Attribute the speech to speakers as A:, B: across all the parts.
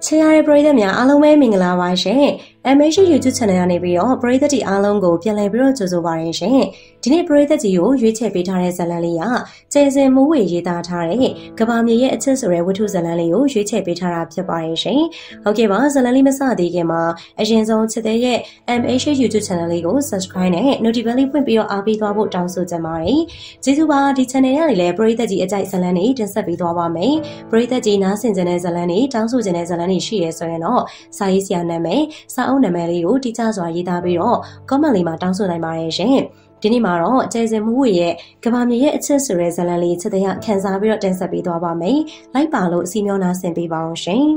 A: ချစ်ရတဲ့ပရိသတ်များအားလုံးပဲမင်္ဂလာပါရှင် MH YouTube Channel ကနေပြီးတော့ပရိသတ်တွေအားလုံးကိုပြန်လည်ပြီးတော့ကြိုဆိုပါရရှင်ဒီနေ့ပရိသတ်ကြီးကိုရွေးချယ်ပေးထားတဲ့ဇာတ်လမ်းလေးကကျယ်စင်မိုးဝေရေးသားထားတဲ့ကဘာမြေရဲ့အချစ်ဆိုတဲ့ဝတ္ထုဇာတ်လမ်းလေးကိုရွေးချယ်ပေးထားတာဖြစ်ပါရရှင်ဟုတ်ကဲ့ပါဇာတ်လမ်းလေးမစသေးခင်မှာအရင်ဆုံးချစ်တဲ့ရဲ့ MH YouTube Channel လေးကို Subscribe နဲ့ Notification လေးဖွင့်ပြီးတော့အားပေးသွားဖို့တောင်းဆိုချင်ပါတယ်ကျေးဇူးပါဒီ Channel ရလည်းပရိသတ်ကြီးအကြိုက်ဇာတ်လမ်းတွေတင်ဆက်ပေးသွားပါမယ်ပရိသတ်ကြီးနားဆင်ကြတဲ့ဇာတ်လမ်းတွေတောင်းဆိုကြတဲ့ဇာတ်လမ်းတွေရှိရဲဆိုရင်တော့စာရေးဆရာနာမည်စာအုပ်နာမည်လေးကိုတိကျစွာရေးသားပြီးတော့ comment လေးမှာတောင်းဆိုနိုင်ပါတယ်ရှင်ဒီနေ့မှာတော့ကျယ်စင်မှုရဲ့ကဘာမြေရဲ့အချစ်ဆိုတဲ့ဇာတ်လမ်းလေးချစ်တဲ့ခန်းစားပြီးတော့တင်ဆက်ပေးသွားပါမယ်လိုက်ပါလို့အစီမျောနာဆင်ပေးပါအောင်ရှင်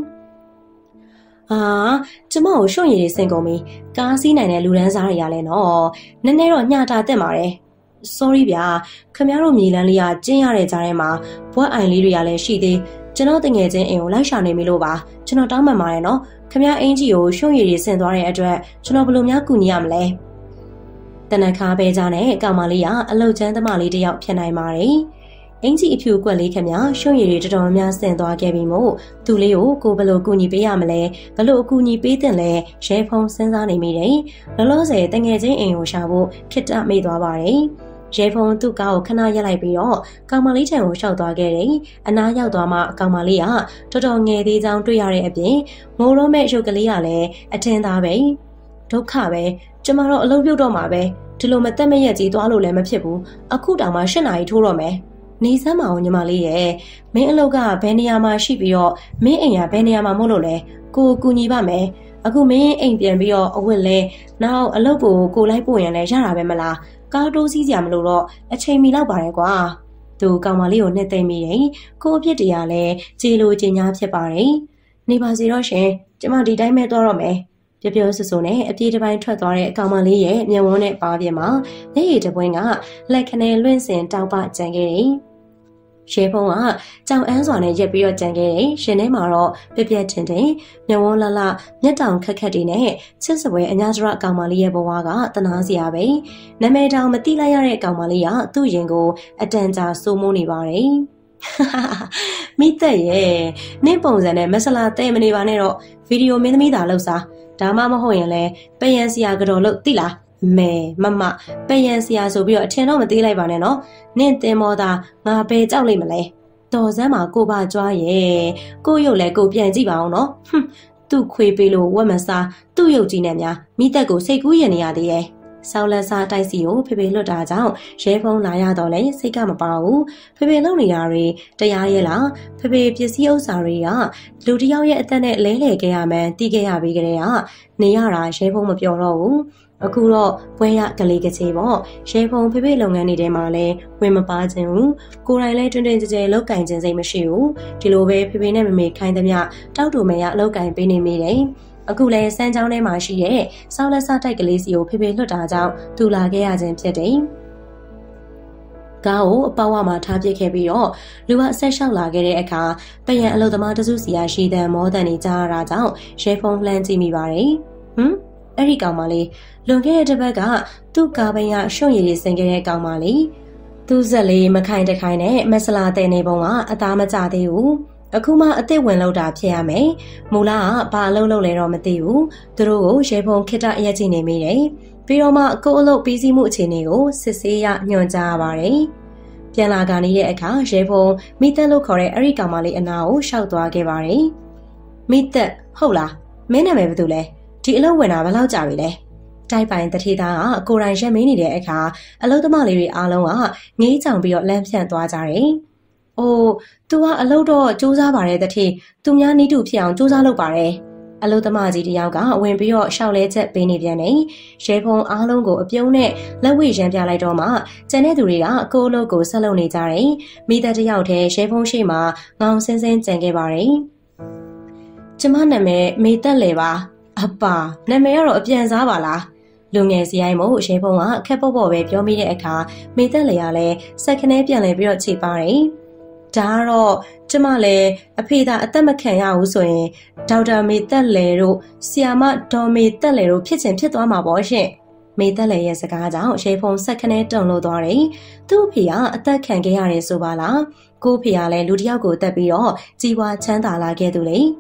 A: ကျမကိုရှုံရည်တွေစင်ကုန်ပြီကားစီးနိုင်တဲ့လူတန်းစားတွေရလဲနော်နည်းနည်းတော့ညှတာတက်ပါတယ် sorry ဗျာခင်ဗျားတို့မြေလန်းလေးကကျင်းရတဲ့ကြားထဲမှာဘွက်အိုင်လေးတွေကလည်းရှိသေးကျွန်တော်တငယ်ချင်းအိမ်ကိုလိုက်ရှာနေပြီလို့ပါကျွန်တော်တောင်းပန်ပါတယ်နော်ခင်ဗျားအင်ကြီးကိုရှုံရည်တွေဆင်သွားတဲ့အတွက်ကျွန်တော်ဘယ်လိုများကူညီရမလဲတနခါပဲကြားနဲ့ကောင်မလေးကအလုတ်ချမ်းသမားလေးတယောက်ဖြစ်နိုင်ပါတယ်အင်ကြီးအဖြူကွက်လေးခင်ဗျာရှုံရည်တွေတော်တော်များဆင်သွားခဲ့ပြီမို့သူလေးကိုဘယ်လိုကူညီပေးရမလဲဘယ်လိုအကူအညီပေးတင်လဲရဲဖုံးစဉ်းစားနေမိတယ်လောလောဆယ်တငယ်ချင်းအိမ်ကိုရှာဖို့ခစ်တမေ့သွားပါတယ်ရဲဖုံသူ့ကားကိုခဏရက်လိုက်ပြီးတော့ကောင်မလေးထံကိုရှောက်သွားခဲ့တယ်။အနားရောက်သွားမှကောင်မလေးကတော်တော်ငယ်သေးချောင်းတွေ့ရတဲ့အပြင်ငိုတော့မဲ့ရုပ်ကလေးကလည်းအထင်သားပဲဒုက္ခပဲကျမတို့အလုပ်ပြုတ်တော့မှာပဲဒီလိုမတက်မရက်ကြီးသွားလို့လည်းမဖြစ်ဘူးအခုတောင်မှ8နာရီထိုးတော့မယ်နေစမ်းမအောင်ညီမလေးရဲ့မင်းအလုပ်ကဘယ်နေရာမှာရှိပြီးတော့မင်းအိမ်ကဘယ်နေရာမှာမို့လို့လဲကိုကူညီပါမယ်အခုမင်းအိမ်ပြန်ပြီးတော့အဝတ်လဲနောက်အလုပ်ကိုလိုက်ပို့ရင်လည်းရတာပဲမလားကားတိုးစီးစရာမလိုတော့အချိန်မီလောက်ပါတယ်ကွာသူကောင်မလေးကိုနှစ်သိမ့်မိတယ်ကိုအဖြစ်တရားလဲကြေလိုကျင်ညာဖြစ်ပါတယ်နေပါစီတော့ရှင်ကျမဒီတိုင်းပဲသွားတော့မယ်ပြပြဆူဆူနဲ့အပြေးတစ်ပိုင်းထွက်သွားတဲ့ကောင်မလေးရဲ့မျက်ဝန်းနဲ့ပါးပြမှာမျက်ရည်တစ်ပွင့်ကလက်ခနဲလွင့်စင်တောက်ပကြံခဲ့တယ်ရဲဖုံးကကြောင်အန်းစွာနဲ့ရက်ပြီးတော့ကြံခဲ့တယ်ရှင်ထဲမှာတော့ပြပြထင်တယ်မျက်ဝန်းလလမျက်တောင်ခက်ခက်တွေနဲ့ချစ်စပွဲအညာကျရအကောင်မလေးရဲ့ဘဝကတနာစရာပဲနာမည်တောင်မသိလိုက်ရတဲ့ကောင်မလေးကသူ့ရင်ကိုအတန်ကြာစိုးမိုးနေပါတယ်မိသက်ရဲ့နင့်ပုံစံနဲ့မဆလာတဲ့မနေပါနဲ့တော့ဗီဒီယိုမင်းသမီးသာလှုပ်စားဒါမှမဟုတ်ရင်လဲပယံစရာကြော်လို့သိလားမဲမပယံစရာဆိုပြီးတော့အထင်တော့မသေးလိုက်ပါနဲ့နော်နင့်တင်မောသားငါပဲကြောက်လိုက်မလဲတော်စမ်းမှာကိုပါကြွားရဲ့ကိုရုပ်လဲကိုပြန်ကြည့်ပါအောင်နော်သူ့ခွေပေးလို့ဝက်မစားသူ့ရုပ်ကြီးနဲ့များမိသက်ကိုစိတ်ကူးရင်နေရသေးရဲ့ဆောက်လက်စားတိုက်စီကိုဖေဖေလွတ်တာကြောင့်ရဲဖုံးလာရတော့လဲစိတ်ကမပါဘူးဖေဖေလုံနေတာတွေတရားရဲ့လားဖေဖေပစ္စည်းဥစ္စာတွေကလူတယောက်ရဲ့အသက်နဲ့လဲလှယ်ခဲ့ရမှန်းသိခဲ့ရပြီးကြတဲ့ကနေရတာရဲဖုံးမပြောတော့ဘူးအခုတော့ပွဲရကလေးကချေပေါ့ရဲဖုံဖေဖေလုပ်ငန်းတွေထဲမှာလဲဝင်မပါခြင်းဘူးကိုယ်တိုင်လဲတွင်တွင်ကြဲကြဲလောက်ကင်ခြင်းစိတ်မရှိဘူးဒီလိုပဲဖေဖေနဲ့မမေခိုင်းသမျှတောက်တူမရလောက်ကင်ပေးနေမိတယ်အခုလဲစမ်းချောင်းထဲမှာရှိတဲ့ဆောက်လက်စားတိုက်ကလေးစီကိုဖေဖေလွတ်တာကြောင့်သူလာခဲ့ရခြင်းဖြစ်တယ်ကားကိုအပေါက်ဝမှာထားပစ်ခဲ့ပြီးတော့လူကဆက်လျှောက်လာခဲ့တဲ့အခါပယံအလုသမားတစုစီရရှိတဲ့မောတန်နေကြားရတာကြောင့်ရဲဖုံလှမ်းကြည့်မိပါတယ်အဲ့ဒီကောင်မလေးလွန်ခဲ့တဲ့တစ်ပတ်ကသူ့ကားပင်ကရှုံရည်လေးဆင်ခဲ့တဲ့ကောင်မလေးသူ့ဇက်လေးမခိုင်တခိုင်နဲ့မဆလာတဲ့နေပုံကအသားမကျသေးဘူးအခုမှအစ်စ်ဝင်လောက်တာဖြစ်ရမယ်မူလာကဘာအလုပ်လုပ်လဲတော့မသိဘူးသူတို့ကိုရေဖုံခိတအရက်ချနေမိတယ်ပြီးတော့မှကိုအလုပ်ပြီးစီးမှုအခြေအနေကိုစစ်ဆေးရညွှန်ကြားရပါတယ်ပြန်လာကနေတဲ့အခါရေဖုံမိသက်လို့ခေါ်တဲ့အဲ့ဒီကောင်မလေးအနာကိုရှောက်သွားခဲ့ပါတယ်မိသက်ဟုတ်လားမင်းနာမည်ဘာတူလဲဒီအလုပ်ဝင်တာဘယ်လောက်ကြာပြီလဲတိုက်ပိုင်တထေသားကကိုယ်တိုင်ရက်မင်းနေတဲ့အခါအလုပ်သမားလေးတွေအားလုံးကငေးချောင်ပြီးတော့လမ်းဖြန့်သွားကြတယ်။အိုး तू ကအလုပ်တော့စူးစမ်းပါတယ်တထေသူများနီးတူဖြစ်အောင်စူးစမ်းလုပ်ပါတယ်။အလုပ်သမားကြီးတယောက်ကဝင်ပြီးတော့ရှောက်လဲချက်ပေးနေပြန်တယ်။ရဲဖုံအားလုံးကိုအပြုံးနဲ့လက်ဝှေ့ရမ်းပြလိုက်တော့မှကျန်တဲ့သူတွေကကိုယ်အလုပ်ကိုဆက်လုပ်နေကြတယ်။မိသားတယောက်တည်းရဲဖုံရှိမှငောင်စင်းစင်းကြံခဲ့ပါတယ်။ကျမနာမည်မေသက်လေပါအပါနာမည်ကတော့အပြန်စားပါလားလူငယ်စီအိုင်မို့ရဲဖုံကခက်ပေါ့ပေါ့ပဲပြောမိတဲ့အခါမေသက်လေကလည်းစက်ခနဲပြန်လဲပြီးတော့ခြေပါတယ်ဒါကတော့ကျမလည်းအဖေသာအသက်မခံရဘူးဆိုရင်ဒေါက်တာမေသက်လေတို့ဆီယာမဒေါ်မေသက်လေတို့ဖြစ်ချင်ဖြစ်သွားမှာပေါ့ရှင်မေသက်လေရဲ့စကားကြောင့်ရဲဖုံစက်ခနဲတုံလို့သွားတယ်သူ့အဖေကအသက်ခံခဲ့ရတယ်ဆိုပါလားကို့ဖေကလည်းလူတစ်ယောက်ကိုတက်ပြီးတော့ကြီးပွားချမ်းသာလာခဲ့သူလေ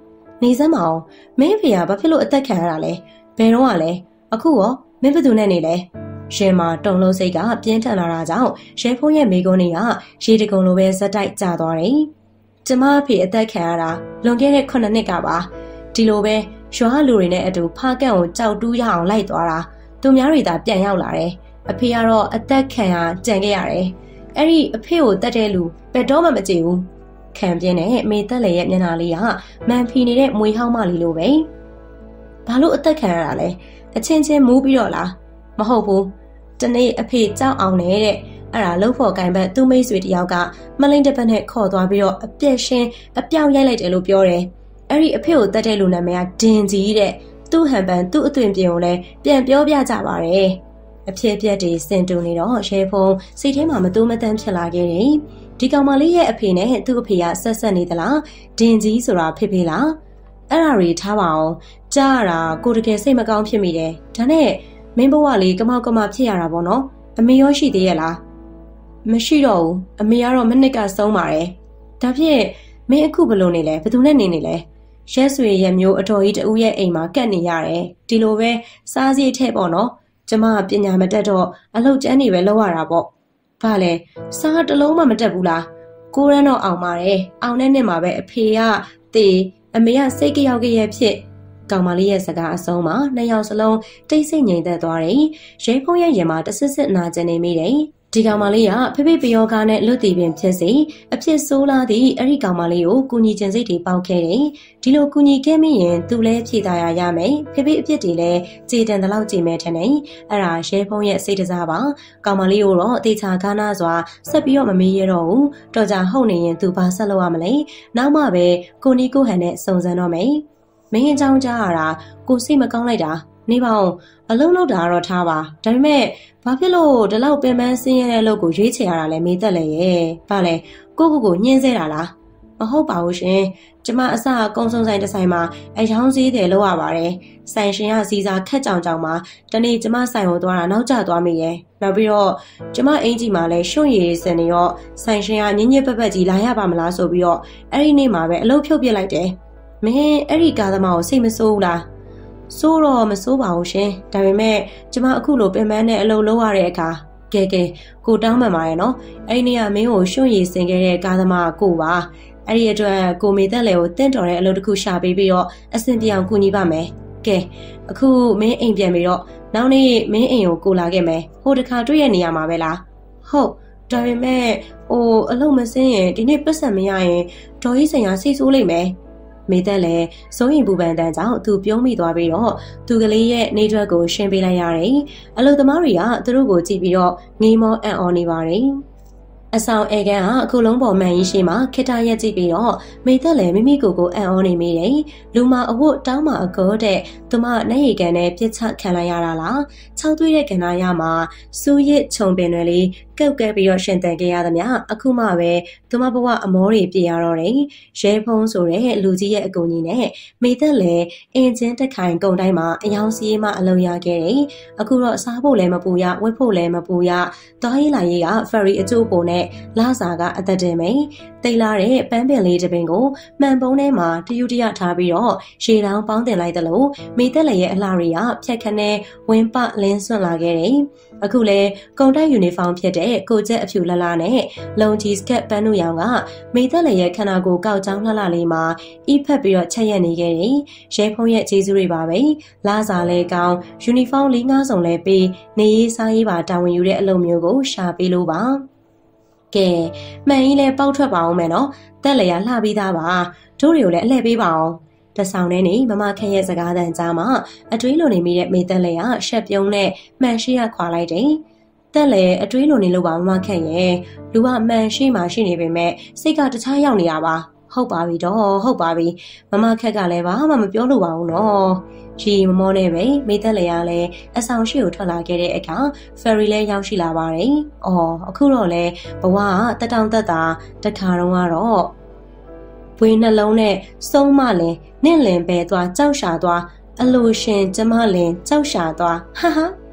A: နေစမ်းမအောင်မင်းဖေကဘာဖြစ်လို့အသက်ခံရတာလဲဘယ်တော့ကလဲအခုရောမင်းဘယ်သူနဲ့နေလဲရှင်မာတုံလုံးစိတ်ကပြင်းထန်လာတာကြောင့်ရဲဖုန်းရဲ့မိကုန်းတွေကရေတကုံလိုပဲဇက်တိုက်ကျသွားတယ်ကျမအဖေအသက်ခံရတာလွန်ခဲ့တဲ့9နှစ်ကပါဒီလိုပဲရွာလူတွေနဲ့အတူဖားကန့်ကိုကြောက်တူးရအောင်လိုက်သွားတာသူများတွေသာပြန်ရောက်လာတယ်အဖေကတော့အသက်ခံရကြံခဲ့ရတယ်အဲ့ဒီအဖေကိုတတ်တဲ့လူဘယ်တော့မှမကြည့်ဘူးခံပြင်းနဲ့မေသက်လေရဲ့မျက်နှာလေးကမန်ဖီနေတဲ့မွေဟောင်းမလေးလိုပဲဘာလို့အသက်ခံရတာလဲအချင်းချင်းမူးပြီးတော့လားမဟုတ်ဘူးတနေ့အဖေကြောက်အောင်နဲ့တဲ့အဲ့ဒါလှုပ်ဖို့ကင်ဘက်သူ့မိတ်ဆွေတယောက်ကမလိန်တစ်ပတ်နဲ့ခေါ်သွားပြီးတော့အပြက်ရှင်းအပြောင်းရိုက်လိုက်တယ်လို့ပြောတယ်အဲ့ဒီအဖေကိုတတ်တဲ့လူနာမည်ကဒင်ကြီးတဲ့သူ့ဟန်ပန်သူ့အသွင်ပြင်ကိုလည်းပြန်ပြောပြကြပါတယ်အဖြစ်ပြက်တွေစင်တူနေတော့ရဲဖုံစိတ်ထဲမှာမတူးမတန်းဖြစ်လာခဲ့တယ်ဒီကောင်မလေးရဲ့အဖေနဲ့သူ့အဖေကဆက်ဆက်နေသလားဒင်ကြီးဆိုတာဖေဖေလားအဲ့ဒါတွေထားပါအောင်ကြားရတာကိုတကယ်စိတ်မကောင်းဖြစ်မိတယ်ဒါနဲ့မင်းဘဝလေးကမောက်ကမဖြစ်ရတာပေါ့နော်အမေရောရှိသေးရဲ့လားမရှိတော့ဘူးအမေကတော့မနစ်ကဆုံးပါတယ်ဒါဖြင့်မင်းအခုဘယ်လိုနေလဲဘယ်သူနဲ့နေလဲရဲဆွေရဲ့မျိုးအတော်ကြီးတူရဲ့အိမ်မှာကတ်နေရတယ်ဒီလိုပဲစားစည်းထဲပေါ့နော်ကျမပညာမတက်တော့အလုပ်ကျန်းနေပဲလုပ်ရတာပေါ့ဘာလဲစားတစ်လုံးမှမတက်ဘူးလားကိုရန်းတော့အောင်ပါတယ်အောင်တဲ့နှစ်မှာပဲအဖေကတေအမေကစိတ်ကြောက်ကြရဲ့ဖြစ်ကောင်မလေးရဲ့စကားအဆုံးမှာနှစ်ယောက်စလုံးတိတ်ဆိတ်ငြိမ်သက်သွားတယ်ရဲဖုံးရဲ့ရင်မှာတဆစ်စစ်နာကျင်နေမိတယ်ဒီကောင်မလေးကဖေဖေပယောဂနဲ့လွတ်တည်ပင်ဖြစ်စီအဖြစ်ဆိုးလာသည့်အဲ့ဒီကောင်မလေးကိုကူညီခြင်းစိတ်တွေပေါက်ခဲ့တယ်ဒီလိုကူညီခဲ့မိရင်သူလည်းဖြေသာရမယ်ဖေဖေအဖြစ်တွေလည်းကြေတန်တလောက်ကြေမယ်ထင်တယ်အဲ့ဒါရဲဖုံးရဲ့စိတ်တစားပါကောင်မလေးကိုတော့အသေးချာကားနာစွာဆက်ပြီးတော့မမေးရတော့ဘူးတော်ကြဟုတ်နေရင်သူဘာဆက်လုပ်ရမလဲနောက်မှပဲကိုနီကိုဟန်နဲ့စုံစမ်းတော့မယ်မင်းအကြောင်းကြားရတာကိုစိတ်မကောင်းလိုက်တာနေပါအောင်အလုံးလောက်တာတော့ထားပါဒါပေမဲ့ဘာဖြစ်လို့ဒီလောက်ပင်ပန်းဆင်းရဲတဲ့အလုပ်ကိုရွေးချယ်ရတာလဲမေးသက်လေရဲ့ဘာလဲကိုညှင်းဆဲတာလားမဟုတ်ပါဘူးရှင်ကျမအစကုံစုံဆိုင်တစ်ဆိုင်မှာအယောင်စည်းတယ်လို့ရပါတယ်ဆိုင်ရှင်ကစီစာခက်ကြောင်မှာတနေ့ကျမဆိုင်ကိုသွားတာနောက်ကျသွားမိရဲ့နောက်ပြီးတော့ကျမအင်ကြီးမှာလည်းရှုံရည်စင်နေရောဆိုင်ရှင်ကညညပက်ကြီးလာရပါမလားဆိုပြီးတော့အဲ့ဒီနေ့မှာပဲအလုပ်ဖြုတ်ပြစ်လိုက်တယ်မင်းအဲ့ဒီကားသမားကိုစိတ်မဆိုးဘူးလားဆိုးတော့မဆိုးပါဘူးရှင်ဒါပေမဲ့ကျမအခုလိုပင်ပန်းနဲ့အလုပ်လုပ်ရတဲ့အခါကဲကိုတောင်းပန်ပါရဲ့နော်အဲ့ဒီနေ့ကမင်းကိုရှုံရည်စင်ခဲ့တဲ့ကားသမားကိုပါအဲ့ဒီအတွက်ကိုမေသက်လေကိုတင့်တော်တဲ့အလုပ်တစ်ခုရှာပေးပြီးတော့အဆင်ပြေအောင်ကူညီပါမယ်ကဲအခုမင်းအိမ်ပြန်ပြီးတော့နောက်နေ့မင်းအိမ်ကိုလာခဲ့မယ်ဟိုတခါတွေ့ရနေရမှာပဲလားဟုတ်ဒါပေမဲ့အလုပ်မစင်းရင်ဒီနေ့ပတ်စံမရရင်ဒေါ်ကြီးဆိုင်ရာစိတ်ဆိုးလိမ့်မယ်မေသက်လည်းစိုးရင်ပူပန်တန်းကြောင့်သူပြုံးမိသွားပြီးတော့သူကလေးရဲ့နေထွက်ကိုရှင်းပေးလိုက်ရတယ်။အလုပ်သမားတွေကသူတို့ကိုကြည့်ပြီးတော့ငိမ်မောအံ့ဩနေပါတယ်။အဆောင်အေကန်ကအခုလုံးပေါ်မှန်ကြီးရှိမှခိတရက်ကြည့်ပြီးတော့မေသက်လည်းမိမိကိုယ်အံ့ဩနေမိတယ်။လူမအဝတ်တောင်းမှအကောတဲ့သူမနဲ့ရေကန်နဲ့ပြစ်ချခံလိုက်ရတာလား။၆သွေးတဲ့ကဏ္ဍရမှာစူးရစ်ခြုံပင်တွေလေးကောက်ကဲပြီးတော့ရှင်တန်ခဲ့ရသမျှအခုမှပဲသူမဘဝအမောတွေပြေရတော့တယ်။ရဲဖုံးဆိုတဲ့လူကြီးရဲ့အကူကြီးနဲ့မေသက်လည်းအင်ဂျင်တက်ခိုင်ကုံတိုင်းမှာအယောင်စီးမှအလုံးရခဲ့တယ်။အခုတော့စားဖို့လည်းမပူရဝတ်ဖို့လည်းမပူရတောင်းရေးလာရေးကဖယ်ရီအကျိုးပုံနဲ့လာစာကအသက်တင်မိန်တိတ်လာတဲ့ပန်းပင်လေးတစ်ပင်ကိုမှန်ပုံးထဲမှာတယူတရထားပြီးတော့ရေတောင်ပေါင်းတင်လိုက်သလိုမေသက်လည်းရဲ့အလှတွေကဖြက်ခနဲ့ဝင်းပလင်းစွန့်လာခဲ့တယ်။အခုလည်းကုံတိုက်ယူနီဖောင်းဖြစ်တဲ့ကိုကျက်အဖြူလှလှနဲ့လုံကြီးစကတ်ပန်းနုရောင်ကမေသက်လည်းရဲ့ခန္ဓာကိုယ်ကောက်ကြောင်းလှလှလေးမှာအိဖက်ပြီးတော့ချက်ရက်နေခဲ့တယ်။ရဲဖုံးရဲ့ခြေစူးတွေပါပဲ။လာစာလဲကောင်းယူနီဖောင်း၄၅စုံလဲပေးနေရေးစားရေးပါတာဝန်ယူတဲ့အလုပ်မျိုးကိုရှာပေးလို့ပါ။ကဲမှန်ကြီးလဲပေါက်ထွက်ပါအောင်မယ်နော်တက်လေရလှပြီးသားပါတို့တွေကိုလည်းအလှည့်ပေးပါအောင်တဆောင်ထဲနေမမခက်ရဲ့စကားတန်ကြားမှာအတွေးလိုနေမိတဲ့မေတက်လေရရှက်ပြုံးနဲ့မှန်ရှိရခွာလိုက်တယ်တက်လေအတွေးလိုနေလို့ပါမမခက်ရဲ့လူကမှန်ရှိမှရှိနေပေမဲ့စိတ်ကတခြားရောက်နေတာပါဟုတ်ပါပြီတော့ဟုတ်ပါပြီမမခက်ကလည်းဘာမှမပြောလို့ပါဘူးနော်ရီမမောနဲ့ပဲမေသက်လေရလည်းအဆောင်ရှိကိုထွက်လာခဲ့တဲ့အခါဖယ်ရီလည်းရောက်ရှိလာပါတယ်။အော်အခုတော့လေဘဝကတက်တောင်တက်တာတခါတော့ကတော့ဝေးနှလုံးနဲ့စုံမလင်နင့်လင်ပဲသွားကြောက်ရှာသွားအလိုရှင်ကျမလင်ကြောက်ရှာသွားဟာ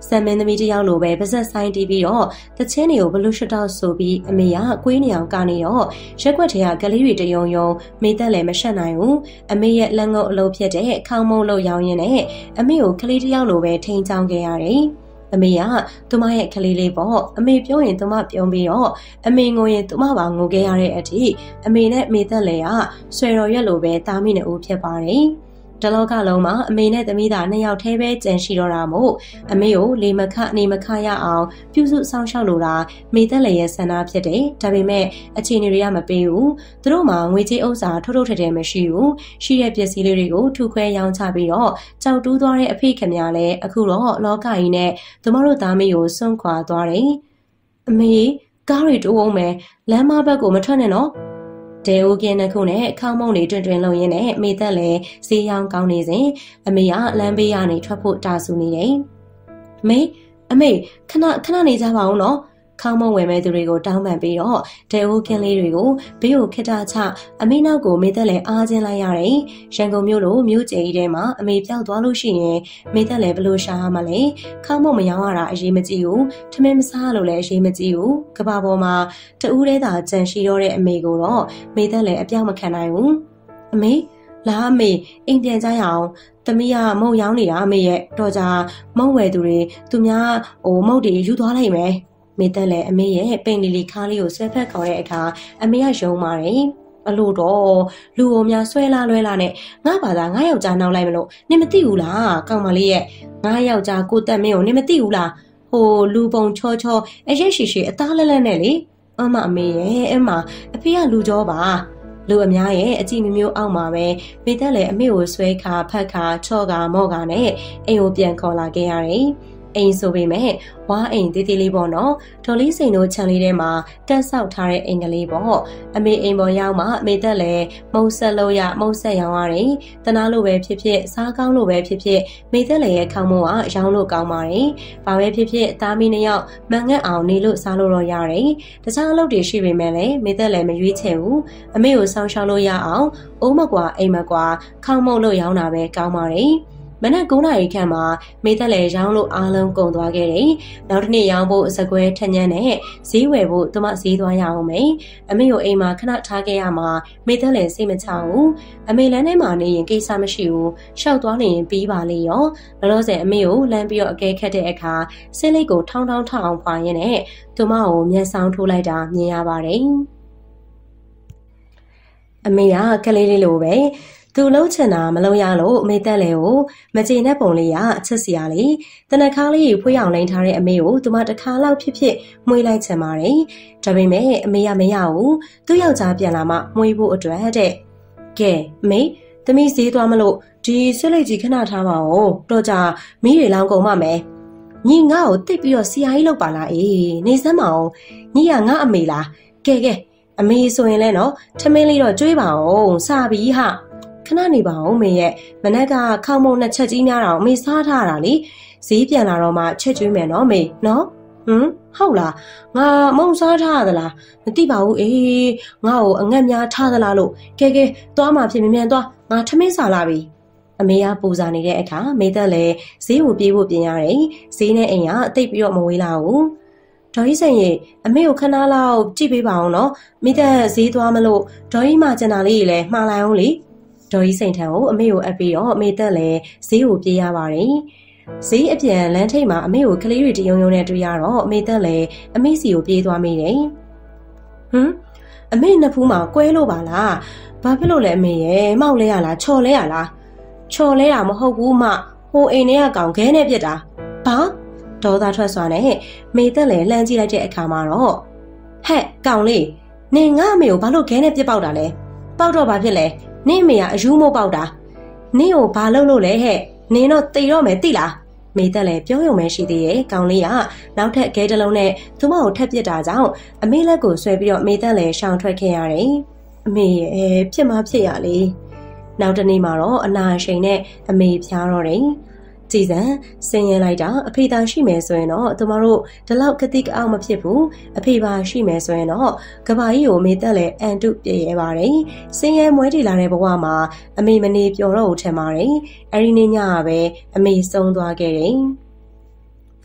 A: ဆမ်မင်းသမီးတယောက်လိုပဲပါဇက်ဆိုင်တီးပြီးတော့တချင်းတွေကိုဘလူးရှတောက်ဆိုပြီးအမေကကွေးနေအောင်ကနေတော့ရက်ွက်ထဲကကလေးတွေတယုံယုံမိသက်လည်းမရှက်နိုင်ဘူးအမေရဲ့လက်ငုပ်အလုပ်ဖြစ်တဲ့ခေါင်းမုံလို့ရောင်းရင်းနဲ့အမေကိုကလေးတယောက်လိုပဲထိန်းချောင်းခဲ့ရတယ်အမေကသူမရဲ့ကလေးလေးပေါ့အမေပြောရင်သူမပြုံးပြီးတော့အမေငိုရင်သူမပါငိုခဲ့ရတဲ့အထိအမေနဲ့မိသက်လည်းကဆွေတော်ရွက်လိုပဲတာမိနှစ်ဦးဖြစ်ပါတယ်တလောကလုံးမှာအမေနဲ့သမီးသားနှစ်ယောက်တည်းပဲကြံရှိတော့တာမို့အမေကိုလေမခနေမခရအောင်ပြုစုစောင့်ရှောက်လိုတာမိသက်လည်းရဲ့ဆန္ဒဖြစ်တယ်ဒါပေမဲ့အခြေအနေတွေကမပေးဘူးသူတို့မှာငွေကြေးဥစ္စာထုတ်ထည်မရှိဘူးရှိတဲ့ပစ္စည်းလေးတွေကိုထုခွဲရောင်းချပြီးတော့ကြောက်တူးသွားတဲ့အဖေခင်များလည်းအခုတော့လောကကြီးနဲ့သူမတို့သားမီးကိုစွန့်ခွာသွားတယ်အမေကားတွေတိုးအောင်မယ်လမ်းမဘက်ကိုမထွက်နဲ့နော်တဲဦးကင်းနှစ်ခုနဲ့ခေါင်းမုံတွေတွင်လုံရင်းနဲ့မိသက်လည်းဈေးရောင်းကောင်းနေစဉ်အမေကလမ်းဘေးကနေထွက်ဖို့တာဆူနေတယ်။အမေခဏနေကြပါဦးနော်။ခေါင်းမုံဝယ်မဲ့သူတွေကိုတောင်းပန်ပြီးတော့တဲဦးကင်းလေးတွေကိုဘေးကိုခစ်တာချအမေနောက်ကိုမိသက်လည်းအားချင်းလိုက်ရတယ်။ရန်ကုန်မြို့လိုမြို့ကျယ်ကြီးထဲမှာအမေပြောက်သွားလို့ရှိရင်မိသက်လည်းဘလို့ရှာမှလဲ။ခေါင်းမုံမရောင်းရတာအရေးမကြီးဘူး။ထမင်းမစားလို့လည်းအရေးမကြီးဘူး။ကဘာပေါ်မှာတဦးတည်းသာကြံရှိတော့တဲ့အမေကိုတော့မိသက်လည်းအပြောက်မခံနိုင်ဘူး။အမေလာအမေအိမ်ပြန်ကြရအောင်သမီးကမုံရောင်းနေတာအမေရဲ့တော့ကြမုံဝယ်သူတွေသူများမုတ်တွေယူသွားလိုက်မယ်မိသက်လည်းအမေရဲ့ပိန်လီလီခါးလေးကိုဆွဲဖက်ခေါ်တဲ့အခါအမေကယုံပါတယ်အလို့တော့လူအများဆွဲလာလွဲလာနဲ့ငါဘာသာငါယောက်ျားနောက်လိုက်မလို့နင်မသိဘူးလားကောင်မလေးရဲ့ငါယောက်ျားကိုတက်မင်းကိုနင်မသိဘူးလားဟိုလူပုံချောအရက်ရှိအသားလက်နဲ့လေအမအမေရဲ့အမအဖေကလူကြောပါလူအများရဲ့အကြည့်မျိုးအောက်မှာပဲမိသက်လည်းအမေကိုဆွဲခါဖက်ခါချော့ခါမော့ခါနဲ့အိမ်ကိုပြန်ခေါ်လာခဲ့ရတယ်အိမ်ဆိုပေမဲ့ဝါအိမ်တေးသေးလေးပေါ့နော်ဒေါ်လေးစိန်တို့ခြံလေးထဲမှာတက်ဆောက်ထားတဲ့အိမ်ကလေးပေါ့အမေအိမ်ပေါ်ရောက်မှအမေသက်လည်းမုံဆက်လို့ရမုံဆက်ရောင်းရတယ်တနာလို့ပဲဖြစ်ဖြစ်စားကောင်းလို့ပဲဖြစ်ဖြစ်မိသက်လည်းရဲ့ခေါင်းမုံကရောင်းလို့ကောင်းပါတယ်ဘာပဲဖြစ်ဖြစ်သားမီးနှစ်ယောက်မန်ငတ်အောင်နေလို့စားလို့တော့ရတယ်တခြားအလုပ်တွေရှိပေမဲ့လည်းမိသက်လည်းမရွေးချယ်ဘူးအမေကိုဆောင်းရှောက်လို့ရအောင်အိုးမကွာအိမ်မကွာခေါင်းမုံလို့ရောင်းတာပဲကောင်းပါတယ်မနက်9 နာရီခန့်မှာမိသက်လည်းရောင်းလို့အားလုံးကုန်သွားခဲ့တယ်။နောက်တစ်နေ့ရောင်းဖို့စကွဲထညံနဲ့ဈေးဝယ်ဖို့သူမဈေးသွားရအောင်မယ်။အမေကိုအိမ်မှာခဏထားခဲ့ရမှာမိသက်လည်းစိတ်မချဘူး။အမေလမ်းထဲမှာနေရင်ကိစ္စမရှိဘူး။ရှောက်သွားနေရင်ပြီးပါလေရော။ဘလို့စဲအမေကိုလမ်းပြီးတော့အကဲခတ်တဲ့အခါဆင်းလိတ်ကိုထောင်းအောင်ဖွာရင်းနဲ့သူမကိုမျက်စောင်းထိုးလိုက်တာမြင်ရပါတယ်။အမေကကလေးလေးလိုပဲသူလှုပ်ချင်တာမလုံရလို့အမေသက်လေကိုမကျေနပ်ပုံလေးကအချစ်စရာလေးတနခါလေးဖွေးအောင်လိန်ထားတဲ့အမေကိုသူမတစ်ခါလောက်ဖြစ်မွေးလိုက်ချင်ပါတယ်ဒါပေမဲ့အမေကမရဘူးသူ့ယောက်ျားပြန်လာမှမွေးဖို့အတွက်တဲ့ကဲအမေသမီးဈေးသွားမလို့ဒီဆွလိတ်ကြီးခဏထားပါဦးတော့ကြမီးတွေလောင်းကုန်မှမယ်ညီငါ့ကိုတိတ်ပြီးတော့စီယာကြီးလောက်ပါလားအေးနေစမ်းမအောင်ညီကငါအမေလားကဲအမေဆိုရင်လဲနော်ထမင်းလေးတော့ကျွေးပါအောင်စပြီဟာခဏနေပါဦးမေရဲ့မနက်ကခေါင်းမုံနှစ်ချက်ကြီးများတော့မေစားထားတာလေဈေးပြန်လာတော့မှချက်ကျွေးမယ်နော်မေနော်ဟုတ်လားငါမုံစားထားသလားမသိပါဘူးအေးငါ့ကိုအငတ်များထားသလားလို့ကဲသွားမှဖြစ်မြန်သွားငါထမင်းစားလာပြီအမေကပူဇာနေတဲ့အခါမေသက်လည်းဈေးကိုပြေးဖို့ပြင်ရတယ်ဈေးနဲ့အိမ်ကအသိပ်ပြီးတော့မဝေးလာဘူးဒေါ်ကြီးဆိုင်ရေအမေကိုခဏလောက်ကြည့်ပေးပါအောင်နော်မိသက်ဈေးသွားမလို့ဒေါ်ကြီးမှကျန်တာလေးလည်းမှားလိုက်အောင်လေဒေါ်ကြီးစိန်ထံကိုအမေကိုအပ်ပြီးတော့အမေသက်လည်းဈေးကိုပြေးရပါတယ်ဈေးအပြန်လမ်းထိပ်မှာအမေကိုကလေးတွေတယုံနဲ့တွေ့ရတော့အမေသက်လည်းအမေစီကိုပြေးသွားမိတယ်အမေနှစ်ဖူးမှာကွဲလို့ပါလားဘာဖြစ်လို့လဲအမေရဲ့မောက်လဲရလားချော်လဲရလားချော်လဲတာမဟုတ်ဘူးမဟိုအိမ်ထဲကကောင်ခဲနဲ့ပြစ်တာဘာဒေါသထွက်စွာနဲ့မေသက်လည်းလှမ်းကြည့်လိုက်တဲ့အခါမှာတော့ဟဲ့ကောင်လေးနင်ငါ့အမေကိုဘာလို့ခဲနဲ့ပြစ်ပေါက်တာလဲပေါက်တော့ဘာဖြစ်လဲနင့်အမေကအယူမို့ပေါက်တာနင့်ကိုဘာလုပ်လို့လဲဟဲ့နင်တော့တိတ်တော့မယ်သိလားမေသက်လည်းပြောရုံပဲရှိသေးရဲ့ကောင်လေးကနောက်ထပ်ခဲတစ်လုံးနဲ့သူမကိုထပ်ပစ်တာကြောင့်အမေလက်ကိုဆွဲပြီးတော့မေသက်လည်းရှောင်ထွက်ခဲ့ရတယ်အမေရဲ့ဖြစ်မှဖြစ်ရလေနောက်တနေ့မှာတော့အနာရှိန်နဲ့အမေဖျားတော့တယ်ကြည်စံဆင်းရဲလိုက်တာအဖေသာရှိမယ်ဆိုရင်တော့သူမတို့ဒီလောက်ကတိကအောင်မဖြစ်ဘူးအဖေပါရှိမယ်ဆိုရင်တော့ကဘာကြီးကိုမေသက်လည်းအန်တုပြည့်ရဲပါတယ်ဆင်းရဲမွဲတီလာတဲ့ဘဝမှာအမေမနေပျော်တော့ဘူးထင်ပါတယ်အဲဒီနေ့ညကပဲအမေဆုံးသွားခဲ့တယ်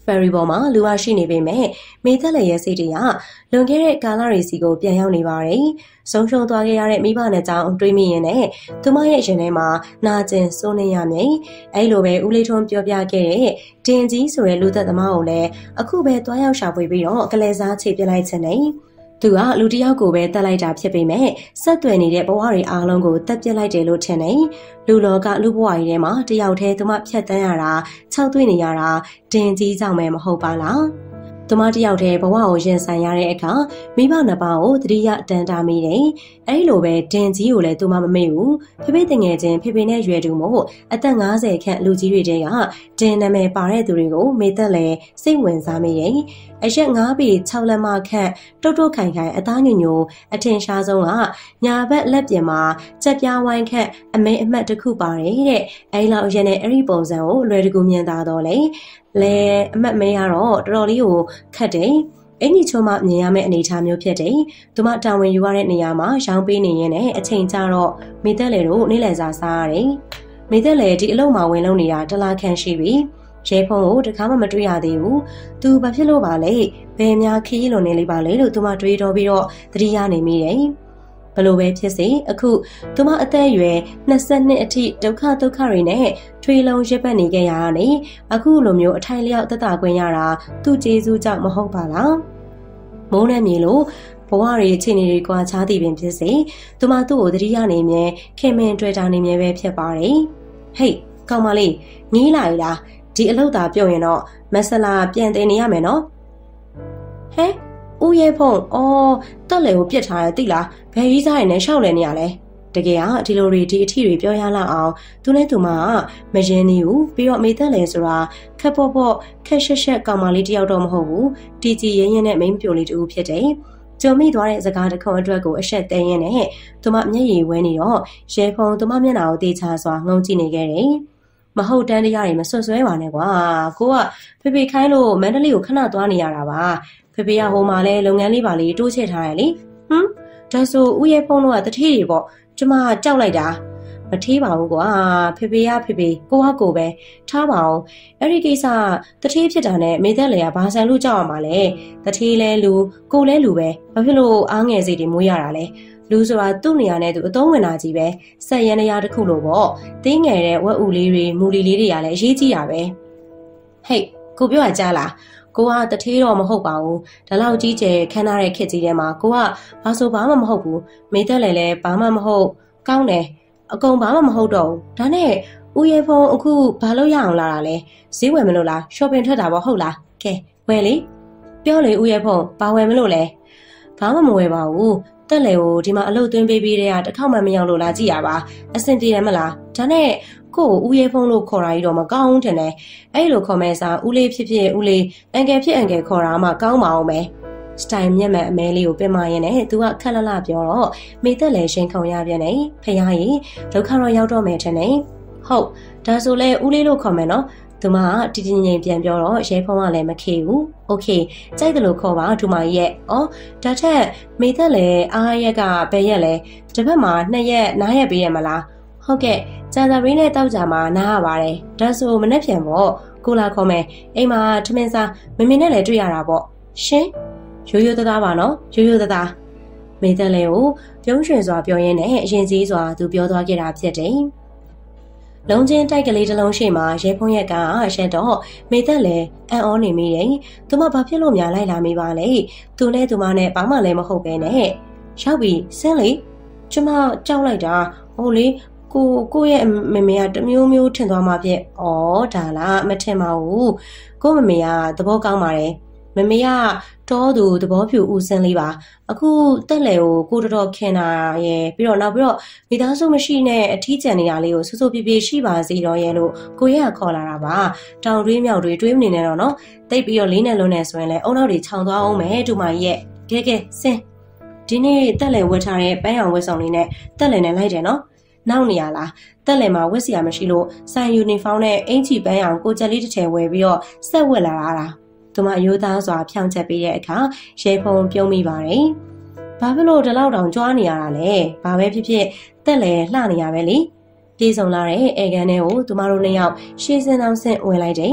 A: ferry ပေါ်မှာလူအားရှိနေပေမဲ့မိသက်လည်းရဲ့စိတ်တွေကလွန်ခဲ့တဲ့ကာလတွေစီကိုပြန်ရောက်နေပါတယ်။ဆုံးရှုံးသွားခဲ့ရတဲ့မိဘနဲ့ကြောင်းတွေးမိရင်နဲ့သူမရဲ့ရင်ထဲမှာနာကျင်စိုးနေရမယ်။အဲ့လိုပဲဦးလေးထွန်းပြောပြခဲ့တဲ့တင်ကြီးဆိုတဲ့လူသက်သမားကိုလည်းအခုပဲတွားရောက်ရှာဖွေပြီးတော့ကလေးစားချေပြလိုက်ခြင်းနဲ့သူကလူတစ်ယောက်ကိုပဲတတ်လိုက်တာဖြစ်ပေမဲ့ဆက်သွယ်နေတဲ့ဘဝတွေအားလုံးကိုတက်ပြစ်လိုက်တယ်လို့ထင်တယ်။လူလောကလူဘဝကြီးထဲမှာတယောက်တည်းသူမဖြတ်တန်းရတာ၆တွေ့နေရတာတင်ကြီးကြောင့်ပဲမဟုတ်ပါလား။သူမတယောက်တည်းဘဝကိုရင်ဆိုင်ရတဲ့အခါမိဘနှစ်ပါးကိုတတိယတန်တာမိတယ်။အဲဒီလိုပဲတင်ကြီးကိုလည်းသူမမမေ့ဘူး။ဖေဖေတငယ်ချင်းဖေဖေနဲ့ရွယ်တူမို့အသက်50ခန့်လူကြီးတွေတဲကတင်နာမည်ပါတဲ့သူတွေကိုမေသက်လည်းစိတ်ဝင်စားမိတယ်။အရက်9ပေ6လက်မခန့်တုတ်တုတ်ခိုင်ခိုင်အသားညိုညိုအထင်ရှားဆုံးကညာဘက်လက်ပြင်မှာကြက်ပြားဝိုင်းခန့်အမဲအမှတ်တစ်ခုပါတယ်တဲ့။အဲဒီလောက်ရက်နဲ့အဲ့ဒီပုံစံကိုလွယ်တကူမြင်သာတော့လေအမှတ်မဲရတော့တော်တော်လေးကိုခက်တယ်။အင်ကြီးချုံမမြင်ရမယ့်အနေအထားမျိုးဖြစ်တယ်။သူမတာဝန်ယူရတဲ့နေရာမှာရောင်းပေးနေရင်လည်းအချိန်ကျတော့မိသက်လေတို့နေ့လည်စာစားရတယ်။မိသက်လေဒီအလုပ်မှာဝင်လုပ်နေတာတစ်လခန့်ရှိပြီ။ရဲဖုန်းကိုတခါမှမတွေ့ရသေးဘူး။သူဘာဖြစ်လို့ပါလဲ။ဘယ်များခီးလွန်နေလိမ့်ပါလဲလို့သူမတွေးတော့ပြီးတော့သတိရနေမိတယ်။ဘလို့ပဲဖြစ်စေအခုသူမအသက်အရွယ်22အထိဒုက္ခတွေနဲ့ထွေလုံးရစ်ပတ်နေကြရတာနဲ့အခုလိုမျိုးအထိုင်လျောက်သက်သာခွင့်ရတာသူ့ကျေးဇူးကြောင့်မဟုတ်ပါလားမိုးနဲ့မြေလို့ဘဝတွေအခြေအနေတွေကွာခြားသည်ပင်ဖြစ်စေသူမသူ့ကိုသတိရနေမြဲခင်မင်တွေ့တာနေမြဲပဲဖြစ်ပါတယ်ဟေးကောင်မလေးငီးလိုက်လားဒီအလုပ်သာပြုတ်ရင်တော့မဆလာပြန်တင်နေရမယ်နော်ဟဲဦးရဲဖုံတက်လေကိုပြစ်ထားတယ်သိလားဘယ်ကြီးစားရနဲ့ရှောက်လဲနေရလဲတကယ်ကဒီလိုတွေဒီအထီတွေပြောရလောက်အောင်သူနဲ့သူမကမရင်နေဘူးပြီးတော့မေတက်လေဆိုတာခက်ပေါ့ပေါ့ခက်ရှက်ကောင်မလေးတယောက်တော့မဟုတ်ဘူးတီကြီးရင်းရင်းနဲ့မိန်းပြိုလေးတူဖြစ်တယ်ကြုံမိသွားတဲ့စကားတစ်ခုအတွက်ကိုအဆက်သိမ်းရင်းနဲ့သူမမျက်ရည်ဝဲနေတော့ရဲဖုံသူမမျက်နှာကိုတေချာစွာငုံကြည့်နေခဲ့တယ်မဟုတ်တန်းတရားတွေမဆွဆွဲပါနဲ့ကွာကိုကဖေဖေခိုင်းလို့မန္တလေးကိုခဏသွားနေရတာပါဖေဖေကဟိုမှာလဲလုပ်ငန်းလေးပါလေးတိုးချဲ့ထားရလေဒါဆိုဦးရဲ့ဖုန်းတော့တထေးတွေပေါ့ကျမကြောက်လိုက်တာမထေးပါဘူးကွာဖေဖေကိုကပဲထားပါအောင်အဲ့ဒီကိစ္စတထေးဖြစ်တာနဲ့မေသက်လေကဘာဆန်လို့ကြောက်ရမှာလဲတထေးလဲလူကိုလဲလူပဲဘာဖြစ်လို့အားငယ်စိတ်တွေမွေးရတာလဲလူဆိုတာသူ့နေရာနဲ့သူအသုံးဝင်တာကြီးပဲဆက်ရန်နေရာတစ်ခုလို့ပေါ့တင်းငယ်တဲ့ဝက်ဥလေးတွေမူလီလေးတွေကလည်းအရေးကြီးတာပဲဟေးကိုပြောရကြလားကိုကတထေးတော့မဟုတ်ပါဘူးဒါလောက်ကြီးကျယ်ခမ်းနားတဲ့ခက်ကြီးထဲမှာကိုကဘာဆိုဘာမှမဟုတ်ဘူးမေသက်လည်းဘာမှမဟုတ်ကောင်းတယ်အကုန်ဘာမှမဟုတ်တော့ဘူးဒါနဲ့ဦးရဲဖုံအခုဘာလို့ရအောင်လာတာလဲဈေးဝယ်မလို့လား shopping ထွက်တာပေါ့ဟုတ်လားကဲဝယ်လေပြောလေဦးရဲဖုံဘာဝယ်မလို့လဲဘာမှမဝယ်ပါဘူးတက်လေကိုဒီမှာအလုပ်သွင်းပေးပြီးတဲ့ကတစ်ခေါက်မှမရောက်လို့လာကြည့်ရပါအဆင်ပြေတယ်မလားဒါနဲ့ကိုဦးရဲဖုံးလို့ခေါ်တာကြီးတော့မကောင်းဘူးထင်တယ်အဲ့လိုခေါ်မဲ့စားဦးလေးဖြစ်ဖြစ်ဦးလေးအန်ကယ်ဖြစ်အန်ကယ်ခေါ်တာမှကောင်းပါအောင်ပဲစတိုင်မျက်မှန်အမဲလေးကိုပင်မရင်နဲ့သူကခက်လလပြောတော့မိသက်လည်းရှင်ခုံရပြန်နေဖះကြီးဒုက္ခတော့ရောက်တော့မယ်ထင်တယ်ဟုတ်ဒါဆိုလဲဦးလေးလို့ခေါ်မယ်နော်သူမကတီတီငိမ့်ပြန်ပြောတော့ရဲဖုံးကလည်းမခေဘူးโอเคကြိုက်တယ်လို့ခေါ်ပါဒူမကြီးရဲ့ဒါထက်မိသက်လည်းအားရက်ကဘယ်ရက်လဲတစ်ဖက်မှာ2ရက်နားရက်ပေးရမလားဟုတ်ကဲ့ကျန်စာရင်းနဲ့တောက်ကြမှာနားရပါတယ်ဒါဆိုမနေ့ပြန်ပေါ့ကိုလာခေါ်မယ်အိမ်မှာထမင်းစားမမင်းနဲ့လည်းတွေ့ရတာပေါ့ရှင်ရိုးရိုးသားသားပါနော်ရိုးရိုးသားသားမိသက်လည်းကိုပြုံးရွှင်စွာပြောရင်းနဲ့အရင်ကြီးစွာသူပြောသွားခဲ့တာဖြစ်တယ်လုံးချင်းတိုက်ကလေးတစ်လုံးရှိမှရဲဖုံးရက်ကရက်တော့မိသက်လည်းအံ့ဩနေမိတယ်သူမဘာဖြစ်လို့များလိုက်လာမိပါလဲသူနဲ့သူမနဲ့ဘာမှလည်းမဟုတ်ပဲနဲ့ရောက်ပြီဆင်းလေကျမကြောက်လိုက်တာဟိုလေကိုရဲ့မမေကတမျိုးမျိုးထင်သွားမှဖြစ်။ဒါလားမထင်ပါဘူး။ကိုမမေကသဘောကောင်းပါတယ်။မမေကတောသူသဘောဖြူဦးစင်းလေးပါ။အခုတက်လေကိုတော်ခင်တာရဲ့ပြီးတော့မိသားစုမရှိနဲ့အထီးကျန်နေရလေးကိုဆူဆူပြေပြေရှိပါစေတော့ရဲ့လို့ကိုရဲ့ခေါ်လာတာပါ။တောင်တွေးမြောက်တွေတွေးမနေနဲ့တော့နော်။တိတ်ပြီးတော့လေးနဲ့လုံးနဲ့ဆိုရင်လည်းအုံနောက်တွေခြောင်သွားအောင်မယ်ဒူမကြီးရဲ့။ကဲဆင်းဒီနေ့တက်လေဝတ်ထားတဲ့ပန်းရောင်ဝတ်ဆောင်လေးနဲ့တက်လေနဲ့လိုက်တယ်နော်။နောက်နေရလားတက်လည်မှာဝတ်စရာမရှိလို့ဆိုင်ယူနီဖောင်းနဲ့အင်ချီပန်းအောင်ကိုကြက်လေးတစ်ထည်ဝယ်ပြီးတော့ဆက်ဝတ်လာတာသူမအယိုးသားစွာဖြောင်းချက်ပေးတဲ့အခါရဲဖုံပြုံးမိပါတယ်ဘာဖြစ်လို့ဒီလောက်တောင်ကြွားနေရတာလဲဘာပဲဖြစ်ဖြစ်တက်လည်လှနေရပဲလေပြေဆုံးလာတဲ့အေကန်ထဲကိုသူမတို့နှစ်ယောက်ရှေ့စင်းအောင်ဆင့်ဝင်လိုက်တယ်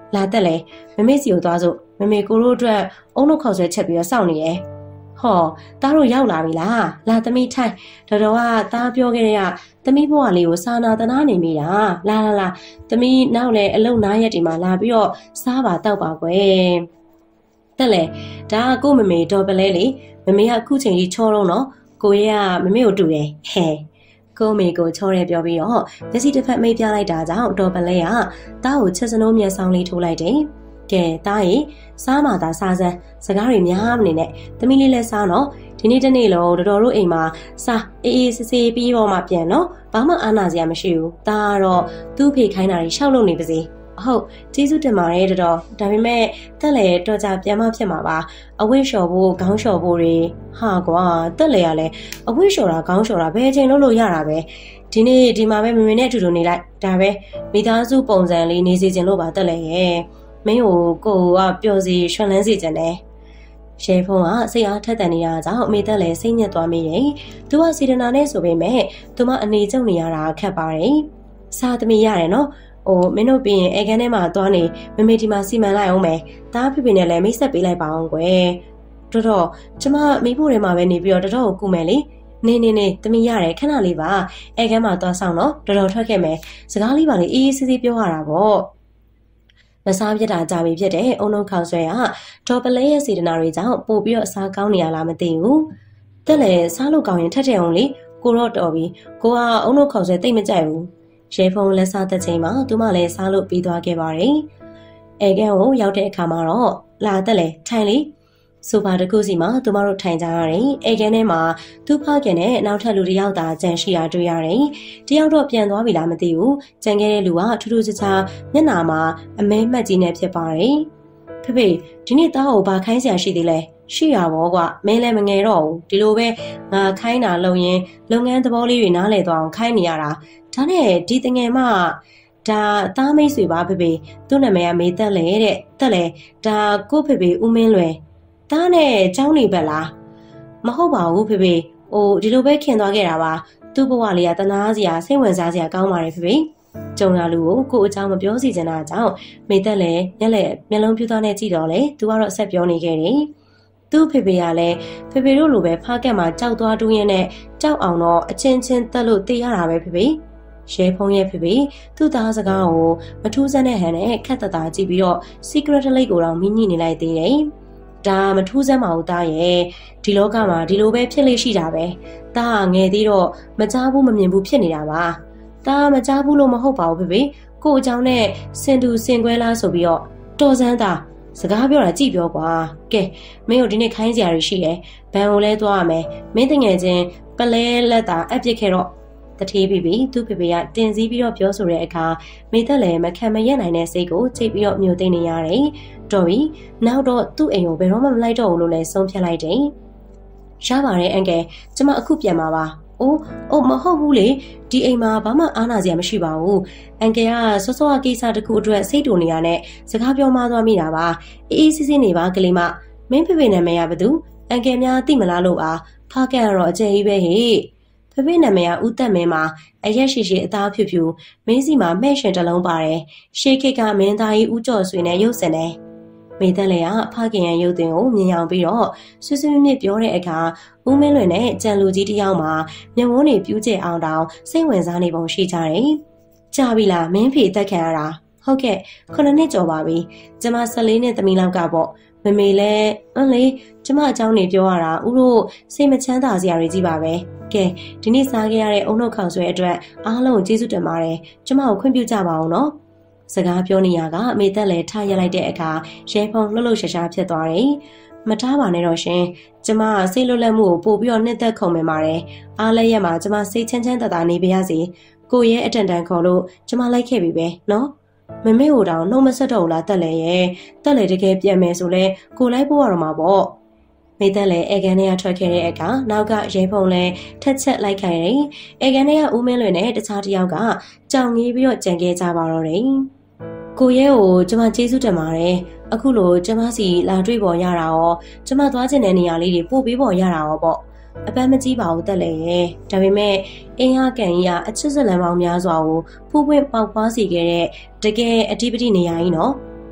A: လာတက်လေမမေစီကိုသွားစို့မမေကိုတို့အတွက်အုံနှုတ်ခေါက်ဆွဲချက်ပြီးတော့စောင့်နေရဲ့ဟောသားတို့ရောက်လာပြီလားလာသမီးထိုင်တော်တော်ကသားပြောခဲ့တဲ့ကသမီးဘဝလေးကိုစာနာတနာနေမိတာလာသမီးနောက်လည်းအလုံနားရက်ဒီမှာလာပြီးတော့စားပါတောက်ပါကွယ်တက်လေဒါကကိုမမေတော်ပလဲလေမမေကအခုချိန်ကြီးချောတော့နော်ကိုရဲ့ကမမေကိုတူတယ်ဟဲကိုမေကိုချောရဲပြောပြီးတော့မျက်စိတစ်ဖက်မိတ်ပြလိုက်တာကြောင့်တော်ပလဲကသားကိုချက်စနိုးမျက်ဆောင်လေးထိုးလိုက်တယ်ကဲသားရေစားမှသာစားစမ်းစကားတွေများမနေနဲ့သမီးလေးလည်းစားနော်ဒီနေ့တနေ့လုံးတော်တို့အိမ်မှာစားအေးစစ်စစ်ပြီးတော့မှပြန်နော်ဘာမှအာနာစရာမရှိဘူးသားကတော့သူ့ဖေခိုင်းတာတွေရှောက်လို့နေပါစေဟုတ်ကျေးဇူးတင်ပါတယ်တော်ဒါပေမဲ့တက်လေတော့ကြပြန်မဖြစ်မှာပါအဝိလျှော်ဖို့ခေါင်းလျှော်ဖို့တွေဟာကွာတက်လေရလဲအဝိလျှော်တာခေါင်းလျှော်တာဘယ်ချိန်လို့ရတာပဲဒီနေ့ဒီမှာပဲမမေနဲ့အတူတူနေလိုက်ဒါပဲမိသားစုပုံစံလေးနေစီခြင်းလို့ပါတက်လေရဲ့မင်းကိုကပျော်စီရွှင်လန်းစီခြင်းနဲ့ရှယ်ဖုံးကစိတ်အားထက်သန်နေတာကြောင့်အမေတက်လည်းစိတ်ညစ်သွားမိတယ်။သူကစေတနာနဲ့ဆိုပေမဲ့သူမအနေကျုံနေရတာခက်ပါတယ်။စားသမီးရတယ်နော်။မင်းတို့ပြီးရင်အဲကန်ထဲမှာသွားနေမမေဒီမှာစီမံလိုက်အောင်မယ်။သားဖေဖေနဲ့လည်းမိတ်ဆက်ပေးလိုက်ပါအောင်ကွယ်။တော်ကျမမိဖို့ထဲမှာပဲနေပြီးတော့တော်ကိုကူမယ်လေ။နေသမီးရတယ်ခဏလေးပါ။အဲကန်မှာသွားဆောင်တော့တော်ထွက်ခဲ့မယ်။စကားလေးပါလေအေးဆေးဆေးပြောရတာပေါ့။မစားပြတ်တာကြာပြီဖြစ်တဲ့အုံနှုတ်ခေါက်ဆွဲကဒေါ်ပလဲရဲ့စေတနာတွေကြောင့်ပို့ပြီးတော့စားကောင်းနေရလားမသိဘူး။တက်လေစားလို့ကောင်းရင်ထက်အောင်လေကိုတော့တော်ပြီကိုကအုံနှုတ်ခေါက်ဆွဲတိတ်မကြိုက်ဘူး။ရဲဖုံလက်စားတဲ့ချိန်မှာသူမလည်းစားလို့ပြီးသွားခဲ့ပါတယ်။အဲကန်ကိုရောက်တဲ့အခါမှာတော့လာတက်လေထိုင်လေဆိုဖာတစ်ခုစီမှာသူမတို့ထိုင်ကြရတယ်။အဲကန်ထဲမှာသူဖခင်နဲ့နောက်ထပ်လူတစ်ယောက်သာကြံရှိတာတွေ့ရတယ်။တယောက်တော့ပြန်သွားပြီလားမသိဘူး။ကြံခဲ့တဲ့လူကထူးထူးခြားမျက်နှာမှာအမဲမှတ်ကြီးနဲ့ဖြစ်ပါတယ်။ဖေဒီနေ့သားကိုဘာခိုင်းစရာရှိသေးလဲ။ရှိရပါကွာမင်းလည်းမငယ်တော့ဘူးဒီလိုပဲငါခိုင်းတာလုပ်ရင်လုပ်ငန်းသဘောလေးတွေနားလည်သွားအောင်ခိုင်းနေရတာဒါနဲ့ဒီတငယ်မဒါသားမိတ်ဆွေပါဖေသူ့နာမည်ကမေတက်လေတဲ့တက်လေဒါကိုဖေဦးမင်းလွယ်သားနဲ့เจ้าနေဘက်လားမဟုတ်ပါဘူးဖေဒီလိုပဲခင်သွားခဲ့တာပါသူ့ဘဝလေးကတနာစရာစိတ်ဝင်စားစရာကောင်းပါတယ်ဖေကြုံရလူကိုအเจ้าမပြောစီချင်တာကြောင့်မေတက်လေမျက်လုံးပြူသားနဲ့ကြည့်တော့လေသူကတော့ဆက်ပြောနေခဲ့တယ်သူ့ဖေကလည်းဖေတို့လိုပဲဖားကက်မှာကြောက်သွားတူးရင်းနဲ့ကြောက်အောင်တော့အချင်းချင်းတက်လို့သိရတာပဲဖေရဲဖုံးရဲ့ဖေသူ့သားစကားကိုမထူးဆန်းတဲ့ဟန်နဲ့ခက်တတာကြည့်ပြီးတော့ secret လေးကိုတော့မိညိနေလိုက်သေးတယ်ဒါမထူးဆန်းပါဘူးသားရဲ့ဒီလောကမှာဒီလိုပဲဖြစ်လို့ရှိတာပဲသားငယ်သေးတော့မကြားဘူးမမြင်ဘူးဖြစ်နေတာပါသားမကြားဘူးလို့မဟုတ်ပါဘူးဖေကို့အကြောင်းနဲ့စင်သူစင်ခွဲလားဆိုပြီးတော့တော်စန်းသားစကားပြောတာကြည့်ပြောကွာကဲမင်းတို့ဒီနေ့ခိုင်းစရာတွေရှိတယ်ဘန်ကိုလဲသွားရမယ်မင်းတငယ်ချင်းပလဲလက်တာအပြစ်ခဲ့တော့တထေးပြီသူ့ဖေကတင်စည်းပြီးတော့ပြောဆိုတဲ့အခါမိသက်လည်းမခံမရက်နိုင်တဲ့စိတ်ကိုချိန်ပြီးတော့မျိုးသိနေရတယ်တော်ပြီနောက်တော့သူ့အိမ်ကိုဘယ်တော့မှမလိုက်တော့ဘူးလို့လည်းဆုံးဖြတ်လိုက်တယ်ရပါတယ်အန်ကယ်ကျမအခုပြန်มาပါအိုးမဟုတ်ဘူးလေဒီအိမ်မှာဘာမှအားနာစရာမရှိပါဘူးအန်ကယ်ကစောစောကိစ္စတခုအတွက်စိတ်တူနေရတဲ့စကားပြောမှသွားမိတာပါအေးစစ်စစ်နေပါကလေးမမင်းဖေနာမည်ကဘသူအန်ကယ်များသိမလားလို့အားဖားကန်ကတော့အကျယ်ကြီးပဲဟေ့ဖေနာမည်ကဦးသက်မင်းမှာအရက်ရှိအသားဖြူဖြူမင်းစီမှာမဲ့ရှင်တစ်လုံးပါတယ်ရှေးခိတ်ကမင်းသားကြီးဦးကျော်ဆွေနဲ့ရုပ်စင်တယ်မေတ္တလည်းအဖခင်ရဲ့ရုပ်သွင်းကိုမြင်အောင်ပြီးတော့ဆွဆွမြစ်ပြောတဲ့အခါဦးမင်းလွင်နဲ့ကြံလူကြီးတယောက်မှာမျက်ဝန်းတွေပြူးကျအောင်တောင်စိတ်ဝင်စားနေပုံရှိကြတယ်။ကြာပြီလားမင်းဖေတက်ခံရတာဟုတ်ကဲ့9နှစ်ကျော်ပါပြီ။ကျမ14နှစ်သမီးလောက်ကပေါ့မမေလည်းလေကျမအကြောင်းနေပြောရတာဦးတို့စိတ်မချမ်းသာစရာတွေကြီးပါပဲ။ကဲဒီနေ့စားခဲ့ရတဲ့အုံနှုတ်ခေါက်ဆွဲအတွက်အားလုံးကျေးဇူးတင်ပါတယ်။ကျမကိုခွင့်ပြုကြပါအောင်နော်။စကားပြောနေရကအမေသက်လည်းထားရလိုက်တဲ့အခါရဲဖုံလှုပ်လှုပ်ရှားရှားဖြစ်သွားတယ်။မထားပါနဲ့တော့ရှင်။ကျမစိတ်လွတ်လပ်မှုကိုပို့ပြီးတော့နှစ်သက်ခုံမိပါတယ်။အားလည်းရက်မှာကျမစိတ်ချမ်းချမ်းသာသာနေပါရစေ။ကိုရဲ့အတန်တန်ခေါ်လို့ကျမလိုက်ခဲ့ပြီပဲနော်။မမေကိုတောင်နှုတ်မဆက်တော့ဘူးလားတက်လေရဲ့။တက်လေတကယ်ပြန်မယ်ဆိုလဲကိုလိုက်ဖို့ရတော့မှာပေါ့။မေသက်လည်းအေကန်ထဲကထွက်ခဲ့တဲ့အခါနောက်ကရဲဖုံလည်းထက်ချက်လိုက်ခိုင်းတယ်။အေကန်ထဲကဦးမင်းလွင်နဲ့တခြားတစ်ယောက်ကကြောင်ငေးပြီးတော့ကြံခဲ့ကြပါတော့တယ်။ကိုရဲကိုကျမကျေးဇူးတင်ပါတယ်အခုလိုကျမစီလာတွေ့ပေါ်ရတာရောကျမသွားချင်တဲ့နေရာလေးတွေပို့ပေးပေါ်ရတာရောပေါ့အပန်းမကြီးပါဘူးတက်လေရဲ့ဒါပေမဲ့အင်းဟာကန်ကြီးကအချစ်စလန်ပေါင်းများစွာကိုဖူးပွင့်ပေါက်ပွားစီခဲ့တဲ့တကယ်အဓိပတိနေရာကြီးနော်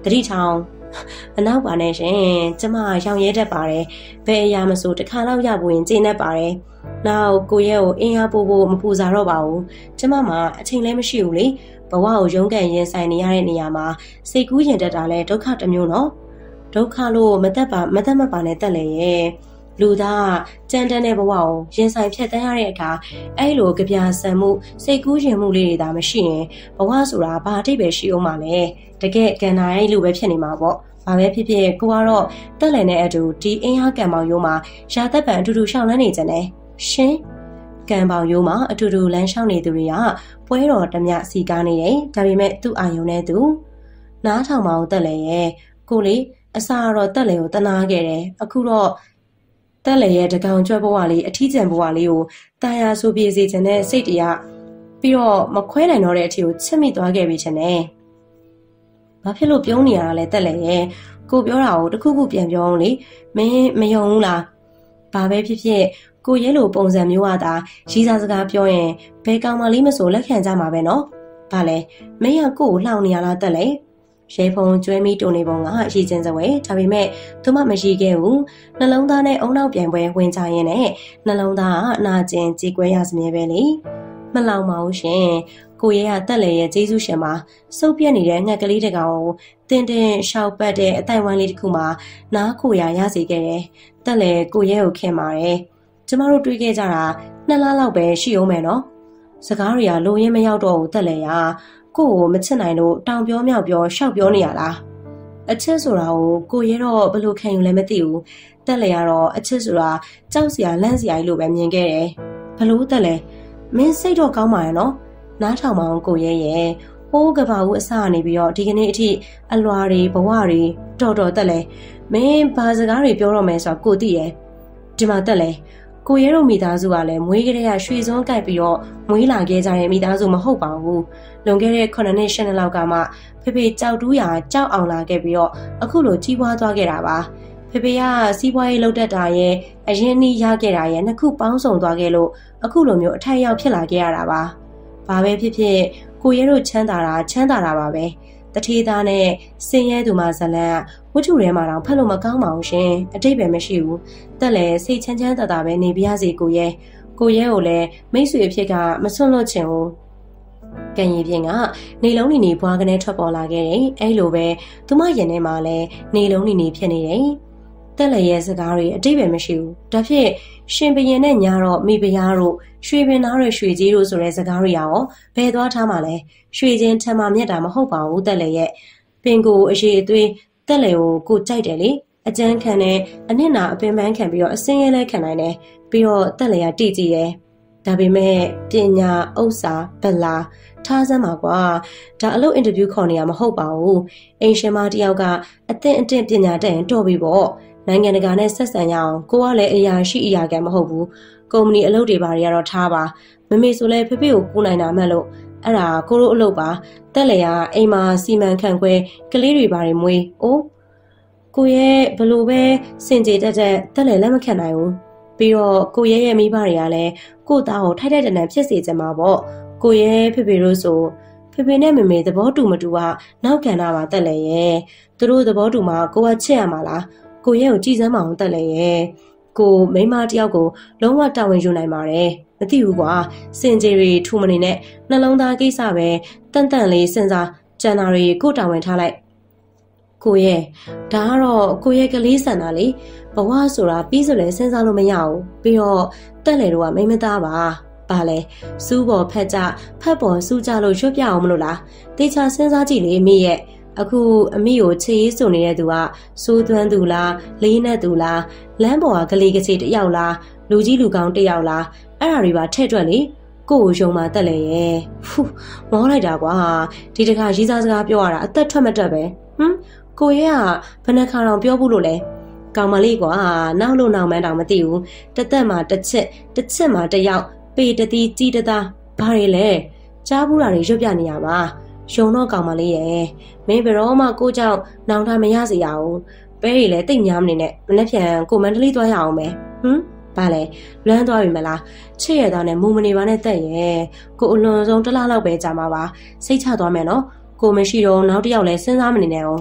A: တတိထောင်မနောက်ပါနဲ့ရှင်ကျမရောင်ရဲတတ်ပါတယ်ဘယ်အရာမဆိုတစ်ခါတော့ရဖို့ရင်ကျင်းတတ်ပါတယ်နောက်ကိုရဲကိုအင်အားပို့ဖို့မပူစားတော့ပါဘူးကျမမှာအချိန်လည်းမရှိဘူးလေဘဝကိုရုန်းကန်ရင်ဆိုင်နေရတဲ့နေရာမှာစိတ်ကူးရင်တက်တာလဲဒုက္ခတစ်မျိုးနော်ဒုက္ခလို့မသက်မပါနဲ့တက်လေရဲ့လူသားကြမ်းတမ်းတဲ့ဘဝကိုရင်ဆိုင်ဖြတ်တန်းရတဲ့အခါအဲ့လိုကြပြဆန်မှုစိတ်ကူးရင်မှုလေးတွေဒါမရှိရင်ဘဝဆိုတာဘာအတိတ်ပဲရှိအောင်ပါလဲတကယ်ကံနာရဲ့လူပဲဖြစ်နေမှာပေါ့ဘာပဲဖြစ်ဖြစ်ကိုကတော့တက်လည်တဲ့အတူဒီအင်အားကံပေါင်းရိုးမှာရာသက်ပံအတူတူရှောင်လန်းနေကြတယ်ရှင်ကံပေါင်းရိုးမှာအတူတူလမ်းရှောင်နေသူတွေကပွဲတော်တမျှစီကားနေတယ်ဒါပေမဲ့သူ့အာယုံနဲ့သူနားထောင်မအောင်တက်လည်ရဲ့ကိုလေအစားတော့တက်လည်ကိုတနာခဲ့တယ်အခုတော့တက်လည်ရဲ့တကောင်ကျွတ်ဘဝလေးအထီးကျန်ဘဝလေးကိုတာယာဆိုပြေစေခြင်းနဲ့စိတ်တရားပြီးတော့မခွဲနိုင်တော့တဲ့အထီကိုချစ်မိသွားခဲ့ပြီချင်တယ်ဘာဖြစ်လို့ပြုံးနေရတာလဲတက်လည်ရဲ့ကိုပြောတာကိုတခုခုပြန်ပြောအောင်လေမင်းမယုံဘူးလားဘာပဲဖြစ်ဖြစ်ကိုရဲလိုပုံစံမျိုးကသာရီးစားစကားပြောရင်ဘယ်ကောင်မလေးမဆိုလက်ခံကြမှာပဲနော်ဘာလဲမင်းကကိုကိုလှောင်နေရလားတက်လေရဲဖုံကျွဲမိတုန်နေပုံကရည်ချင်းစဝဲဒါပေမဲ့သူမမရှိခဲ့ဘူးနှလုံးသားနဲ့အုံနောက်ပြိုင်ပွဲဝင်ကြရင်နဲ့နှလုံးသားကအနာကျင်ကြေကွဲရစမြဲပဲလေမလောင်ပါဘူးရှင်ကိုရဲကတက်လေရဲ့ကျေးဇူးရှင်မှာစုပ်ပြက်နေတဲ့ငှက်ကလေးတကောင်ကိုတင်းရှောက်ပတ်တဲ့အတိုင်ဝမ်းလေးတစ်ခုမှာနားခိုရစေခဲ့တယ်တက်လေကိုရဲကိုခင်ပါတယ်ကျမတို့တွေးခဲ့ကြတာ2 လလောက်ပဲရှိအောင်မယ်နော်စကားတွေကလိုရင်းမရောက်တော့ဘူးတက်လေရကိုကိုမချစ်နိုင်လို့တောင်ပြောမြောက်ပြောရှောက်ပြောနေရလားအချစ်ဆိုတာကိုရဲတော့ဘယ်လိုခံယူလဲမသိဘူးတက်လေရတော့အချစ်ဆိုတာကြောက်စရာလန့်စရာကြီးလို့ပဲမြင်ခဲ့တယ်ဘလို့တက်လေမင်းစိတ်တော့ကောင်းပါရဲ့နော်နားထောင်မအောင်ကိုရဲရဲ့ဟိုးကဘာဦးအစကနေပြီးတော့ဒီကနေ့အထိအလွာတွေဘဝတွေတော်တက်လေမင်းဘာစကားတွေပြောတော့မယ်ဆိုတော့ကိုသိရဲ့ဒီမှာတက်လေကိုရဲတို့မိသားစုကလည်းမွေးကလေးကရွှေစွန်းကြိုက်ပြီးတော့မွေးလာခဲ့ကြတဲ့မိသားစုမဟုတ်ပါဘူးလွန်ခဲ့တဲ့9 နှစ်10 နှစ်လောက်ကမှဖေကြောက်တူးရာကြောက်အောင်လာခဲ့ပြီးတော့အခုလိုကြီးပွားသွားခဲ့တာပါဖေကစီးပွားရေးလုပ်တတ်တာရဲ့အရင်နှီးရခဲ့တာရဲ့နှစ်ခုပေါင်းစုံသွားခဲ့လို့အခုလိုမျိုးအထက်ရောက်ဖြစ်လာခဲ့ရတာပါဘာပဲဖြစ်ဖြစ်ကိုရဲတို့ချမ်းသာတာပါပဲတထေးသားနဲ့စင်ရဲသူမဇလန်ဝတ္ထုထဲမှာတော့ဖတ်လို့မကောင်းပါဘူးရှင်အတိတ်ပဲမရှိဘူးတက်လေစိတ်ချမ်းသာပဲနေပြရစီကိုရဲကိုလည်းမိတ်ဆွေအဖြစ်ကမဆွန့်လွတ်ချင်ဘူးကံရည်ပြင်ကနေလုံးနေဘွားကနေထွက်ပေါ်လာခဲ့တယ်အဲ့လိုပဲသူမရင်ထဲမှာလည်းနေလုံးနေဖြစ်နေတယ်တက်လေရဲ့စကားတွေအတိတ်ပဲမရှိဘူးဒါဖြစ်ရှင်ဘရင်နဲ့ညာတော့မိဖုရားတို့ရွှေပင်သားတွေရွှေကြီးတို့ဆိုတဲ့စကားတွေရောဘယ်သွားထားမှလဲရွှေချင်းထမ်းမှမြက်တာမဟုတ်ပါဘူးတက်လေရဲ့ပင်ကိုအရေးအသွေးတက်လေကိုကြိုက်တယ်လေအကျန်းခံနဲ့အနစ်နာအပင်ပန်းခံပြီးတော့အစင်းရဲလဲခံနိုင်တယ်ပြီးတော့တက်လေတိကြည့်တယ်ဒါပေမဲ့ပညာဥစ္စာဗလာထားစမ်းပါကွာဒါအလုပ်အင်တာဗျူးခေါ်နေရမဟုတ်ပါဘူးအိမ်ရှင်မတယောက်ကအသင့်အတင့်ပညာတတ်ရင်တော်ပြီပေါ့နိုင်ငံတကာနဲ့ဆက်ဆံရအောင်ကိုကလည်းအရာရှိအရာကံမဟုတ်ဘူးကုမ္ပဏီအလုပ်တွေဘာတွေကတော့ထားပါမမေဆိုလဲဖေကိုကူနိုင်တာမှတ်လို့အဲ့ဒါကိုတို့အလုပ်ပါတက်လေအိမ်မှာစီမံခန့်ခွဲကလေးတွေဘာတွေမွေးအိုးကိုရဲ့ဘလို့ပဲစင်ကြေတက်တက်လေလက်မခံနိုင်ဘူးပြီးတော့ကိုရဲ့မိဘတွေကလည်းကိုသားကိုထိုက်တန်ဖြစ်စေချင်မှာပေါ့ကိုရဲ့ဖေတို့ဆိုဖေနဲ့မေသဘောတူမတူကနောက်ခံတာပါတက်လေရဲ့သူတို့သဘောတူမှာကိုကချစ်ရမှာလားကိုရဲ့ကိုကြည်စမ်းမအောင်တက်လေရဲ့ကိုမိမတယောက်ကိုလုံးဝတာဝန်ယူနိုင်ပါတယ်မသိဘူးကွာစင်ကြေတွေထူမနေနဲ့နှလုံးသားကိစ္စပဲတန်လေးစဉ်းစားကြံတာတွေကိုတာဝန်ထားလိုက်ကိုရဲ့ဒါကတော့ကိုရဲ့ကလေးဆန္ဒလေဘဝဆိုတာပြီးဆိုလဲစဉ်းစားလို့မရဘူးပြီးတော့တက်လေတော့မိမသားပါလဲစူးပေါ်ဖက်ကြဖက်ပေါ်စူးကြလို့ရွတ်ပြအောင်မလို့လားတေချာစဉ်းစားကြည့်လေအမိရဲ့အခုအမိကိုချေးစုံနေတဲ့သူကစိုးသွမ်းသူလားလေးနဲ့သူလားလမ်းပေါ်ကကလေးကစီတယောက်လားလူကြီးလူကောင်းတယောက်လားအဲ့ဒါတွေပါထဲ့တွက်လေကိုကိုယုံမှတက်လေရဲ့ဖူးမောလိုက်တာကွာဒီတခါရီးစားစကားပြောရတာအသက်ထွက်မတက်ပဲကိုရဲ့ကဘယ်နှခါတောင်ပြောဘူးလို့လဲကောင်မလေးကွာနောက်လို့နောက်မှန်းတောင်မသိဘူးတသက်မှာတစ်ချက်မှာတစ်ယောက်ပေတတိကြီးတသားဘာတွေလဲကြားဘူးတာတွေရွတ်ပြနေရပါယုံတော့ကောင်မလေးရဲ့မင်းဘယ်တော့မှကိုကြောင့်နောင်တမရစေရအောင်ပဲရီလည်းတိတ်များမနေနဲ့မနေ့ပြန်ကိုမန္တလေးသွားရအောင်မယ်ဘာလဲလွမ်းသွားပြီမလားချစ်ရသားနဲ့မူမနေပါနဲ့တက်ရဲ့ကိုအလွန်ဆုံး1 လလောက်ပဲကြာမှာပါစိတ်ချသွားမယ်နော်ကိုမရှိတော့နောက်တစ်ယောက်လည်းစဉ်းစားမနေနဲ့အောင်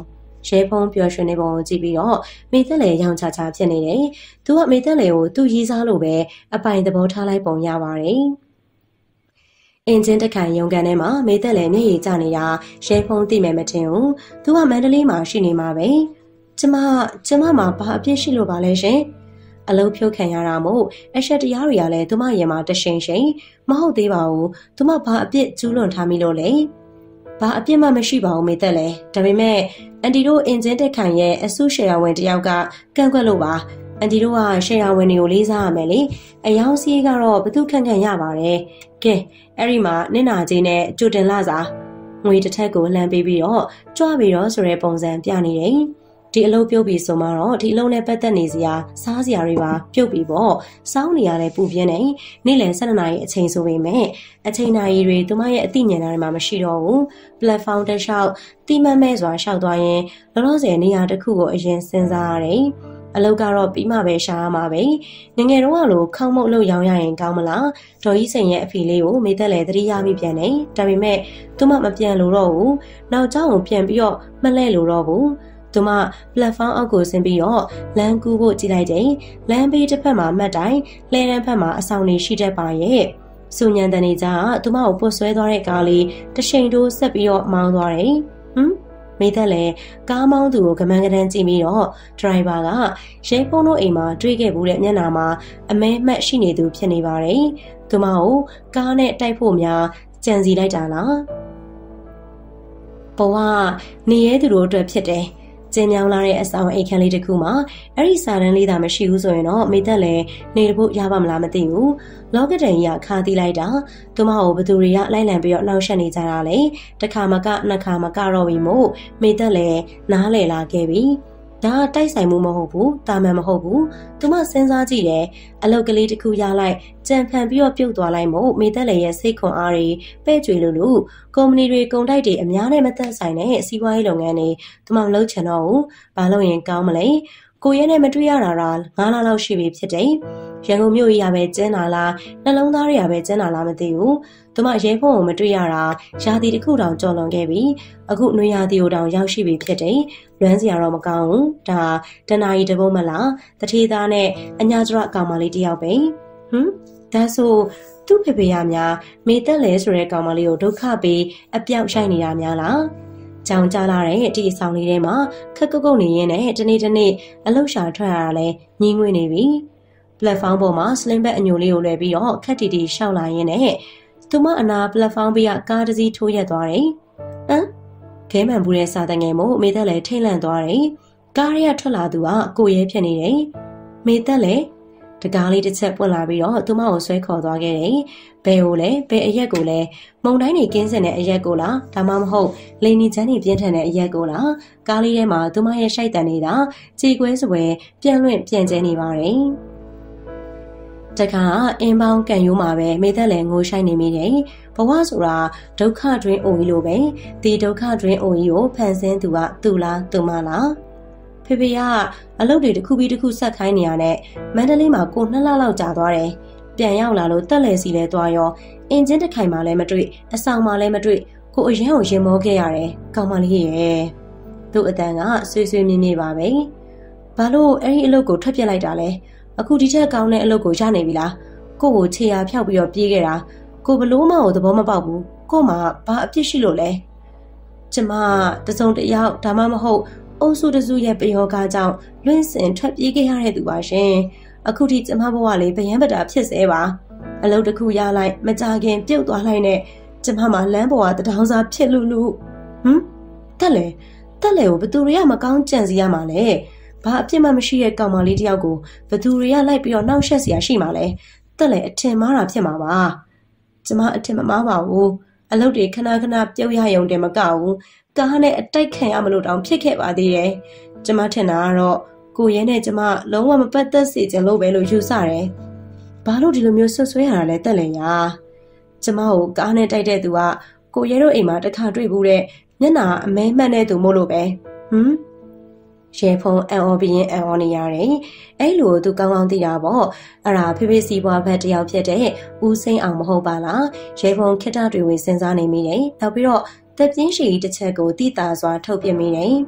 A: ရဲဖုံးပျော်ရွှင်နေပုံကိုကြည့်ပြီးတော့မေသက်လေရောင်ချာချာဖြစ်နေတယ်။သူကမေသက်လေကိုသူ့ရီးစားလို့ပဲအပိုင်သဘောထားလိုက်ပုံရပါတယ်။အင်ဂျင်တခိုင်ရုံကန်ထဲမှာမေသက်လေမျက်ရည်ကျနေတာရဲဖုံးသိမယ်မထင်ဘူး။သူကမန္တလေးမှာရှိနေမှာပဲ။ကျမမှာဘာအပြစ်ရှိလို့ပါလဲရှင်။အလုံးဖြုတ်ခံရတာမို့အရှက်တရားတွေကလည်းသူမရင်မှာတရှိန်ရှိန်မဟုတ်သေးပါဘူး။သူမဘာအပြစ်ကျူးလွန်ထားမိလို့လဲ။ဘာအပြစ်မှမရှိပါဘူးမေသက်လေ။ဒါပေမဲ့အန်တီတို့အင်ဂျင်တက်ခိုင်ရဲ့အစုရှယ်ယာဝင်တယောက်ကကန့်ကွက်လို့ပါ။အန်တီတို့ကရှယ်ယာဝင်တွေကိုလေးစားရမယ်လေ။အယောင်စီးကတော့ဘသူခန့်ခန့်ရပါတယ်။ကဲအဲ့ဒီမှာနင့်နာကြီးနဲ့ကြိုတင်လာစားငွေတစ်ထက်ကိုလှမ်းပေးပြီးတော့ကြွပြီးတော့ဆိုတဲ့ပုံစံပြနေတယ်။ဒီအလုပ်ပြုတ်ပြီးဆိုမှတော့ဒီအလုပ်နဲ့ပတ်သက်နေစရာစားစရာတွေပါပြုတ်ပြီးပေါ့စောင်းနေရတဲ့ပူပြင်းနေနေ့လယ်12နာရီအချိန်ဆိုပေမဲ့အချိန်နာရီတွေသူမရဲ့အသိဉာဏ်တွေမှာမရှိတော့ဘူး platform တစ်လျှောက်တိမတ်မဲ့စွာရှောက်သွားရင်လောလောဆယ်နေရာတစ်ခုကိုအရင်စဉ်းစားရတယ်အလုပ်ကတော့ပြီးမှပဲရှာရမှာပဲငငယ်တော့ကလိုခေါင်းမုတ်လို့ရောင်းရရင်ကောင်းမလားဒေါ်ကြီးစိန်ရဲ့အဖေလေးကိုမေသက်လည်းသတိရမိပြန်တယ်ဒါပေမဲ့သူမမပြန်လို့တော့ဘူးနောက်ကျောင်းကိုပြန်ပြီးတော့မလှည့်လို့တော့ဘူးသူမ platform အောက်ကိုဆင်းပြီးတော့လမ်းကူးဖို့ကြည့်လိုက်တယ်။လမ်းဘေးတစ်ဖက်မှာမှတ်တိုင်လှဲတန်းဖက်မှာအဆောင်နေရှိတတ်ပါရဲ့။စူညံတန်နေကြသူမကိုပုတ်ဆွဲသွားတဲ့ကားလေးတရှိန်တိုးဆက်ပြီးတော့မောင်းသွားတယ်။မေသက်လည်းကားမောင်းသူကိုကမန်းကတန်းကြည့်ပြီးတော့ဒရိုင်ဘာကရဲဖုန်းတို့အိမ်မှာတွေ့ခဲ့ဘူးတဲ့မျက်နှာမှာအမဲမှတ်ရှိနေသူဖြစ်နေပါတယ်။သူမကိုကားနဲ့တိုက်ဖို့များကြံစီလိုက်တာလား။ဘဝနေရဲသူတို့အတွက်ဖြစ်တယ်။ကျင်းမြောင်းလာတဲ့အဆောင်အိတ်ခမ်းလေးတစ်ခုမှာအဲ့ဒီစာတန်းလေးသာမရှိဘူးဆိုရင်တော့မေသက်လည်းနေဖို့ရပါမလားမသိဘူးလောကတန်ကြီးကခါတီးလိုက်တာသူမကိုဘသူတွေကလိုက်လံပြီးတော့နှောက်ယှက်နေကြတာလေတစ်ခါမကနှစ်ခါမကတော့ပြီမို့မေသက်လည်းနားလည်လာခဲ့ပြီဒါတိုက်ဆိုင်မှုမဟုတ်ဘူးတာမန်မဟုတ်ဘူးသူမစဉ်းစားကြည့်တယ်အလုတ်ကလေးတစ်ခုရလိုက်ကြံဖန်ပြီးတော့ပြုတ်သွားလိုက်မို့မေသက်လည်းရဲ့စိတ်ခွန်အားတွေပဲ့ကြွေလို့ကုမ္ပဏီတွေကုန်တိုက်တွေအများနဲ့မသက်ဆိုင်တဲ့စီးပွားရေးလုပ်ငန်းတွေသူမမလုပ်ချင်တော့ဘူးဘာလို့ရင်ကောင်းမလဲကိုရဲနဲ့မတွေ့ရတာ9လလောက်ရှိပြီဖြစ်တယ်ရန်ကုန်မြို့ကြီးရပဲကျင်းလာလားနှလုံးသားတွေရပဲကျင်းလာလားမသိဘူးသူမရဲဖုန်းကိုမတွေ့ရတာရာသီတစ်ခုတောင်ကြော်လွန်ခဲ့ပြီအခုနွေရာသီကိုတောင်ရောက်ရှိပြီဖြစ်တယ်လွမ်းစရာတော့မကောင်းဘူးဒါတနာရီတပုတ်မလားတထေးသားနဲ့အညာကျရကောင်မလေးတယောက်ပဲဒါဆိုသူ့ဖေဖေရများမေသက်လဲဆိုတဲ့ကောင်မလေးကိုဒုက္ခပေးအပြောက်ဆိုင်နေတာများလားကြောင်ကြလာတဲ့ဒီအဆောင်လေးထဲမှာခက်ကုတ်ကုတ်နေရင်းနဲ့တနေ့အလှရှာထွက်ရတာလဲညင်းငွေနေပြီplatform ပေါ်မှာ slim bag အညိုလေးကိုလွှဲပြီးတော့ခက်တီတီရှောက်လာရင်းနဲ့သူမအနာ platform ဘေးကကားတစ်စီးထိုးရက်သွားတယ်ခဲမှန်ဘူးတဲ့စာတငယ်မို့မေသက်လည်းထိတ်လန့်သွားတယ်ကားရဲထွက်လာသူကကိုရဲဖြစ်နေတယ်မေသက်လည်းတကားလေးတစ်ချက်ပွင့်လာပြီးတော့သူမကိုဆွဲခေါ်သွားခဲ့တယ်ဘယ်ကိုလဲဘယ်အရက်ကိုလဲမုံတိုင်းနေကင်းစင်တဲ့အရက်ကိုလားဒါမှမဟုတ်လိန်နီချမ်းနေပြင်းထန်တဲ့အရက်ကိုလားကားလေးထဲမှာသူမရဲ့ရှိုက်တန်နေတာကြေကွဲစွဲပြန့်လွင့်ပြန့်ကျဲနေပါတယ်တခါအင်းပေါင်းကန်ရိုးမှာပဲမေသက်လည်းငိုရှိုက်နေမိတယ်ဘဝဆိုတာဒုက္ခတွင်အိုကြီးလိုပဲဒီဒုက္ခတွင်အိုကြီးကိုဖန်ဆင်းသူကသူလားသူမလားဖေဖေကအလုပ်တွေတစ်ခုပြီးတစ်ခုဆက်ခိုင်းနေရတဲ့မန္တလေးမှာကို2လလောက်ကြာသွားတယ်ပြန်ရောက်လာလို့တက်လေစီလဲသွားရောအင်ဂျင်တစ်ခိုင်မှလည်းမတွေ့အဆောင်မှလည်းမတွေ့ကိုအရန်ကိုရင်မောခဲ့ရတယ်ကောင်မလေးရဲ့သူ့အတန်ကဆွေဆွေမြင်းမြင်းပါပဲဘာလို့အဲ့ဒီအလုပ်ကိုထွက်ပြစ်လိုက်တာလဲအခုဒီထက်ကောင်းတဲ့အလုပ်ကိုရနေပြီလားကိုကိုခြေရာဖြောက်ပြီးတော့ပြေးခဲ့တာကိုဘလို့မှကိုသဘောမပေါက်ဘူးကိုမှဘာအပြစ်ရှိလို့လဲကျမတစုံတယောက်ဒါမှမဟုတ်အုပ်စုတစုရဲ့ပယောဂကြောင့်လွင့်စင်ထွက်ပြေးခဲ့ရတဲ့သူပါရှင်အခုထိကျမဘဝလေးဗယံပတာဖြစ်စေပါအလုပ်တစ်ခုရလိုက်မကြခင်ပြုတ်သွားလိုက်နဲ့ကျမမှလမ်းပေါ်ကတထောင်စာဖြစ်လူတက်လေကိုဘသူတွေကမကောင်းကြံစီရမှာလဲဘာအပြစ်မှမရှိတဲ့ကောင်မလေးတယောက်ကိုဘသူတွေကလိုက်ပြီးတော့နှောက်ယှက်စရာရှိမှာလဲတက်လေအထင်မှားတာဖြစ်မှာပါကျမအထင်မမှားပါဘူးအလုပ်တွေခဏပြုတ်ရရုံတည်းမကဘူးကားနဲ့အတိုက်ခံရမလို့တောင်ဖြစ်ခဲ့ပါသေးတယ်ကျမထင်တာကတော့ကိုရဲနဲ့ကျမလုံးဝမပတ်သက်စေချင်လို့ပဲလို့ယူဆတယ်ဘာလို့ဒီလိုမျိုးဆွဆွဲရတာလဲတက်လေညာကျမကိုကားနဲ့တိုက်တဲ့သူကကိုရဲတို့အိမ်မှာတစ်ခါတွေ့ဘူးတဲ့မျက်နှာအမဲမှန်တဲ့သူမို့လို့ပဲရဲဖုံအန်အော်ပြီးရင်အန်အော်နေရတယ်အဲ့လိုသူကောင်းကောင်းသိတာပေါ့အဲ့ဒါဖေဖေစီပွားဘက်တယောက်ဖြစ်တဲ့ဦးစိန်အောင်မဟုတ်ပါလားရဲဖုံခိတ္တတွေဝင်စဉ်းစားနေမိတယ်နောက်ပြီးတော့သက်ပြင်းရှည်တစ်ချက်ကိုတိတာစွာထုတ်ပြမိတယ်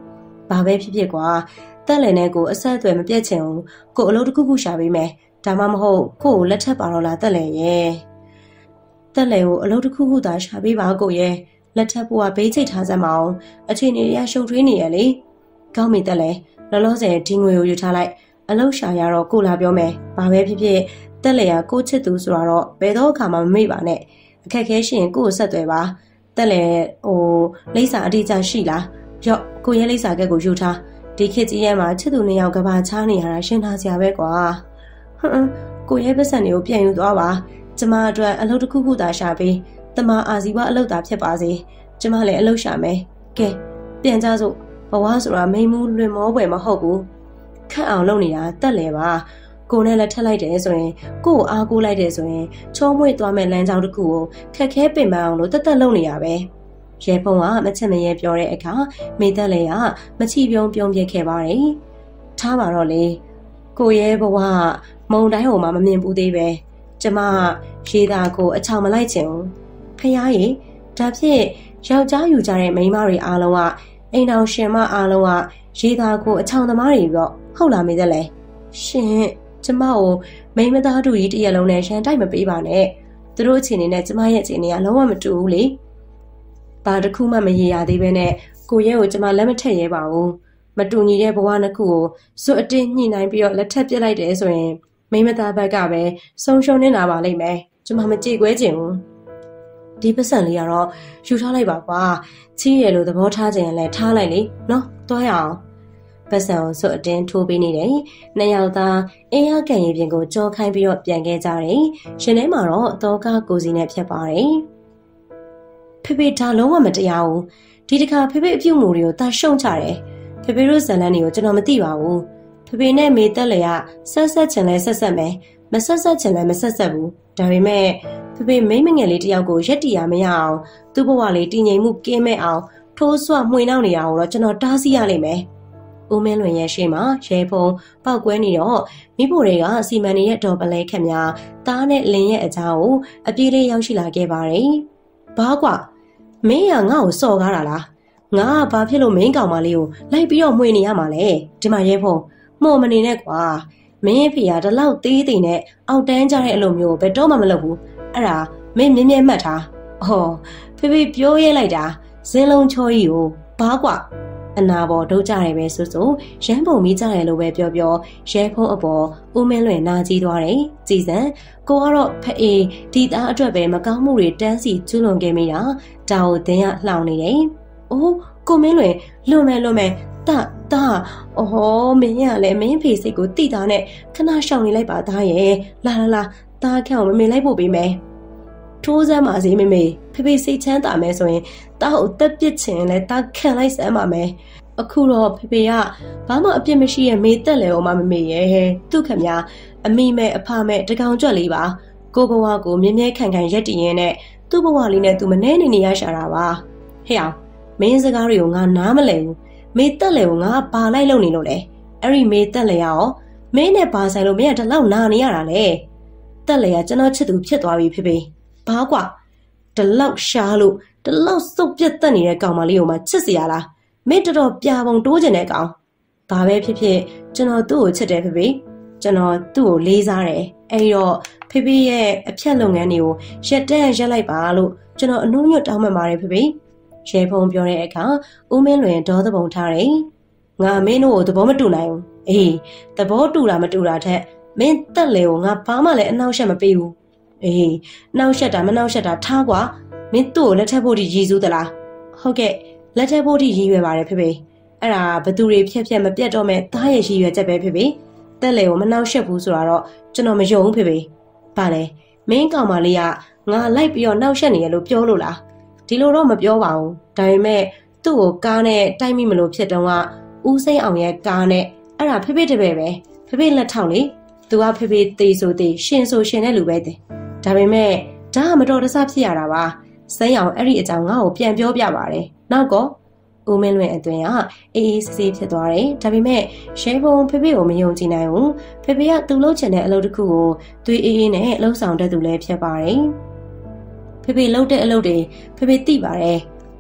A: ဘာပဲဖြစ်ဖြစ်ကွာတက်လည်နဲ့ကိုအဆက်အသွယ်မပြတ်ချင်ဘူးကိုအလုပ်တစ်ခုခုရှာပေးမယ်ဒါမှမဟုတ်ကိုလက်ထပ်ပါတော့လားတက်လည်ရဲ့တက်လည်ကိုအလုပ်တစ်ခုခုသာရှာပေးပါကိုရဲ့လက်ထပ်ဖို့ကဘေးချိတ်ထားစမ်းမအောင်အခြေအနေတွေကရှုပ်ထွေးနေရလေကောင်းပြီတက်လည်လောလောဆယ်ဒီငွေကိုယူထားလိုက်အလုပ်ရှာရတော့ကိုလာပြောမယ်ဘာပဲဖြစ်ဖြစ်တက်လည်ကကိုချစ်သူဆိုတော့ဘယ်တော့အခါမှမမေ့ပါနဲ့အခက်ခဲရှိရင်ကိုဆက်သွယ်ပါတက်လည်လိပ်စာအတိအကျရှိလားရော့ကိုရဲ့လိပ်စာကက်ကိုယူထားဒီခေတ်ကြီးထဲမှာချစ်သူနှစ်ယောက်ကဘာချားနေရတာရှင်းထားစရာပဲကွာကိုရဲ့ပတ်စံတွေကိုပြန်ယူသွားပါကျမအတွက်အလုပ်တစ်ခုခုသာရှာပေးတမအာစီဝအလုပ်သာဖြစ်ပါစေကျမလည်းအလုပ်ရှာမယ်ကဲပြန်ကြစို့ဘဝဆိုတာမိန်မှုလွင်မောပွဲမဟုတ်ဘူးခက်အောင်လုပ်နေတာတက်လေပါကိုနဲ့လက်ထက်လိုက်တယ်ဆိုရင်ကို့ကိုအားကိုးလိုက်တယ်ဆိုရင်ချောမွေ့သွားမဲ့လမ်းကြောင်းတစ်ခုကိုခက်ခဲပင်ပန်းအောင်လို့တက်လုပ်နေရပဲရဲဖုံကမချက်မရဲပြောတဲ့အခါမိသက်လေကမချီပြုံးပြစ်ခဲ့ပါတယ်ထားပါတော့လေကိုရဲဘဝမုံတိုင်းဟိုမှမမြင်ဘူးသေးပဲကျမရေသာကိုအချောင်မလိုက်ချင်ဘူးဖះရေဒါဖြင့်ယောက်ျားယူကြတဲ့မိန်းမတွေအားလုံးကအိမ်တော်ရှင်မအားလုံးကရေသာကိုအချောင်သမားတွေတော့ဟုတ်လားမေသက်လေရှင်ကျမကိုမိန်းမသားတို့ကြီးတရက်လုံးနဲ့ရန်တိုက်မပေးပါနဲ့သူတို့အခြေအနေနဲ့ကျမရဲ့အခြေအနေကလုံးဝမတူဘူးလေဘာတစ်ခုမှမရေရသေးပဲနဲ့ကိုရဲကိုကျမလက်မထက်ရဲပါဘူးမတူညီတဲ့ဘဝနှစ်ခုကိုစွတ်အတင်းညှိနှိုင်းပြီးတော့လက်ထပ်ပစ်လိုက်တယ်ဆိုရင်မိန်းမသားဘက်ကပဲဆုံးရှုံးနေတာပါလိမ့်မယ်ကျမမကြေကွဲချင်ဘူးဒီပတ်စံလေးကတော့ယူထားလိုက်ပါကွာချီးရလို့သဘောထားခြင်းလည်းထားလိုက်လေနော်တွားရအောင်ပတ်စံကိုစွတ်အတင်းထိုးပေးနေတယ်နှစ်ယောက်သားအင်းရကန်ရည်ပြင်ကိုကြောခိုင်းပြီးတော့ပြန်ခဲ့ကြတယ်ရှင်ထဲမှာတော့တောကားကိုစီနဲ့ဖြတ်ပါတယ်ဖေဖေဒါလုံးဝမတရားဘူးဒီတခါဖေဖေအပြုတ်မှုတွေကိုတာရှုံချတယ်ဖေဖေတို့ဇလန်းတွေကိုကျွန်တော်မသိပါဘူးဖေဖေနဲ့မေတက်လေကဆက်ချင်လဲဆက်မယ်မဆက်ချင်လဲမဆက်ဘူးဒါပေမဲ့ဖေဖေမိမငယ်လေးတယောက်ကိုရက်တီရမရအောင်သူ့ဘဝလေးတည်ငြိမ်မှုကင်းမဲ့အောင်ထိုးဆွမှွေနှောက်နေတာကိုတော့ကျွန်တော်တားဆီးရလိမ့်မယ်ဦးမင်းလွင်ရဲ့ရှေ့မှာရဲဖုံပောက်ကွဲနေတော့မိဖို့တွေကစီမံနေရဲ့ဒေါ်ပလဲခက်များတားနဲ့လင်းရဲ့အကြောင်းကိုအပြေးလေးရောက်ရှိလာခဲ့ပါတယ်ဘာကွာမင်းကငါ့ကိုစော်ကားတာလားငါကဘာဖြစ်လို့မင်းကောင်မလေးကိုလိုက်ပြီးတော့မှွေနေရမှာလဲဒီမှာရဲဖုံမော်မနေနဲ့ကွာမင်းဖေကဒီလောက်သေးသေးနဲ့အောက်တန်းကြတဲ့အလုပ်မျိုးဘယ်တော့မှမလုပ်ဘူးအဲ့ဒါမင်းမြဲမြဲမှတ်ထားအော်ဖေဖေပြောရဲလိုက်တာဇင်းလုံးချောကြီးကိုဘာကွာအနာပေါ်ဒုတ်ကြတယ်ပဲဆိုရမ်းပုံမိကြတယ်လို့ပဲပြောရဲဖုံးအပေါ်ဦးမင်းလွင်နာကြီးသွားတယ်ကြည်စံကိုကတော့ဖအေးဒီသားအတွက်ပဲမကောင်းမှုတွေတန်းစီကျွလွန်ခဲ့မိတာဒါကိုသင်ရလှောင်နေတယ်အိုးကိုမင်းလွင်လွန်မယ်တာအော်မင်းရလဲမင်းဖေစိတ်ကိုတိတာနဲ့ခဏရှောင်နေလိုက်ပါသားရဲ့လာတာခန့်ကိုမမေလိုက်ဖို့ပေးမယ်ထိုးစမ်းပါစေမေဖေဖေစိတ်ချမ်းသာမယ်ဆိုရင်တာကိုတက်ပစ်ချင်လဲတာခံလိုက်စမ်းပါမယ်အခုတော့ဖေဖေကဘာမှအပြစ်မရှိရဲ့မေတက်လေအောင်မမေရဲ့သူ့ခမများအမိမဲ့အဖမဲ့တကောင်ကြွက်လေးပါကိုဘဝကိုမြဲမြဲခံရက်တည်ရင်နဲ့သူ့ဘဝလေးနဲ့သူမနှဲနေရရှာတာပါဟဲ့အောင်မင်းစကားတွေကိုငါနားမလဲဘူးမေတက်လေကိုငါဘာလိုက်လုပ်နေလို့လဲအဲ့ဒီမေတက်လေရောမင်းနဲ့ဘာဆိုင်လို့မင်းကဒီလောက်နာနေရတာလဲတက်လေကကျွန်တော်ချစ်သူဖြစ်သွားပြီဖေဖေဘာကွာဒီလောက်ရှားလို့ဒီလောက်စုပ်ပြတ်တက်နေတဲ့ကောင်မလေးကိုမှချစ်စရာလားမင်းတော်ပြာပုံတိုးကျင်တဲ့ကောင်ဘာပဲဖြစ်ဖြစ်ကျွန်တော်သူ့ကိုချစ်တယ်ဖေဖေကျွန်တော်သူ့ကိုလေးစားတယ်အဲဒီတော့ဖေဖေရဲ့အဖြတ်လုပ်ငန်းတွေကိုရက်လိုက်ပါလို့ကျွန်တော်အနှုံးညွတ်တောင်းပန်ပါတယ်ဖေဖေရဲဖုံပြောတဲ့အခါဦးမင်းလွင်ဒေါသပုံထားတယ်ငါမင်းတို့ကိုသဘောမတူနိုင်ဘူးအေးသဘောတူတာမတူတာထက်မင်းတက်လေကိုငါဘာမှလည်းအနှောက်အယှက်မပေးဘူးအေးနှောက်ယှက်တာမနှောက်ယှက်တာထားကွာမင်းသူ့ကိုလက်ထပ်ဖို့ဒီရည်စူးသလားဟုတ်ကဲ့လက်ထပ်ဖို့ဒီရည်ရွယ်ပါတယ်ဖေဖေအဲ့ဒါဘသူတွေဖြက်မပြတ်တော့မဲ့သားရဲ့ရည်ရွယ်ချက်ပဲဖေဖေတက်လေကိုမနှောက်ယှက်ဘူးဆိုတာတော့ကျွန်တော်မယုံဘူးဖေဖေဘာလဲမင်းကောင်မလေးကငါလိုက်ပြီးတော့နှောက်ယှက်နေရလို့ပြောလို့လားဒီလိုတော့မပြောပါဘူးဒါပေမဲ့သူ့ကိုကားနဲ့တိုက်မိမလို့ဖြစ်တော့ကဦးစိမ့်အောင်ရဲ့ကားနဲ့အဲ့ဒါဖေဖေတပည့်ပဲဖေဖေလက်ထောက်လေသူကဖေဖေသေးဆိုသေးရှင်ဆိုရှင်တဲ့လူပဲတဲ့ဒါပေမဲ့ဒါကမတော်တဆဖြစ်ရတာပါစိမ့်အောင်အဲ့ဒီအကြောင်းငါ့ကိုပြန်ပြောပြပါတယ်နောက်ကောဦးမင်းလွင်အတွင်ကအေးဆေးဖြစ်သွားတယ်ဒါပေမဲ့ရဲဘုံဖေဖေကိုမယုံကြည်နိုင်ဘူးဖေဖေကသူ့လုပ်ချင်တဲ့အလုပ်တစ်ခုကိုသွေးအေးနဲ့လှုပ်ဆောင်တတ်သူလည်းဖြစ်ပါတယ်ဖေဖေလှုပ်တဲ့အလုပ်တွေဖေဖေသိပါတယ်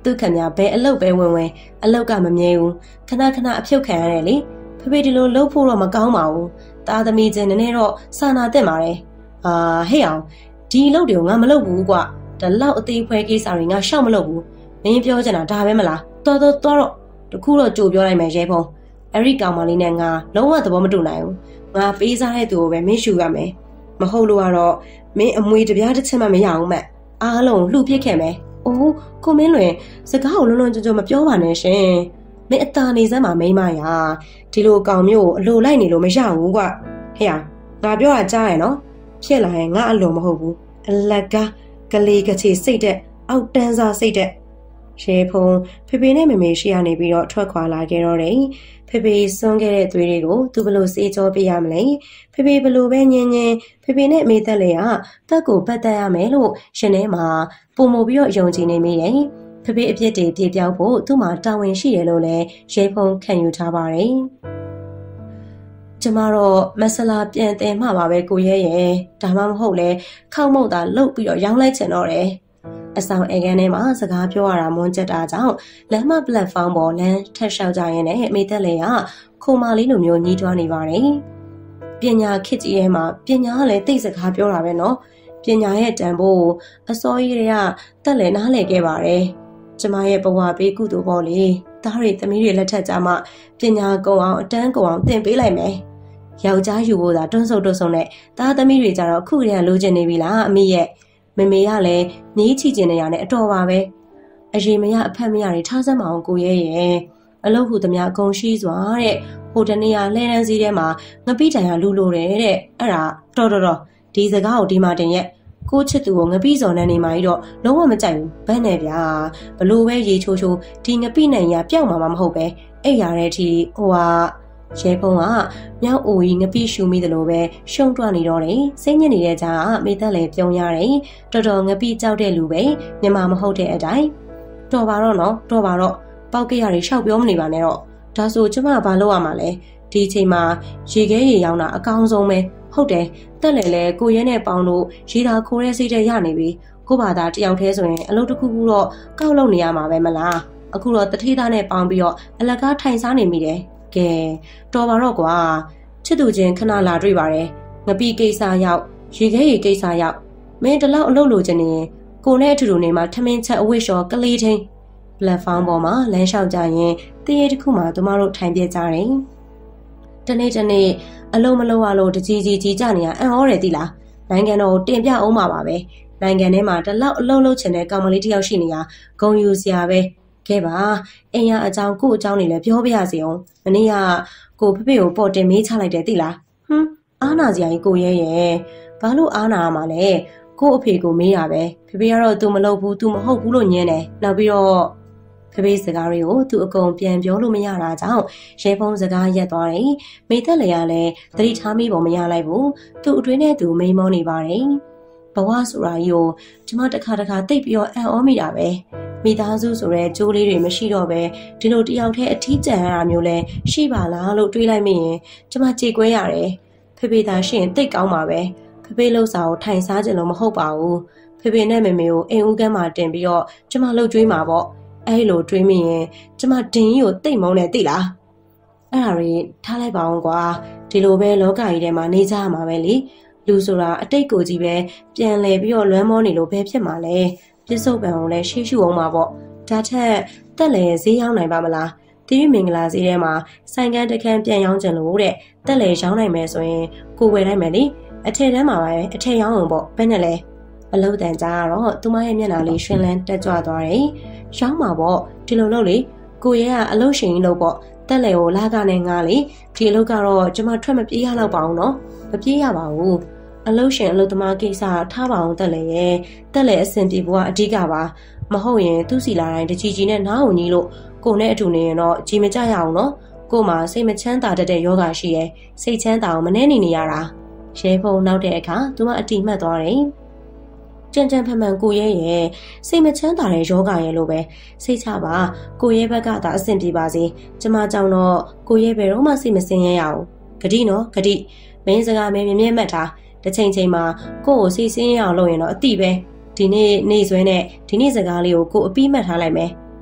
A: သူခမဘဲအလုတ်ပဲဝင်အလုတ်ကမမြဲဘူးခဏခဏအဖြုတ်ခံရတယ်လေဖေဖေဒီလိုလှုပ်ဖို့တော့မကောင်းပါဘူးသားသမီးချင်းနည်းနည်းတော့စာနာတက်ပါတယ်ဟဲ့အောင်ဒီအလုပ်တွေကိုငါမလုပ်ဘူးကွာဒီလောက်အသေးဖွဲကိစ္စတွေငါရှောက်မလုပ်ဘူးမင်းပြောချင်တာဒါပဲမလားတော်တော့တခုတော့ကြိုပြောလိုက်မယ်ရဲဖုံအဲ့ဒီကောင်မလေးနဲ့ငါလုံးဝသဘောမတူနိုင်ဘူးငါပေးစားတဲ့သူကိုပဲမင်းရှူရမယ်မဟုတ်လို့ကတော့မင်းအမွေတပြားတစ်ချက်မှမရအောင်မအားလုံးလှုပ်ပစ်ခဲ့မယ်အိုးကိုမင်းလွင်စကားကိုလုံးလုံးကြွကြွမပြောပါနဲ့ရှင်မင်းအသာနေစမ်းမှာမိမရာဒီလိုကောင်မျိုးအလိုလိုက်နေလို့မရဘူးကွဟဲ့ငါပြောတာကြားရနော်ဖြစ်လာရင်ငါအလိုမဟုတ်ဘူးအလကားကလေးကချေစိတ်တဲ့အောက်တန်းစားစိတ်တဲ့ရဲဖုံဖေဖေနဲ့မေမေရှိရနေပြီးတော့ထွက်ခွာလာခဲ့တော့တယ်ဖေဖေစွန့်ခဲ့တဲ့သွေးတွေကိုသူဘလို့စေးကြောပေးရမလဲဖေဖေဘလို့ပဲညင်းဖေဖေနဲ့အမေသက်လေးကတက်ကိုပတ်သက်ရမယ်လို့ရှင်ထဲမှာပုံမပြီးတော့ယုံကြည်နေမိတယ်ဖေဖေအပြစ်တွေပြေပြောက်ဖို့သူ့မှာတာဝန်ရှိတယ်လို့လည်းရဲဖုံခံယူထားပါတယ်ကျမတော့မဆလာပြန်တင်မှပါပဲကိုရဲရဲ့ဒါမှမဟုတ်လဲခောက်မုတ်တာလှုပ်ပြီးတော့ရောင်းလိုက်ချင်တော့တယ်အဆောင်အေကန်ထဲမှာစကားပြောရတာမွန်းကျက်တာကြောင့်လမ်းမပလက်ဖောင်းပေါ်လမ်းထက်လျှောက်ကြရင်လည်းအမေသက်လေးကခိုမာလေးလိုမျိုးညှိတွားနေပါတယ်ပညာခစ်ကြီးရဲ့မှာပညာကလည်းသိစကားပြောတာပဲနော်ပညာရဲ့တန်ဖိုးအစောကြီးတွေကတက်လည်းနားလည်ခဲ့ပါတယ်ကျမရဲ့ဘဝပေးကုသိုလ်ပေါ့လေသားတွေသမီးတွေလက်ထက်ကြမှာပညာကုန်အောင်အတန်းကုန်အောင်သင်ပေးလိုက်မယ်ယောက်ျားယူဖို့သာတွန်းဆုပ်နဲ့သားသမီးတွေကြတော့ခုတည်းကလိုချင်နေပြီလားအမိရဲ့မမေကလည်းညှိချီကျင်နေရတဲ့အတော်ပါပဲအရေးမရအဖက်မရတွေထားစမ်းမအောင်ကိုရဲရဲ့အလုပ်ဟုသမျှအကုန်ရှိစွာတဲ့ဟိုတနေ့ကလဲတန်းစည်းထဲမှာငပိတိုင်ကလူလိုတယ်တဲ့အဲ့ဒါတော်ဒီစကားကိုဒီမှာတင်ရဲ့ကိုချစ်သူကိုငပိစော်နဲ့နေမှကြီးတော့လုံးဝမကြိုက်ဘူးဘယ်နဲ့ဗျာဘလို့ပဲရေချိုးဒီငပိနိုင်ရပျောက်မှာမဟုတ်ပဲအဲ့ရတဲ့အထိဟိုဟာရဲဖုံကမြောက်အိုကြီးငပိရှူမိတယ်လို့ပဲရှုံတွနေတော့တယ်စိတ်ညစ်နေတဲ့ကြားကမိသက်လည်းပြုံးရတယ်တော်ငပိကြောက်တဲ့လူပဲမြမမဟုတ်တဲ့အတိုင်းတော်ပါတော့နော်တော်ပါတော့ပေါက်ကရတွေရှောက်ပြောမနေပါနဲ့တော့ဒါဆိုကျမဘာလုပ်ရမှာလဲဒီအချိန်မှာရေခဲရေရောင်းတာအကောင်းဆုံးပဲဟုတ်တယ်တက်လေကိုရဲနဲ့ပေါင်းလို့ရေသာခိုးတဲ့စိတ်တဲ့ရနေပြီကိုဘာသာတယောက်တည်းဆိုရင်အလုပ်တစ်ခုခုတော့ကောက်လုပ်နေရမှာပဲမလားအခုတော့တထေးသားနဲ့ပေါင်းပြီးတော့အလကားထိုင်စားနေမိတယ်ကဲတော်ပါတော့ကွာချစ်သူချင်းခဏလာတွေ့ပါတယ်ငပိကိစ္စရောက်ရေခဲရေကိစ္စရောက်မင်းတလောက်အလုပ်လိုချင်နေရင်ကိုနဲ့အထူတူနေမှာထမင်းချက်အဝိရှော်ကလေးထင်းပလက်ဖောင်းပေါ်မှာလမ်းလျှောက်ကြရင်တရေတစ်ခုမှသူမတို့ထိုင်ပြကြတယ်တနေ့အလုံးမလုံးရလို့တကြီးကြနေရအံ့ဩတယ်တိလားနိုင်ငံတော်တင်ပြအောင်ပါပဲနိုင်ငံထဲမှာတလောက်အလုံးလုံးချင်တဲ့ကောင်မလေးတစ်ယောက်ရှိနေရဂုံယူစရာပဲခဲ့ပါအိမ်ရအကြောင်းကို့အကြောင်းနေလဲပြောပြရစီအောင်မနေ့ကကိုဖေဖေကိုပေါ်တင်မေးချလိုက်တယ်တိလားအားနာစရာကြီးကိုရဲရဲ့ဘာလို့အားနာရမှာလဲကို့အဖေကိုမေးတာပဲဖေဖေကတော့ तू မလုပ်ဘူး तू မဟုတ်ဘူးလို့ညင်းတယ်နောက်ပြီးတော့ဖေဖေစကားတွေကို तू အကုန်ပြန်ပြောလို့မရတာကြောင့်ရဲဖုံးစကားရက်သွားတယ်မိသက်လည်းကလည်းသတိထားမိပုံမရလိုက်ဘူး तू အတွင်းနဲ့ तू မိန်မောနေပါတယ်ဘဝဆိုတာကြီးကိုကျမတစ်ခါတိတ်ပြီးတော့အံ့ဩမိတာပဲမိသားစုဆိုတဲ့ကြိုးလေးတွေမရှိတော့ပဲဒီလိုတယောက်တည်းအထီးကျန်ရတာမျိုးလဲရှိပါလားလို့တွေးလိုက်မိရင်ကျမကြေကွဲရတယ်ဖေဖေသာရှင်တိတ်ကောင်းပါပဲဖေဖေလှုပ်စာကိုထိုင်စားကြလို့မဟုတ်ပါဘူးဖေဖေနဲ့မေမေကိုအိမ်ဦးကမ်းမှာတင်ပြီးတော့ကျမလှုပ်ကြွေးမှာပေါ့အဲ့လိုတွေးမိရင်ကျမဒင်းကြီးကိုတိတ်မုန်းနေသိလားအဲ့ဒါတွေထားလိုက်ပါအောင်ကွာဒီလိုပဲလောကကြီးထဲမှာနေကြရမှာပဲလေလူဆိုတာအတိတ်ကိုကြီးပဲပြန်လဲပြီးတော့လွမ်းမောနေလို့ပဲဖြစ်မှာလဲပြစ္ဆုတ်ပံကိုလည်းရှေ့ရှုအောင်ပါပေါ့ဒါထက်တက်လေဈေးရောက်နိုင်ပါမလားတိရိမင်္ဂလာဈေးထဲမှာဆိုင်ကန်းတစ်ခန်းပြန်ရောင်းကြလို့တဲ့တက်လေရောင်းနိုင်မယ်ဆိုရင်ကိုဝယ်နိုင်မယ်လေအထက်တန်းမှာပဲအထက်ရောင်းအောင်ပေါ့ဘယ်နဲ့လဲအလုတ်တန်ကြားကတော့သူမရဲ့မျက်နှာလေးရှင်လန်းတက်ကြွသွားတယ်ရောင်းမှာပေါ့ဒီလိုလုပ်လေကိုရဲကအလုတ်ရှင်ကြီးလို့ပေါ့တက်လေကိုလာကနဲ့ငါလေဒီအလုတ်ကတော့ကျမထွက်မပြေးရတော့ပါဘူးနော်မပြေးရပါဘူးအလုတ်ရှင်အလုတ်သမားကိစ္စထားပါအောင်တက်လေရဲ့တက်လေအဆင်ပြေဖို့ကအဓိကပါမဟုတ်ရင်သူ့စီလာတိုင်းတကြီးနဲ့နားအောင်ကြီးလို့ကိုနဲ့အတူနေရင်တော့ကြီးမကြရအောင်နော်ကိုမှစိတ်မချမ်းသာတတ်တဲ့ယောဂရှိရဲ့စိတ်ချမ်းသာအောင်မနှဲနေရတာရဲဖုံနောက်တဲ့အခါသူမအတိမှတ်သွားတယ်ကြံဖန်ကိုရဲရဲ့စိတ်မချမ်းသာတဲ့ယောဂရဲ့လို့ပဲစိတ်ချပါကိုရဲဘက်ကသာအဆင်ပြေပါစေကျမကြောင့်တော့ကိုရဲဘယ်တော့မှစိတ်မစင်ရအောင်ဂတိနော်ဂတိမင်းစကားမင်းမြဲမှတ်ထားတစ်ချိန်မှာကိုကိုစိတ်စင်းရအောင်လုပ်ရင်တော့အတိပဲဒီနေ့နေ့စွဲနဲ့ဒီနေ့စကားလေးကိုကိုအပြီးမှတ်ထားလိုက်မယ်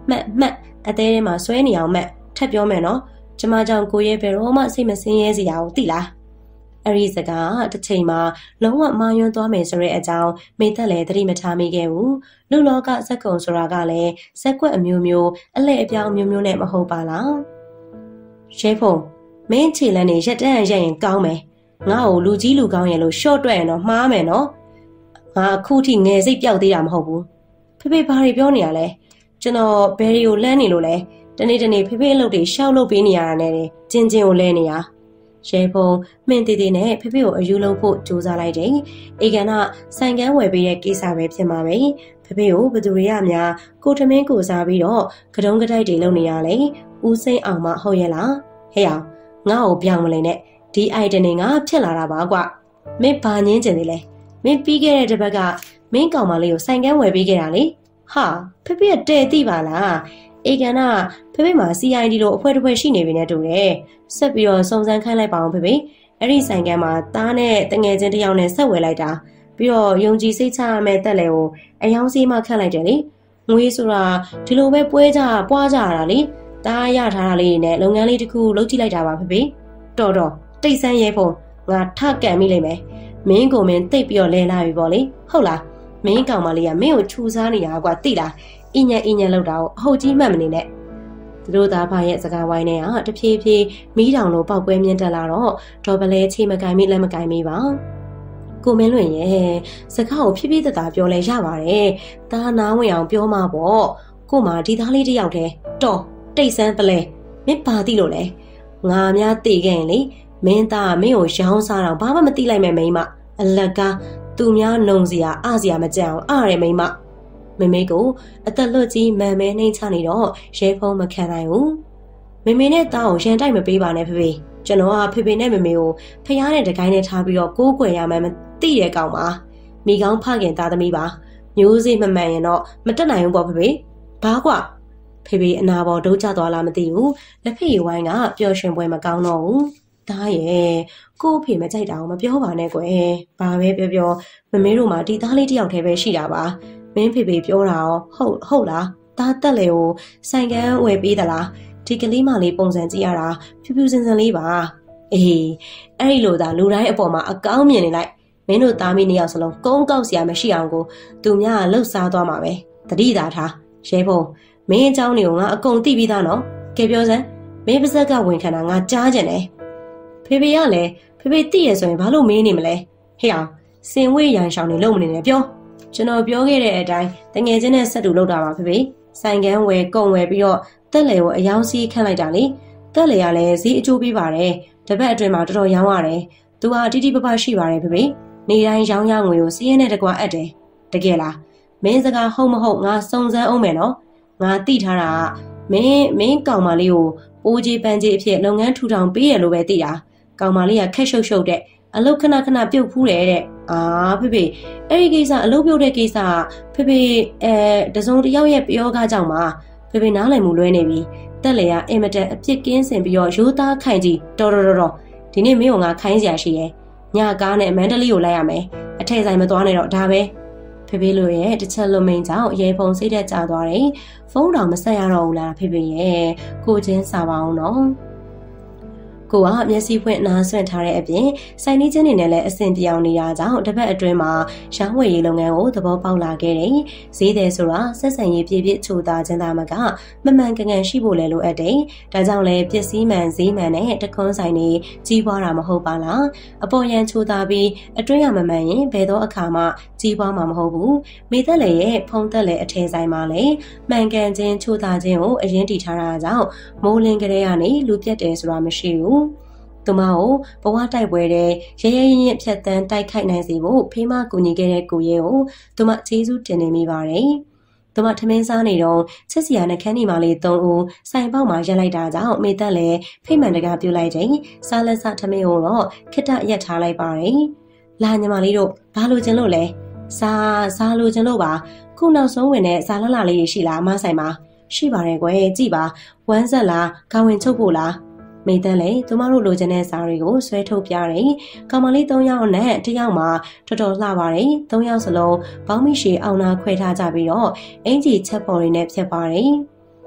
A: မှတ်အသေးထဲမှာဆွဲနေအောင်မှတ်ထပ်ပြောမယ်နော်ကျမကြောင့်ကိုရဲ့ဘယ်တော့မှစိတ်မစင်းရဲစရာကိုသိလားအဲ့ဒီစကားတစ်ချိန်မှာလုံးဝမာယွန်းသွားမယ်ဆိုတဲ့အကြောင်းမိသက်လည်းသတိမထားမိခဲ့ဘူးလူလောကဇက်ကုံဆိုတာကလည်းဇက်ကွက်အမျိုးမျိုးအလှည့်အပြောင်းမျိုးမျိုးနဲ့မဟုတ်ပါလားရဲဖုံမင်းခြေလန်းနေရက်တန်းရက်ရင်ကောင်းမယ်ငါ့ကိုလူကြီးလူကောင်းရင်လို့ရှော့တွက်ရင်တော့မှားမယ်နော်ငါအခုထိငယ်စိတ်ပျောက်သေးတာမဟုတ်ဘူးဖေဘာတွေပြောနေရလဲကျွန်တော်ဘယ်ရီကိုလမ်းနေလို့လဲတနေ့ဖေအလုပ်တွေရှောက်လုပ်ပေးနေရတာနဲ့ကျင်းကိုလဲနေရရဲဖုံမင်းတီတီနဲ့ဖေကိုအယူလုပ်ဖို့ကြိုးစားလိုက်တယ်အေကန်ကဆိုင်ကန်းဝယ်ပေးတဲ့ကိစ္စပဲဖြစ်မှာပဲဖေကိုဘသူတွေကများကိုထမင်းကိုစားပြီးတော့ကတုံးကတိုက်တွေလုပ်နေရလေဦးစိမ့်အောင်မဟုတ်ရဲ့လားဟဲ့အောင်ငါ့ကိုပြောင်းမလဲနဲ့ဒီအိုက်တနေငါဖြစ်လာတာပါကွမင်းဘာငင်းကျင်သေးလဲမင်းပြီးခဲ့တဲ့တစ်ပတ်ကမင်းကောင်မလေးကိုဆိုင်ကန်းဝယ်ပေးခဲ့တာလေဟာဖေကတဲ့သိပါလားအေကန်ကဖေမှာ CID လို့အဖွဲ့တစ်ဖွဲ့ရှိနေပြီနဲ့တူတယ်ဆက်ပြီးတော့စုံစမ်းခိုင်းလိုက်ပါအောင်ဖေအဲ့ဒီဆိုင်ကန်းမှာသားနဲ့တငယ်ချင်းတယောက်နဲ့ဆက်ဝယ်လိုက်တာပြီးတော့ယုံကြည်စိတ်ချရမယ့်တက်လေကိုအယောင်စီးမှခန့်လိုက်တယ်လေငွေဆိုတာဒီလိုပဲပွားကြရတာလေတားရထားတာလေးနဲ့လုပ်ငန်းလေးတစ်ခုလုပ်ကြည့်လိုက်တာပါဖေတော်တိတ်ဆန်းရဲဖုံငါထကန်မိလိမ့်မယ်မင်းကိုမင်းတိတ်ပြီးတော့လဲလာပြီပေါ့လေဟုတ်လားမင်းကောင်မလေးကမင်းကိုခြူစားနေတာကွာသိလားအင်းညံလောက်တာကိုအဟုတ်ကြီးမှတ်မနေနဲ့သူတို့သားဖရဲ့စကားဝိုင်းနဲ့တဖြည်းဖြည်းမီးတောင်လိုပောက်ပွဲမြင့်တက်လာတော့ဒေါ်ပလဲချေမကင်မိလက်မကင်မိပါကိုမင်းလွင်ရဲ့စကားကိုဖြည်းဖြည်းသာပြောလဲရပါတယ်ဒါနားဝင်အောင်ပြောမှာပေါ့ကိုမဒီသားလေးတယောက်တည်းတော်တိတ်ဆန်းပလဲမင်းပါသိလို့လဲငါများသိခဲ့ရင်လေမင်းသားမင်းကိုရောင်းစားတော့ဘာမှမသိလိုက်မဲ့မိန်းမအလကားသူများနှုံစရာအစရာမကြံအောင်အားရမိန်းမမေကိုအသက်လွတ်ကြီးမန်မဲနှိမ့်ချနေတော့ရဲဖုံးမခံနိုင်ဘူးမေနဲ့သားကိုရန်တိုက်မပေးပါနဲ့ဖေကျွန်တော်ကဖေနဲ့မေကိုဖျားတဲ့တကိုင်းနဲ့ထားပြီးတော့ကိုးကွယ်ရမှန်းမသိတဲ့ကောင်ပါမိကောင်းဖခင်သားသမီးပါမျိုးစေ့မမှန်ရင်တော့မတက်နိုင်ဘူးပေါ့ဖေဘာကွာဖေအနာပေါ်ဒုတ်ကျသွားလားမသိဘူးလက်ဖေဝိုင်းကပျော်ရွှင်ပွဲမကောင်းတော့ဘူးသားရဲ့ကို့ဖေမကြိုက်တာကိုမပြောပါနဲ့ကွယ်ဘာပဲပြောမမေတို့မှဒီသားလေးတယောက်တည်းပဲရှိတာပါမင်းဖေပြောတာရောဟုတ်လားသားတက်လေကိုဆိုင်ကန်းဝယ်ပေးသလားဒီကလေးမလေးပုံစံကြည့်ရတာဖြူစင်လေးပါအေးအဲ့ဒီလိုသာလူတိုင်းအပေါ်မှာအကောင်းမြင်နေလိုက်မင်းတို့သားမီးနှစ်ယောက်စလုံးကုန်းကောက်စရာမရှိအောင်ကိုသူများကလှုပ်ရှားသွားမှာပဲတတိသာထားရဲဖုံမင်းအเจ้าနေကိုငါအကုန်သိပြီးသားနော်ကဲပြောစမ်းမင်းပါဇက်ကဝင်ခံတာငါကြားကြတယ်ဖေကလည်းဖေသိရဆိုရင်ဘာလို့မင်းနေမလဲဟဲ့အောင်စင်ဝေးရန်ရှောင်နေလို့မနေနဲ့ပြောကျွန်တော်ပြောခဲ့တဲ့အတိုင်းတငယ်ချင်းနဲ့ဆက်တူလောက်တာပါဖေဆိုင်ကန်းဝယ်ကုန်ဝယ်ပြီးတော့တက်လေကိုအယောင်စီးခန့်လိုက်တာလေတက်လေကလည်းဈေးအကျိုးပေးပါတယ်တပတ်အတွင်းမှာတော်တော်ရောင်းရတယ်သူဟာတိတိပပရှိပါတယ်ဖေနေတိုင်းရောင်းရငွေကိုစီးရဲနဲ့တကွာအပ်တယ်တကယ်လားမင်းစကားဟုတ်မဟုတ်ငါစုံစမ်းအောင်မယ်နော်ငါသိထားတာကမင်းကောင်မလေးကိုပိုးကြီးပန်းကြီးအဖြစ်လုပ်ငန်းထူထောင်ပေးရလို့ပဲသိတာကောင်မလေးကခက်ရှုပ်တဲ့အလုတ်ခဏပြုတ်ဖူးတယ်တဲ့ဖေအဲ့ဒီကိစ္စအလုပ်ပြုတ်တဲ့ကိစ္စဖေတစုံတယောက်ရဲ့ပြောကားကြောင့်ပါဖေနားလည်မှုလွဲနေပြီတက်လေကအင်မတန်အပြစ်ကင်းစင်ပြီးတော့ရိုးသားခိုင်ကြီးတော်ဒီနေ့မင်းကငါခိုင်းစရာရှိရဲ့ညကားနဲ့မန္တလေးကိုလိုက်ရမယ်အထက်ဆိုင်မသွားနဲ့တော့ဒါပဲဖေလို့ရဲ့တစ်ချက်လုံးမင်းကြောင့်ရေဖုံစိတ်တက်ကြသွားတယ်ဖုန်းတော်မဆက်ရတော့ဘူးလားဖေရဲ့ကိုချင်းစာပါအောင်နော်ကိုကမျက်စိဖွင့်နားဆွင့်ထားတဲ့အပြင်စိုင်းနှီးချင်းတွေနဲ့လည်းအဆင်ပြေအောင်နေတာကြောင့်တပတ်အတွင်းမှာရောင်းဝယ်ရေးလုပ်ငန်းကိုသဘောပေါက်လာခဲ့တယ်။ဈေးတယ်ဆိုတာဆက်ဆံရေးပြည့်ချိုးသားခြင်းသားမကမမှန်ကန်ရှိဖို့လည်းလိုအပ်တယ်။ဒါကြောင့်လည်းပစ္စည်းမှန်ဈေးမှန်နဲ့တခွန်းဆိုင်တွေကြီးပွားတာမဟုတ်ပါလား။အပေါ်ရန်ချိုးသားပြီးအတွင်းရမမှန်ရင်ဘယ်တော့အခါမှကြီးပွားမှာမဟုတ်ဘူး။မိသက်လည်းရဲ့ဖုံးသက်လည်းအထည်ဆိုင်မှာလည်းမှန်ကန်ခြင်းချိုးသားခြင်းကိုအရင်တည်ထားတာကြောင့်မိုးလင်းကလေးကနေလူပြတ်တယ်ဆိုတာမရှိဘူး။သူမကိုဘဝတိုက်ပွဲတဲ့ရဲရင်ဖြတ်တန်းတိုက်ခိုက်နိုင်စေဖို့ဖေးမကူညီခဲ့တဲ့ကိုရဲကိုသူမကျေးဇူးတင်နေမိပါတယ်။သူမထမင်းစားနေတော့ချက်စီရနဲ့ခန်းဒီမာလေး3ဦးဆိုင်ပေါက်မှာရက်လိုက်တာကြောင့်မိသက်လည်းဖိတ်မှန်တကားပြုတ်လိုက်တယ်။စားလက်စားထမင်းကိုတော့ခစ်တရက်ထားလိုက်ပါတယ်။လာညီမလေးတို့ဘာလို့ကျင်လို့လဲ။စားလို့ကျင်လို့ပါ။ခုနောက်ဆုံးဝင်တဲ့စားလလလေးရှိလားအမဆိုင်မှာရှိပါတယ်ကွယ်ကြည့်ပါဝမ်းဆက်လားခေါင်းဝင်ချုပ်ဖို့လားမိတန်းလေသူမတို့လိုချင်တဲ့စားတွေကိုဆွဲထုတ်ပြတယ်။ကောင်မလေး3ယောက်နဲ့1ယောက်မှာတော်တော်လှပါတယ်။3ယောက်စလုံးဘောင်းမိရှည်အောင်နာခွဲထားကြပြီးတော့အင်ကြီးချက်ပေါ်တွေနဲ့ဖြတ်ပါတယ်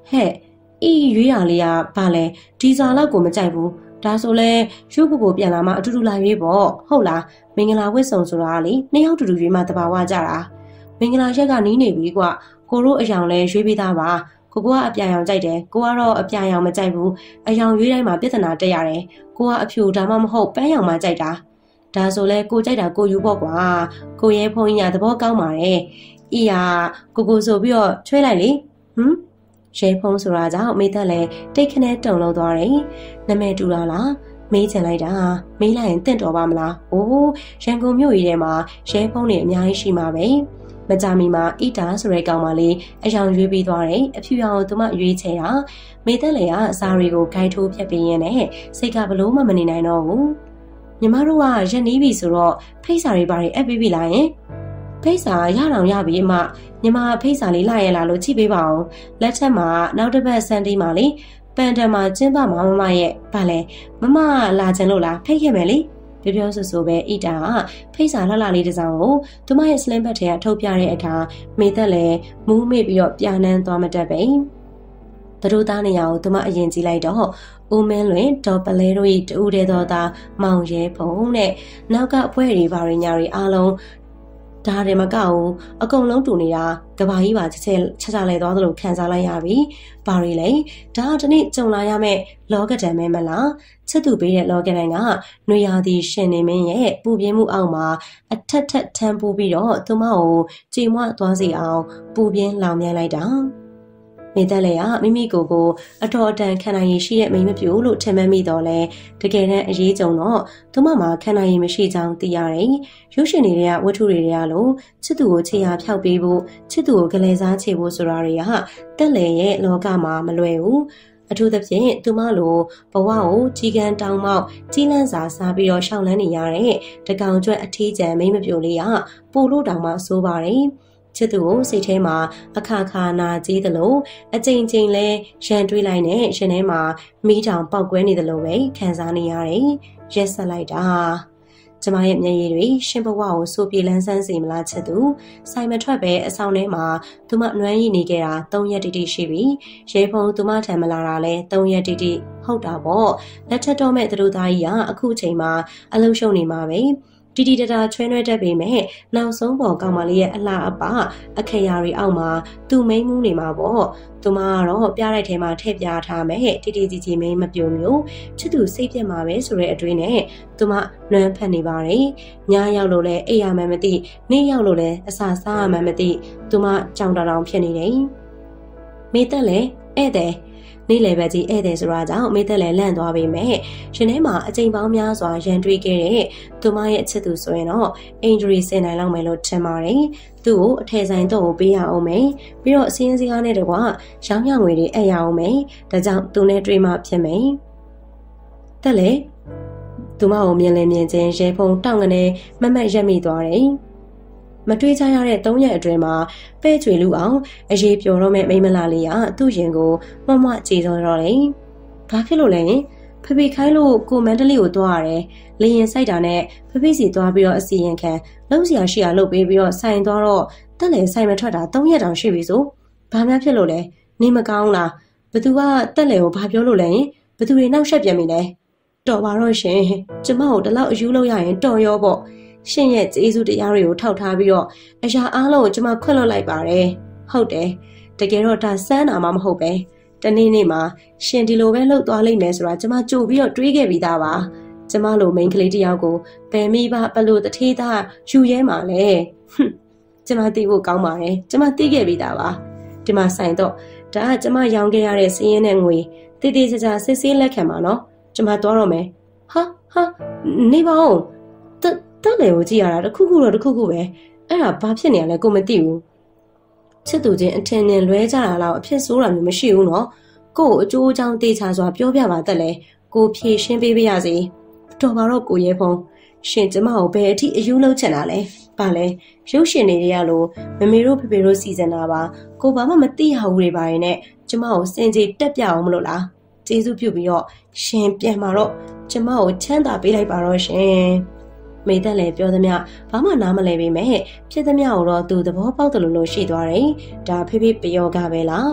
A: ဟဲ့အေးရွေးရလေးကဘာလဲဒီစာလောက်ကိုမကြိုက်ဘူးဒါဆိုလဲရုပ်ကိုပြန်လာမှအတူတူလာရွေးပေါ့ဟုတ်လားမင်္ဂလာဝတ်စုံဆိုတာလေနှစ်ယောက်တူတူရွေးမှတဘာဝကြတာမင်္ဂလာရက်ကနီးနေပြီကွာကိုတို့အယောင်လဲရွေးပေးသားပါကိုကအပြာရောင်ကြိုက်တယ်ကိုကတော့အပြာရောင်မကြိုက်ဘူးအယောင်ရွေးတိုင်းမှာပြဿနာတက်ရတယ်ကိုကအဖြူဒါမှမဟုတ်ပန်းရောင်မှကြိုက်တာဒါဆိုလဲကိုကြိုက်တာကိုယူပေါ့ကွာကိုရဲဖုန်းကြီးကသဘောကောင်းပါတယ်အီးယာကိုဆိုပြီးတော့ချွေးလိုက်လေရဲဖုန်းဆိုတာကြောင့်မိသက်လည်းတိတ်ခနဲတုံလုံးသွားတယ်နာမည်တူတာလားမေးချင်လိုက်တာမေးလိုက်ရင်တင့်တော်ပါမလားအိုးရန်ကုန်မြို့ကြီးထဲမှာရဲဖုန်းတွေအများကြီးရှိမှာပဲမကြမီမှာအီတာဆိုတဲ့ကောင်မလေးအယောင်ရွေးပြီးသွားတယ်အဖြူရောင်သူမရွေးချယ်တာမိသက်လည်းကအစာတွေကိုဂိုက်ထိုးဖြတ်ပေးရင်းနဲ့စိတ်ကဘလို့မှမနေနိုင်တော့ဘူးညီမတို့ကရက်နီးပြီဆိုတော့ဖိတ်စာတွေဘာတွေအပ်ပေးပြီလားယင်ဖိတ်စာရအောင်ရပြီအမညီမဖိတ်စာလေးလာရလာလို့ကြည့်ပေးပါအောင်လက်ထက်မှာနောက်တစ်ပတ်စန်တီးမှာလေပန်တန်မှာကျင်းပမှာမမရဲ့ဗာလဲမမလာချင်လို့လားဖိတ်ခဲ့မယ်လေပြောဆိုပဲအီတာကဖိတ်စာလှလှလေးတစ်စောင်ကိုသူမရဲ့စလင်ဘတ်ထဲကထုတ်ပြတဲ့အခါမေသက်လည်းမူးမေ့ပြီးတော့ပြာနှမ်းသွားမတတ်ပဲသူတို့သားနေရာကိုသူမအရင်ကြည့်လိုက်တော့ဦးမင်းလွင်ဒေါ်ပလဲတို့၏တူတဲ့တော်သားမောင်ရဲဖုံနဲ့နောက်ကအဖွဲ့တွေဘာတွေညာတွေအားလုံးဒါတွေမကဘူးအကုန်လုံးတူနေတာကဘာကြီးပါချက်လဲသွားသလိုခံစားလိုက်ရပြီဘာတွေလဲဒါတနေ့ကြုံလာရမယ့်လောကဒဏ်မဲမလားချစ်သူပေးတဲ့လောကဒဏ်ကနှွေရာသီရှင်နေမင်းရဲ့ပူပြင်းမှုအောက်မှာအထက်ထက်ထမ်းပိုးပြီးတော့သူမကိုကြေမွသွားစေအောင်ပူပြင်းလောင်မြန်းလိုက်တာမိသက်လည်းမိမိကိုယ်အတော်အတန်ခံနိုင်ရရှိတဲ့မိမပြို့လို့ထင်မှတ်မိတော့လဲတကယ်တမ်းအရေးကြုံတော့သူမမှာခံနိုင်ရမရှိကြောင်းသိရတယ်ရုပ်ရှင်တွေကဝတ္ထုတွေကလို့ချစ်သူကိုခြေရာဖျောက်ပေးဖို့ချစ်သူကိုကလေးစားချေဖို့ဆိုတာတွေကတက်လေရဲ့လောကမှာမလွယ်ဘူးအထူးသဖြင့်သူမလိုဘဝကိုကြီးကန်းတောင်းမောက်ကြီးလန်းစာစားပြီးတော့ရှောင်လန်းနေရတဲ့တကောင်ကျွတ်အထီးကျန်မိမပြို့လေးကပို့လို့တောင်မှဆိုးပါတယ်ချစ်သူကိုစိတ်ထဲမှာအခါခါနာကြီးသလိုအကြိမ်ကြိမ်လဲရန်တွေးလိုက်နဲ့ရှင်ထဲမှာမိတောင်ပေါက်ကွဲနေသလိုပဲခံစားနေရတယ်။ရက်ဆက်လိုက်တာ။ကျမရဲ့မျက်ရည်တွေရှင်ဘဝကိုစိုးပြေလန်းဆန်းစေမလားချစ်သူဆိုင်မထွက်ပဲအဆောင်ထဲမှာသူမနွမ်းရည်နေခဲ့တာ3ရက်တိတိရှိပြီ။ရေဖုံသူမထံမလာတာလဲ3ရက်တိတိဟုတ်တာပေါ့။လက်ထက်တော့မဲ့သူတို့သားကြီးကအခုချိန်မှာအလုံးရှုံနေမှာပဲ။တီတီတတာချွဲနှွဲတတ်ပေမဲ့နောက်ဆုံးပေါ်ကောင်မလေးရဲ့အလှအပအခရာတွေအောက်မှာသူမိန်မှုနေမှာပေါ့သူမကတော့ပြလိုက်ထဲမှာထည့်ပြထားမယ်တီတီကြီးကြီးမင်းမပြိုမျိုးချစ်သူစိတ်ပြက်မှာပဲဆိုတဲ့အတွေးနဲ့သူမလွမ်းဖက်နေပါတယ်ညရောက်လို့လဲအိပ်ရမှန်းမသိနေ့ရောက်လို့လဲအစာစားရမှန်းမသိသူမကြောင်တောင်ဖြစ်နေတယ်မေတက်လဲဧည့်သည်နေ့လယ်ဘက်ကြီးဧည့်သည်ဆိုတာကြောင့်မိသက်လည်းလန့်သွားပေမဲ့ရှင်ထဲမှာအချိန်ပေါင်းများစွာရန်တွေးခဲ့တဲ့သူမရဲ့အချစ်သူဆိုရင်တော့အင်ဂျရီစင်နိုင်လောက်မယ်လို့ထင်ပါတယ်။သူ့ကိုအထည်ဆိုင်တော့ပေးရအောင်မယ်။ပြီးတော့အစင်းစကားနဲ့တကွရောင်းရငွေတွေအပ်ရအောင်မယ်။ဒါကြောင့်သူနဲ့တွေ့မှဖြစ်မယ်။တက်လေသူမကိုမြင်လဲမြင်ချင်းရဲဖုံတောင့်ကနေမမတ်ရက်မိသွားတယ်။မတွေးကြရတဲ့3ရက်အတွင်းမှာပဲ့ချွေလူအောင်အရေးပျော်တော့မဲ့မိမလာလေးကသူ့ရင်ကိုမမကြည်စောတော့တယ်။ဘာဖြစ်လို့လဲ။ဖဖေခိုင်းလို့ကိုမန္တလေးကိုသွားရတယ်။လေရင်စိုက်တာနဲ့ဖဖေစီသွားပြီးတော့အစီရင်ခံလှုပ်ရှားရှိရလှုပ်ပေးပြီးတော့ဆိုင်သွားတော့တက်လေဆိုင်မထွက်တာ3ရက်တောင်ရှိပြီဆို။ဘာမှဖြစ်လို့လဲ။နေမကောင်းလား။ဘသူကတက်လေကိုဘာပြောလို့လဲ။ဘသူတွေနောက်ဆက်ပြန်ပြီလဲ။တော်ပါတော့ရှင်။ကျမကိုတလောက်အယူလို့ရရင်တော်ရောပေါ့။ရှင်ရဲ့ကျေးဇူးတရားတွေကိုထောက်ထားပြီးတော့အရာအားလုံးကိုကျွန်မခွင့်လွှတ်လိုက်ပါတယ်ဟုတ်တယ်တကယ်တော့ဒါစမ်းတာမှမဟုတ်ပဲတနေ့နေ့မှာရှင်ဒီလိုပဲလှုပ်သွားလိမ့်မယ်ဆိုတာကျွန်မကြိုပြီးတော့တွေးခဲ့ပြီးသားပါကျွန်မလိုမိန်းကလေးတယောက်ကိုပယ်မိပါဘလို့တထေးသားယူရဲမှာလဲကျွန်မသိဖို့ကောင်းပါတယ်ကျွန်မသိခဲ့ပြီးသားပါဒီမှာဆိုင်တော့ဒါကကျွန်မရောင်းခဲ့ရတဲ့စည်ရင်းနဲ့ငွေတိတိကျကျစစ်ဆေးလက်ခံပါနော်ကျွန်မသွားတော့မယ်ဟာနေပါဦးတက်လေကိုကြည့်ရတာတခုခုတော့တခုခုပဲအဲ့ဒါဘာဖြစ်နေရလဲကိုမသိဘူးချစ်သူချင်းအထင်နဲ့လွဲကြတာလောက်အဖြစ်ဆိုးတာမျိုးမရှိဘူးနော်ကို့အကျိုးအကြောင်းတေချာစွာပြောပြပါတက်လေကိုဖြေရှင်းပေးပါရစေတော်ပါတော့ကိုရဲဖုံရှင်ကျမကိုဘယ်အထိအယူလုံးချင်တာလဲဘာလဲရုပ်ရှင်တွေရလို့မမေတို့ဖေဖေတို့စီစဉ်တာပါကိုဘာမှမသိရဘူးတွေပါရင်နဲ့ကျမကိုစင်ကြေတက်ပြအောင်မလို့လားကျေးဇူးပြုပြီးတော့ရှင်ပြန်มาတော့ကျမကိုချမ်းသာပေးလိုက်ပါတော့ရှင်မိသက်လည်းပြောသမျှဘာမှနားမလဲပေမဲ့ဖြစ်သမျှကိုတော့သူသဘောပေါက်တယ်လို့ရှိသွားတယ်။ဒါဖေဖေပယောကပဲလား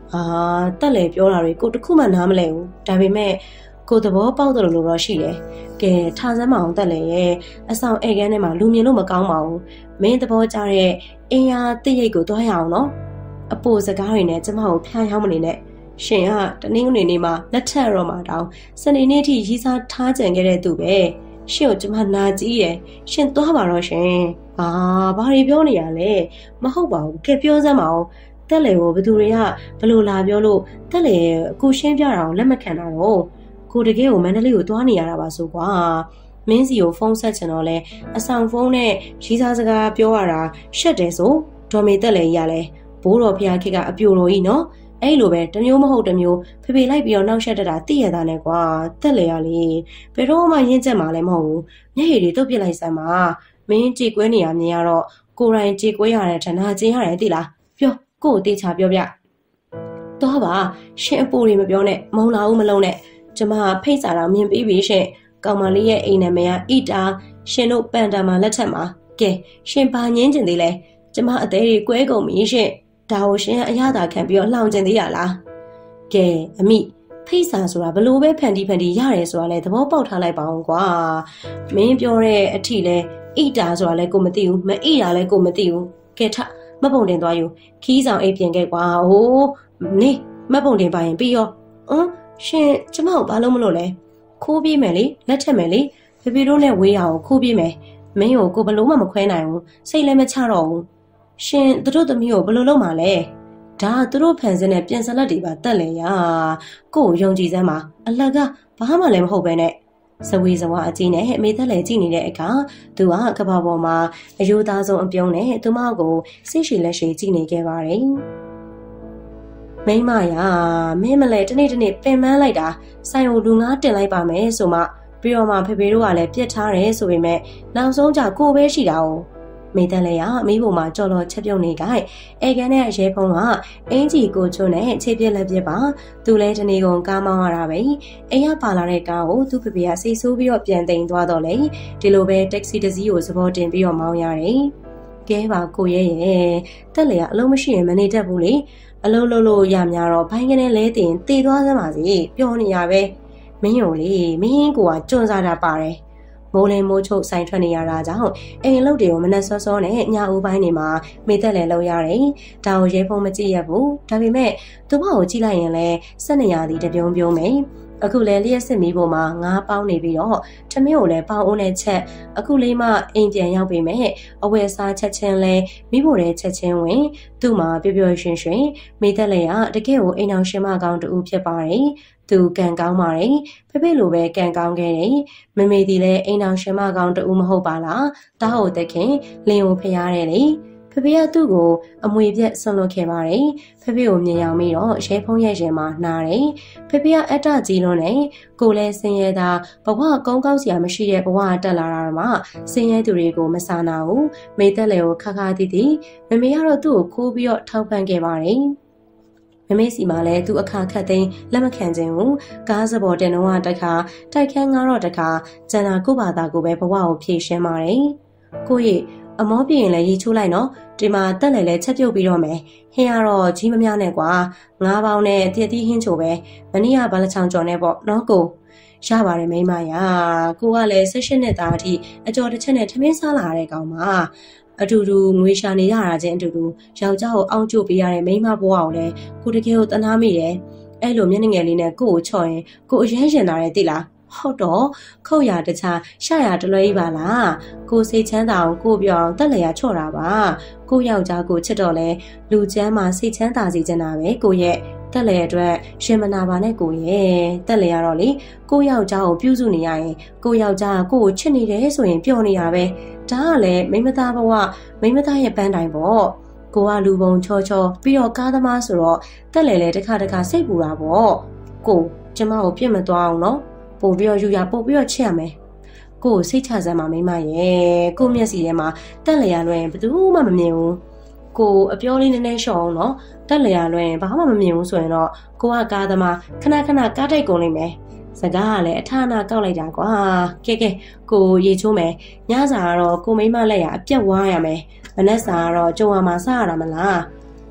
A: တက်လေပြောတာတွေကိုတခုမှနားမလဲဘူးဒါပေမဲ့ကိုသဘောပေါက်တယ်လို့တော့ရှိတယ်ကဲထားစမ်းမအောင်တက်လေရဲ့အဆောင်ဧကန်းထဲမှာလူမြင်လို့မကောင်းပါဘူးမင်းသဘောကျတဲ့အင်အားတိတ်ရိတ်ကိုတွားရအောင်နော်အပိုစကားတွေနဲ့ကျမကိုဖျားရောက်မနေနဲ့ရှင်ကတနင်္ဂနွေနေ့မှာလက်ထက်ရောမှာတောင်းစနေနေ့ထိရီးစားထားကြံခဲ့တဲ့သူပဲရှင်ကိုကျမနာကြည့်ရယ်ရှင်သွားပါတော့ရှင်ဘာတွေပြောနေရလဲမဟုတ်ပါဘူးကဲပြောစမ်းပါဦးတက်လေကိုဘသူတွေကဘလို့လာပြောလို့တက်လေကိုရှင်းပြတာကိုလက်မခံတာတော့ကိုတကယ်ကိုမန္တလေးကိုသွားနေရတာပါဆိုကွာမင်းစီကိုဖုန်းဆက်ချင်တော့လဲအဆောင်ဖုန်းနဲ့ရီးစားစကားပြောရတာရှက်တယ်ဆိုဒေါ်မေတက်လေကြီးကလည်းဘိုးတော်ဖျားခေတ်ကအပြိုတော်ကြီးနော်အဲ့လိုပဲတမျိုးမဟုတ်တမျိုးဖေဖေလိုက်ပြီးတော့နောက်ရှက်တတာသိရတာနဲ့ကွာတက်လေရလေဘယ်တော့မှရင်းချက်မှလည်းမဟုတ်ဘူးမျက်ရည်တွေတုတ်ပစ်လိုက်စမ်းပါမင်းကြည်ကွဲနေရမြင်ရတော့ကိုယ်တိုင်ကြည်ကွဲရတဲ့ဌာနကျင်းရတယ်သိလားပြောကို့တေချာပြောပြတော့ပါရှင်အပိုတွေမပြောနဲ့မုံလာဦးမလုံးနဲ့ကျမဖိတ်စာတော်မြင်ပြီးပြီရှင်ကောင်မလေးရဲ့အိမ်နာမည်ကအီတာရှင်တို့ပန်တာမှာလက်ထက်မှာကဲရှင်ပါငင်းကျင်သေးလဲကျမအသေးတွေကွဲကုန်ပြီရှင်ဒါကိုရှင်အရသာခံပြီးတော့လှောင်ကျင်သေးရလားကဲအမိဖိတ်စာဆိုတာဘလို့ပဲဖန်တီးရတယ်ဆိုတာလဲသဘောပေါက်ထားလိုက်ပါအောင်ကွာမင်းပြောတဲ့အထီလဲအီတာဆိုတာလဲကိုမသိဘူးမအီတာလဲကိုမသိဘူးကဲထမပုံတင်သွားယူခီးဆောင်အိပ်ပြင်ခဲ့ကွာဟိုးနေမပုံတင်ပါရင်ပြီးရောရှင်ကျမကိုဘာလို့မလို့လဲခိုးပြေးမယ်လေလက်ထက်မယ်လေဖေဖေတို့နဲ့ဝေးရအောင်ခိုးပြေးမယ်မင်းကိုဘလို့မှမခွဲနိုင်ဘူးစိတ်လည်းမချတော့ဘူးရှင်တို့သမီးကိုဘလို့လုပ်မှာလဲဒါသူတို့ဖန်ဆင်းတဲ့ပြန်စလက်တွေပါတက်လေရကို့ယုံကြည်စမ်းပါအလကဘာမှလည်းမဟုတ်ပဲနဲ့စဝေးစဝါအကြီးနဲ့အမေသက်လည်းကြည့်နေတဲ့အခါသူကကဘာပေါ်မှာအယိုးသားဆုံးအပြုံးနဲ့သူမကိုစိတ်ရှည်လက်ရှည်ကြည့်နေခဲ့ပါတယ်မိမရမင်းမလဲတနေ့ပင်ပန်းလိုက်တာဆိုင်ကိုလူငါတင်လိုက်ပါမယ်ဆိုမှပြီးတော့မှဖေဖေတို့ကလည်းပြစ်ထားတယ်ဆိုပေမဲ့နောက်ဆုံးကြကိုပဲရှိတာ哦မိတန်လည်းရမိဘမှာကြော်တော်ချက်ပြုတ်နေကြအဲကန်နဲ့ရဲဖုံးကအင်ကြီးကိုချုံနဲ့ခြေပြက်လက်ပြက်ပါသူလဲတနေကုန်ကားမောင်းရတာပဲအိမ်ကပါလာတဲ့ကားကိုသူ့ဖေဖေကစိတ်ဆိုးပြီးတော့ပြန်သိမ်းသွားတော့လေဒီလိုပဲတက္ကစီတစ်စီးကိုစပေါ်တင်ပြီးတော့မောင်းရတယ်ကဲပါကိုရဲရဲ့တက်လေကအလုံးမရှိရင်မနေတတ်ဘူးလေအလုံးလို့ရများတော့ဘိုင်းကနေလဲတင်တေသွားစမ်းပါစေပျော်နေရပဲမင်းကိုလေမင်းကိုကကြွန်စားတာပါတယ်မိုးလင်းမိုးချုပ်ဆိုင်ထွက်နေရတာကြောင့်အိမ်လုတ်တွေကိုမနှက်စောစောနဲ့ညဦးပိုင်းနေမှာမေသက်လည်းလောက်ရတယ်။ဒါကိုရဲဖုံးမကြည့်ရဘူး။ဒါပေမဲ့သူ့ဘောကိုကြည့်လိုက်ရင်လည်း12ရာသီတပြုံးပြုံးမယ်။အခုလည်းလျှက်စစ်မီးပေါ်မှာငါးပေါင်းနေပြီးတော့ထမင်းကိုလည်းပေါင်းအိုးနဲ့ချက်အခုလေးမှအိမ်ပြန်ရောက်ပေမဲ့အဝယ်စားချက်ချင်းလဲမိဖို့တဲ့ချက်ချင်းဝင်သူ့မှာပျော်ပျော်ရွှင်ရွှင်မေသက်လည်းတကယ်ကိုအိမ်အောင်ရှင်မကောင်းတူဖြစ်ပါတယ်။သူကံကောင်းပါတယ်ဖေဖေလိုပဲကံကောင်းခဲ့တယ်မမေဒီလည်းအိမ်အောင်ရှင်မကောင်းတူမဟုတ်ပါလားတားဟုတ်တဲ့ခင်လင်းကိုဖျားတယ်လေဖေဖေကသူ့ကိုအမွေပြက်ဆွန့်လွတ်ခဲ့ပါတယ်ဖေဖေကိုမြင်အောင်ပြီးတော့ရဲဖုံးရဲ့ရင်မှာနားတယ်ဖေဖေကအတ္တကြီးလွန်းနဲ့ကိုလည်းဆင်းရဲတာဘဝကုန်းကောက်စရာမရှိတဲ့ဘဝတက်လာတာမှဆင်းရဲသူတွေကိုမဆာနာဘူးမိသက်လည်းကိုခါခါတီးတီးမမေကတော့သူ့ကိုခိုးပြီးတော့ထောက်ပံ့ခဲ့ပါတယ်မမေစီမှာလည်းသူအခါခတ်သိမ်းလက်မခံခြင်းကိုကားစပေါ်တင်တော့တခါတိုက်ခန်းငါတော့တခါကျန်တာကိုဘာသာကိုပဲဘဝကိုဖြည့်ရှင်းပါတယ်ကိုရဲ့အမောပြရင်လည်းရေချိုးလိုက်နော်ဒီမှာတက်လေလဲချက်ပြုတ်ပြီးတော့မယ်ဟင်းကတော့ကြီးမများနဲ့ကွာငါးပေါင်းနဲ့တည့်တီးဟင်းချိုပဲမနေ့ကဘာလချောင်ကျော်နဲ့ပေါ့နော်ကိုရပါတယ်မိမရကိုကလည်း16နှစ်သားအထိအကျော်တစ်ချက်နဲ့ထမင်းစားလာတဲ့ကောင်ပါအတူတူငွေရှာနေရတာချင်းအတူတူယောက်ျားကိုအောင့်ကျုပ်ပေးရတဲ့မိန်းမဘဝကိုလည်းကိုတကယ်ကိုတနာမိတယ်အဲ့လိုမျက်နှာငယ်လေးနဲ့ကိုကိုချော့ရင်ကိုအရန်ရှင်လာတယ်သိလားဟုတ်တော့ခုတ်ရတခြားရှာရတလွဲကြီးပါလားကိုစိတ်ချမ်းသာအောင်ကိုပြောအောင်တက်လျာချော့တာပါကိုယောက်ျားကိုချစ်တော့လဲလူချမ်းမှာစိတ်ချမ်းသာစေချင်တာပဲကိုရဲ့တက်လေအတွက်ရှင်မနာပါနဲ့ကိုရဲ့တက်လေရတော့လေကိုယောက်ျားကိုပြုစုနေရရင်ကိုယောက်ျားကကိုကိုချစ်နေတယ်ဆိုရင်ပျော်နေရပဲဒါကလည်းမိမသားဘဝမိမသားရဲ့ပန်းတိုင်ပေါ့ကိုကလူပုံချောချောပြီးတော့ကားသမားဆိုတော့တက်လေလေတစ်ခါစိတ်ပူတာပေါ့ကိုကျမကိုပြစ်မသွားအောင်နော်ပို့ပြီးတော့ယူရပို့ပြီးတော့ချစ်ရမယ်ကိုစိတ်ချစမ်းပါမိမရဲ့ကိုမျက်စီထဲမှာတက်လေရလွင်ဘယ်သူမှမမြင်ဘူးကိုအပြောလေးနည်းနည်းရှော့အောင်နော်တက်လေရလွင်ဘာမှမမြင်ဘူးဆိုရင်တော့ကိုကကားသမားခဏကားတိုက်ကုန်လိမ့်မယ်စကားကလည်းအထနာကောက်လိုက်တာကွာကဲကိုရေချိုးမယ်ညစာကတော့ကိုမိမလက်ရအပြက်ဝါးရမယ်မနက်စာကတော့ကြုံရမှာစားရတာမလား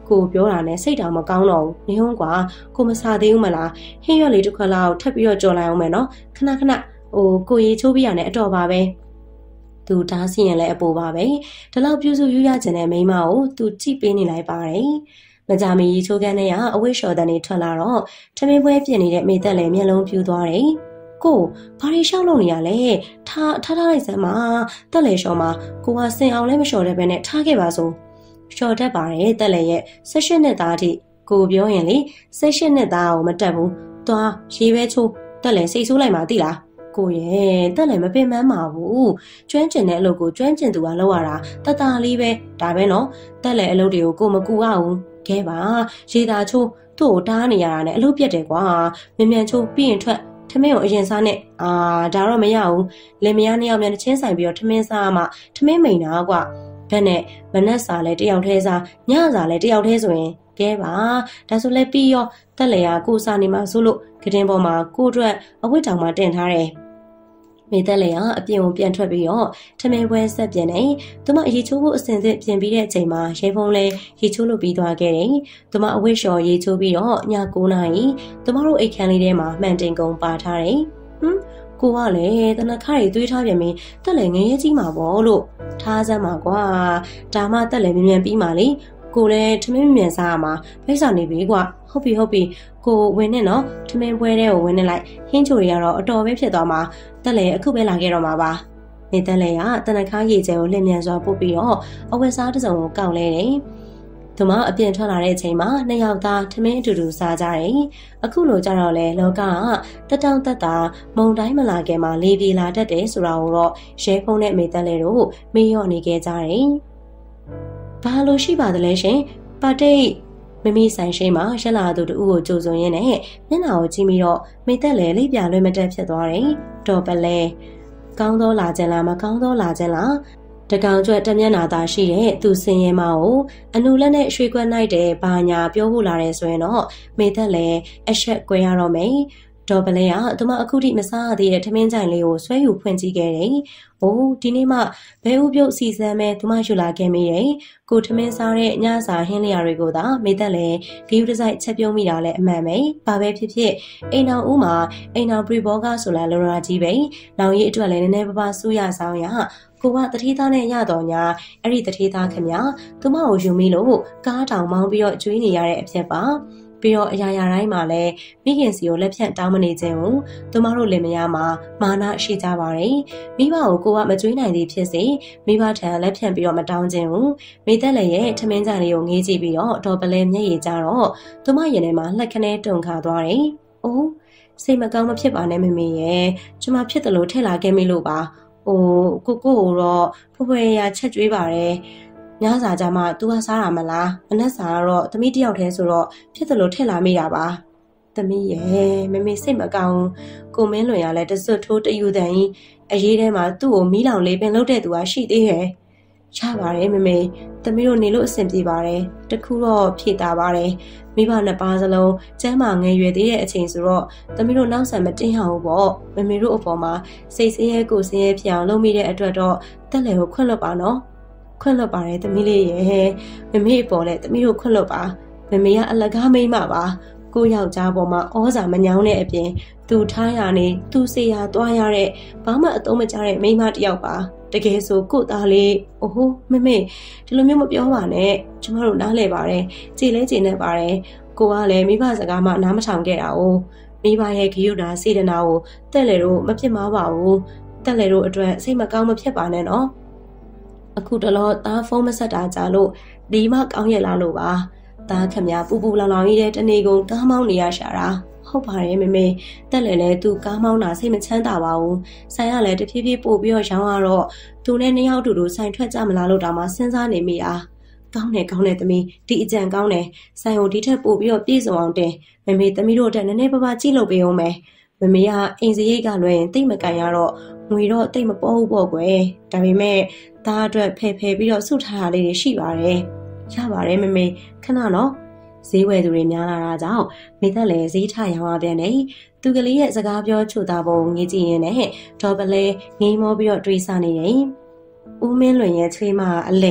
A: ကိုပြောတာနဲ့စိတ်တောင်မကောင်းတော့ဘူးနေဟုတ်ကွာကိုမစားသေးဘူးမလားဟင်းရွက်လေးတစ်ခွက်လောက်ထပ်ပြီးတော့ကြော်လိုက်အောင်မယ်နော်ခဏကိုရေချိုးပြရနဲ့အတော်ပါပဲသူတားစီရင်လဲအပေါ်ပါပဲဒီလောက်ပြုစုယူရကျင်တဲ့မိန်းမကိုသူကြည့်ပေးနေလိုက်ပါတယ်မကြမီရေချိုးကန်းထဲကအဝိရှော်တန်တွေထွက်လာတော့ထမင်းပွဲပြင်နေတဲ့မိသက်လည်းမျက်လုံးပြူသွားတယ်ကိုဘာတွေရှောက်လို့နေရလဲထားလိုက်စမ်းပါတက်လေလျှော်မှာကိုကစင်အောင်လဲမလျှော်တဲ့ဘဲနဲ့ထားခဲ့ပါစို့လျှော်တတ်ပါတယ်တက်လေရဲ့18နှစ်သားအထိကိုပြောရင်လေ18နှစ်သားကိုမတက်ဘူးသွားရေပဲချိုးတက်လေစိတ်ဆိုးလိုက်မှသိလားကိုရဲ့တက်လည်းမပင်ပန်းပါဘူးကျွမ်းကျင်တဲ့အလုပ်ကိုကျွမ်းကျင်သူကလုပ်ရတာတတလေးပဲဒါပဲနော်တက်လည်းအလုပ်တွေကိုကိုမကူရဘူးခဲပါရေသာချိုးသူ့ကိုတားနေရတာနဲ့အလုပ်ပြတ်တယ်ကွာမြန်ချိုးပြီးရင်ထွက်ထမင်းကိုအရင်စားနဲ့ဒါတော့မရဘူးလင်မယားနှစ်ယောက်မြန်ချင်းဆိုင်ပြီးတော့ထမင်းစားမှထမင်းမိန်တာကွာဘက်နဲ့မနက်စာလဲတယောက်တည်းစားညစာလဲတယောက်တည်းဆိုရင်ကဲပါဒါဆိုလဲပြီးရောတက်လေရကိုစားနေမှဆိုလို့ကတင်ပေါ်မှာကိုအတွက်အဝတ်တောင်မှတင်ထားတယ်မိသက်လေကအပြင်ကိုပြန်ထွက်ပြီးတော့ထမင်းပွဲဆက်ပြန်နေသူမရေချိုးဖို့အစင်စစ်ပြင်ပြီးတဲ့အချိန်မှာရေဖုံးလဲရေချိုးလို့ပြီးသွားခဲ့တယ်သူမအဝတ်လျှော်ရေချိုးပြီးတော့ည9နာရီသူမတို့အိတ်ခမ်းလေးထဲမှာမှန်တင်ကုန်ပါထားတယ်ကိုကလည်းတနခါရီသွေးထားပြန်ပြီးတက်လေငရဲကြီးမှာပေါ့လို့ထားစမ်းပါကွာဒါမှတက်လေမြန်ပြီးမှလေကိုလည်းထမင်းမြန်စားရမှာဖိတ်စာနေပြီကွာဟုတ်ပြီကိုဝင်နေနော်ထမင်းပွဲထဲကိုဝင်နေလိုက်ဟင်းချိုတွေကတော့အတော်ပဲဖြစ်သွားမှာတက်လေအခုပဲလာခဲ့တော့မှာပါနေတက်လေကတနခါရေကျဲကိုလင်မြန်စွာပို့ပြီးတော့အဝတ်စားတစ်စုံကိုကောက်လဲတယ်သူမအပြင်ထွက်လာတဲ့အချိန်မှာနှစ်ယောက်သားထမင်းအတူတူစားကြတယ်အခုလိုကြတော့လေလောကကတက်တောင့်တက်တာမုံတိုင်းမလာခင်မှာလေပြေလာတတ်တယ်ဆိုတာကိုတော့ရဲဖုံးနဲ့မိတက်လေတို့မေ့လျော့နေခဲ့ကြတယ်ဘာလို့ရှိပါသလဲရှင်ပါတိတ်မမီဆိုင်ရှိမှာရက်လာသူတူကိုကြိုဆိုရင်းနဲ့မျက်နှာကိုကြည့်ပြီးတော့မိသက်လေလိပ်ပြလွှဲမတက်ဖြစ်သွားတယ်တော်ပလဲကောင်းသောလာခြင်းလားမကောင်းသောလာခြင်းလားတကောင်ကျွတ်တမျက်နှာသာရှိတဲ့သူစင်ရဲမကိုအနုလက်နဲ့ရွှေခွက်နိုင်တဲ့ဘာညာပြောဖို့လာတယ်ဆိုရင်တော့မိသက်လေအဆက်ကွဲရတော့မယ်ဒေါ်ပလဲကသူမအခုထိမစားရသေးတဲ့ထမင်းကြိုင်လေးကိုဆွဲယူဖွင့်ကြည့်ခဲ့တယ်။အိုးဒီနေ့မှဘဲဥပြုတ်စီစမ်းမဲ့သူမယူလာခဲ့မိတယ်။ကိုထမင်းစားတဲ့ညစာဟင်းလျာတွေကိုသာမိသက်လဲဂယူတစိုက်ချက်ပြုံးမိတာလဲအမှန်ပဲ။ဘာပဲဖြစ်ဖြစ်အိမ်တော်ဦးမှာအိမ်တော်ပရီဘောကဆိုလာလောရာကြီးပဲ။နောင်ရီအတွက်လည်းနည်းနည်းပါးပါးစူးရဆောင်ရကိုကတတိသားနဲ့ရတော်ညာအဲ့ဒီတတိသားခင်ဗျာသူမကိုယူမိလို့ကားတောင်မောင်းပြီးတော့ကျွေးနေရတဲ့အဖြစ်ပါပြီးတော့အရာရာတိုင်းမှာလည်းမိခင်စီကိုလက်ဖြတ်တောင်းမနေခြင်းကိုသူမတို့လင်မယားမှာမာနရှိကြပါတယ်မိဘကိုကမကျွေးနိုင်သေးဖြစ်စေမိဘထံလက်ဖြတ်ပြီးတော့မတောင်းခြင်းကိုမိသက်လည်းရဲ့ထမင်းကြလေးကိုငေးကြည့်ပြီးတော့ဒေါ်ပလဲမျက်ရည်ကြတော့သူမရင်ထဲမှာလှက်ခနဲတုန်ခါသွားတယ်အိုးစိတ်မကောင်းမဖြစ်ပါနဲ့မမေရဲ့ကျမဖြစ်တယ်လို့ထည့်လာခဲ့မိလို့ပါကိုကိုတော့ဖွယ်ဖွယ်ရချက်ကျွေးပါတယ်ညစာကြမှာ तू ကစားတာမလားမနက်စာကတော့သမီးတယောက်တည်းဆိုတော့ဖြစ်တယ်လို့ထည့်လာမိတာပါသမီးရဲ့မမေစိတ်မကောင်းကိုမင်းလွင်ရလဲတစွတ်ထိုးတယူတန်ကြီးအရေးထဲမှာသူ့ကိုမီးလောင်လေးပင်လုပ်တဲ့သူကရှိသေးရဲ့ရပါတယ်မမေသမီးတို့နေလို့အဆင်ပြေပါတယ်တခုတော့ဖြေတာပါတယ်မိဘနှစ်ပါးစလုံးကျမ်းမာငယ်ရွယ်သေးတဲ့အချိန်ဆိုတော့သမီးတို့နောက်ဆက်မတင်ရဘူးပေါ့မမေတို့အပေါ်မှာစိတ်ဆင်းရဲကိုဆင်းရဲဖြစ်အောင်လုပ်မိတဲ့အတွက်တော့တက်လေကိုခွင့်လွတ်ပါနော်ခွင့်လွတ်ပါတယ်သမီးလေးရဲ့မမေအပေါ်လည်းသမီးတို့ခွင့်လွတ်ပါမမေကအလကားမိမ့်မှာပါကိုယောက်ျားပေါ်မှာဩဇာမညောင်းတဲ့အပြင်သူထားရနေသူစေရသွားရတဲ့ဘာမှအသုံးမကျတဲ့မိန်းမတစ်ယောက်ပါတကယ်ဆိုကို့သားလေးအိုးမမေဒီလိုမျိုးမပြောပါနဲ့ကျမတို့နားလဲပါတယ်ကြည်လဲကြည်နေပါတယ်ကိုကလည်းမိဘစကားမှနားမထောင်ခဲ့တာ哦မိဘရဲ့ဂရုဏာစေတနာကိုတက်လေတို့မဖြစ်မှာပါဘူးတက်လေတို့အတွက်စိတ်မကောင်းမဖြစ်ပါနဲ့နော်အခုတလောသားဖုန်းမဆက်တာကြလို့ဒီမှကောင်းရလားလို့ပါသားခမပူပူလောင်လောင်ကြီးတဲ့တနေ့ကုန်ကားမောင်းနေရရှာတာဟုတ်ပါတယ်မမေတက်လေလဲသူကားမောင်းတာစိတ်မချမ်းသာပါဘူးဆိုင်ကလည်းတဖြည်းဖြည်းပို့ပြီးတော့ရောင်းရတော့သူနဲ့နှစ်ယောက်တူတူဆိုင်ထွက်ကြမလားလို့တောင်မှစဉ်းစားနေမိတာကောင်းတယ်သမီးဒီအကြံကောင်းတယ်ဆိုင်ကိုဒီထက်ပို့ပြီးတော့ပြည့်စုံအောင်တင်မမေသမီးတို့အတွက်နည်းနည်းပါးပါးကြည့်လို့ပေးအောင်မယ်မမေကအိမ်စရိတ်ကလွယ်ရင်တိတ်မကန်ရတော့ငွေတော့တိတ်မပေါ်ဘူးပေါ့ကွယ်ဒါပေမဲ့သားအတွက်ဖယ်ပြီးတော့စုထားတာလေးတွေရှိပါတယ်ရပါတယ်မမေခဏနော်ဈေးဝယ်သူတွေများလာတာကြောင့်မိသက်လည်းဈေးထရောင်းရပြန်တယ်သူကလေးရဲ့စကားပြောချိုတာပုံငေးကြည့်ရင်လည်းဒေါ်ပလဲငိမ်းမောပြီးတော့တွေးဆနေတယ်ဦးမင်းလွင်ရဲ့ချွေးမအလဲ